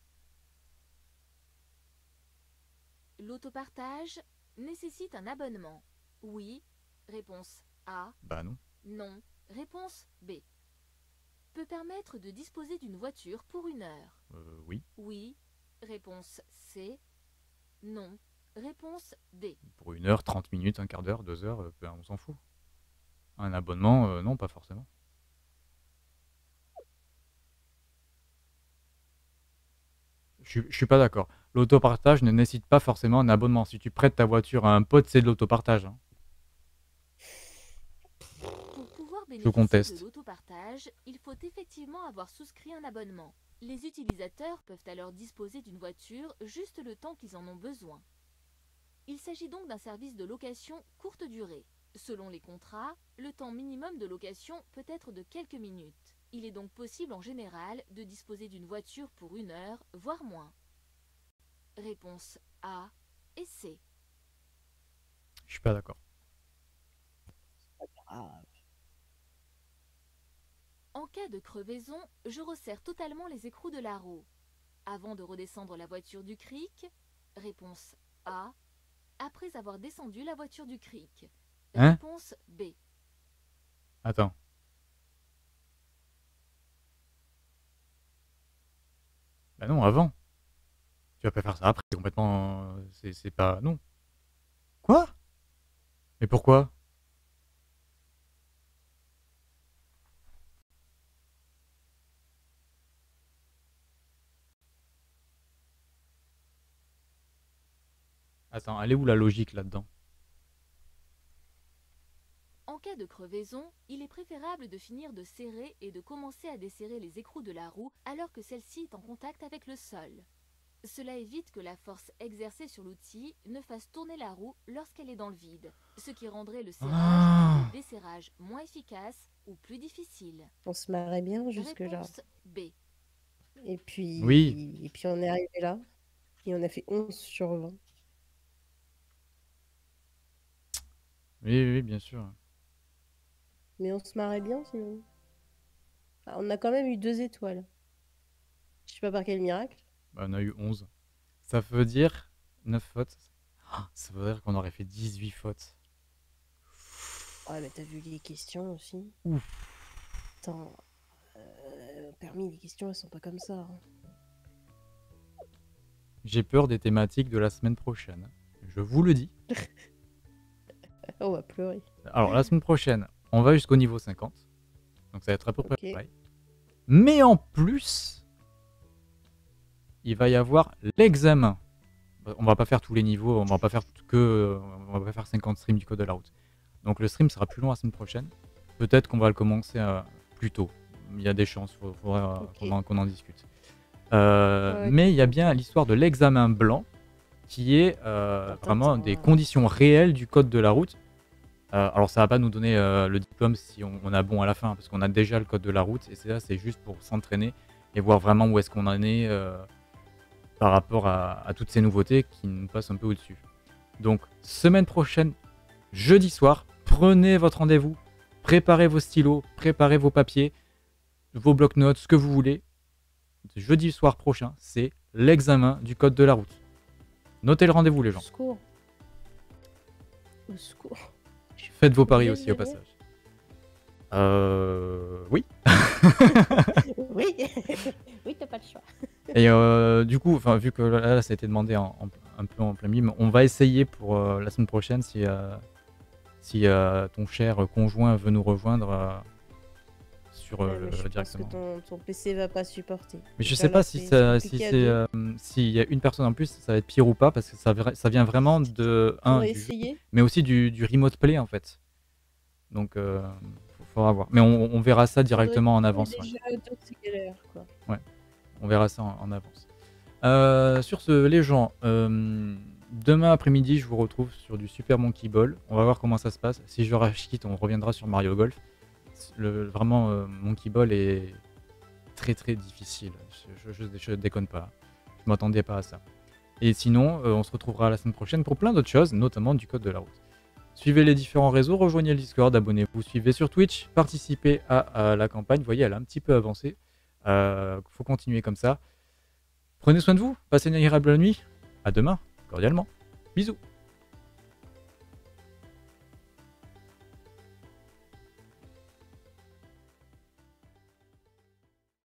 L'autopartage nécessite un abonnement. Oui, réponse A. Bah non. Non, réponse B. Peut permettre de disposer d'une voiture pour 1 heure. Oui. Oui, réponse C. Non, réponse D. Pour 1 heure, 30 minutes, un quart d'heure, 2 heures, on s'en fout. Un abonnement, non, pas forcément. Je suis pas d'accord. L'autopartage ne nécessite pas forcément un abonnement. Si tu prêtes ta voiture à un pote, c'est de l'autopartage. Hein. Pour pouvoir Je conteste. bénéficier de l'autopartage, il faut effectivement avoir souscrit un abonnement. Les utilisateurs peuvent alors disposer d'une voiture juste le temps qu'ils en ont besoin. Il s'agit donc d'un service de location courte durée. Selon les contrats, le temps minimum de location peut être de quelques minutes. Il est donc possible en général de disposer d'une voiture pour 1 heure, voire moins. Réponse A et C. Je suis pas d'accord. En cas de crevaison, je resserre totalement les écrous de la roue. Avant de redescendre la voiture du cric, réponse A. Après avoir descendu la voiture du cric. Hein? Réponse B. Attends. Bah non, avant. Tu vas pas faire ça après, c'est complètement... C'est pas... Non. Quoi? Mais pourquoi? Attends, elle est où la logique là-dedans? En cas de crevaison, il est préférable de finir de serrer et de commencer à desserrer les écrous de la roue alors que celle-ci est en contact avec le sol. Cela évite que la force exercée sur l'outil ne fasse tourner la roue lorsqu'elle est dans le vide, ce qui rendrait le serrage et le desserrage moins efficace ou plus difficile. On se marrait bien jusque-là. Réponse B. Et puis, Oui. et puis on est arrivé là, et on a fait 11 sur 20. Oui, bien sûr. Mais on se marrait bien sinon. Ah, on a quand même eu 2 étoiles. Je sais pas par quel miracle. Bah, on a eu 11. Ça veut dire 9 fautes. Ça veut dire qu'on aurait fait 18 fautes. Ouais, mais t'as vu les questions aussi. Ouf. Attends, permis, les questions elles sont pas comme ça. Hein. J'ai peur des thématiques de la semaine prochaine. Je vous le dis. On va pleurer. Alors, la semaine prochaine, on va jusqu'au niveau 50. Donc, ça va être à peu près Ok. pareil. Mais en plus, il va y avoir l'examen. On va pas faire tous les niveaux, on va pas faire 50 streams du code de la route. Donc, le stream sera plus long la semaine prochaine. Peut-être qu'on va le commencer plus tôt. Il y a des chances, il faudra qu'on en discute. Ouais. Mais il y a bien l'histoire de l'examen blanc qui est vraiment des conditions réelles du code de la route. Alors ça va pas nous donner le diplôme si on a bon à la fin, parce qu'on a déjà le code de la route, et c'est juste pour s'entraîner et voir vraiment où est-ce qu'on en est par rapport à toutes ces nouveautés qui nous passent un peu au-dessus. Donc semaine prochaine, jeudi soir, prenez votre rendez-vous, préparez vos stylos, préparez vos papiers, vos blocs-notes, ce que vous voulez. Jeudi soir prochain, c'est l'examen du code de la route. Notez le rendez-vous, les gens. Au secours. Au secours. Faites vos paris aussi au passage. Oui. Oui, oui, t'as pas le choix. Et du coup, vu que là, ça a été demandé un peu en plein milieu, mais on va essayer pour la semaine prochaine si ton cher conjoint veut nous rejoindre sur directement. Parce que ton PC va pas supporter. Mais je sais pas s'il y a une personne en plus, ça va être pire ou pas, parce que ça vient vraiment de mais aussi du remote play en fait. Donc faudra voir. Mais on verra ça directement en avance. Ouais, on verra ça en avance. Sur ce, les gens, demain après-midi, je vous retrouve sur du Super Monkey Ball. On va voir comment ça se passe. Si je rage quitte, on reviendra sur Mario Golf. Vraiment, Monkey Ball est très très difficile. Je déconne pas. Je m'attendais pas à ça. Et sinon, on se retrouvera la semaine prochaine pour plein d'autres choses, notamment du code de la route. Suivez les différents réseaux, rejoignez le Discord, abonnez-vous, suivez sur Twitch, participez à la campagne. Vous voyez, elle a un petit peu avancé. Faut continuer comme ça. Prenez soin de vous, passez une agréable nuit. À demain, cordialement. Bisous.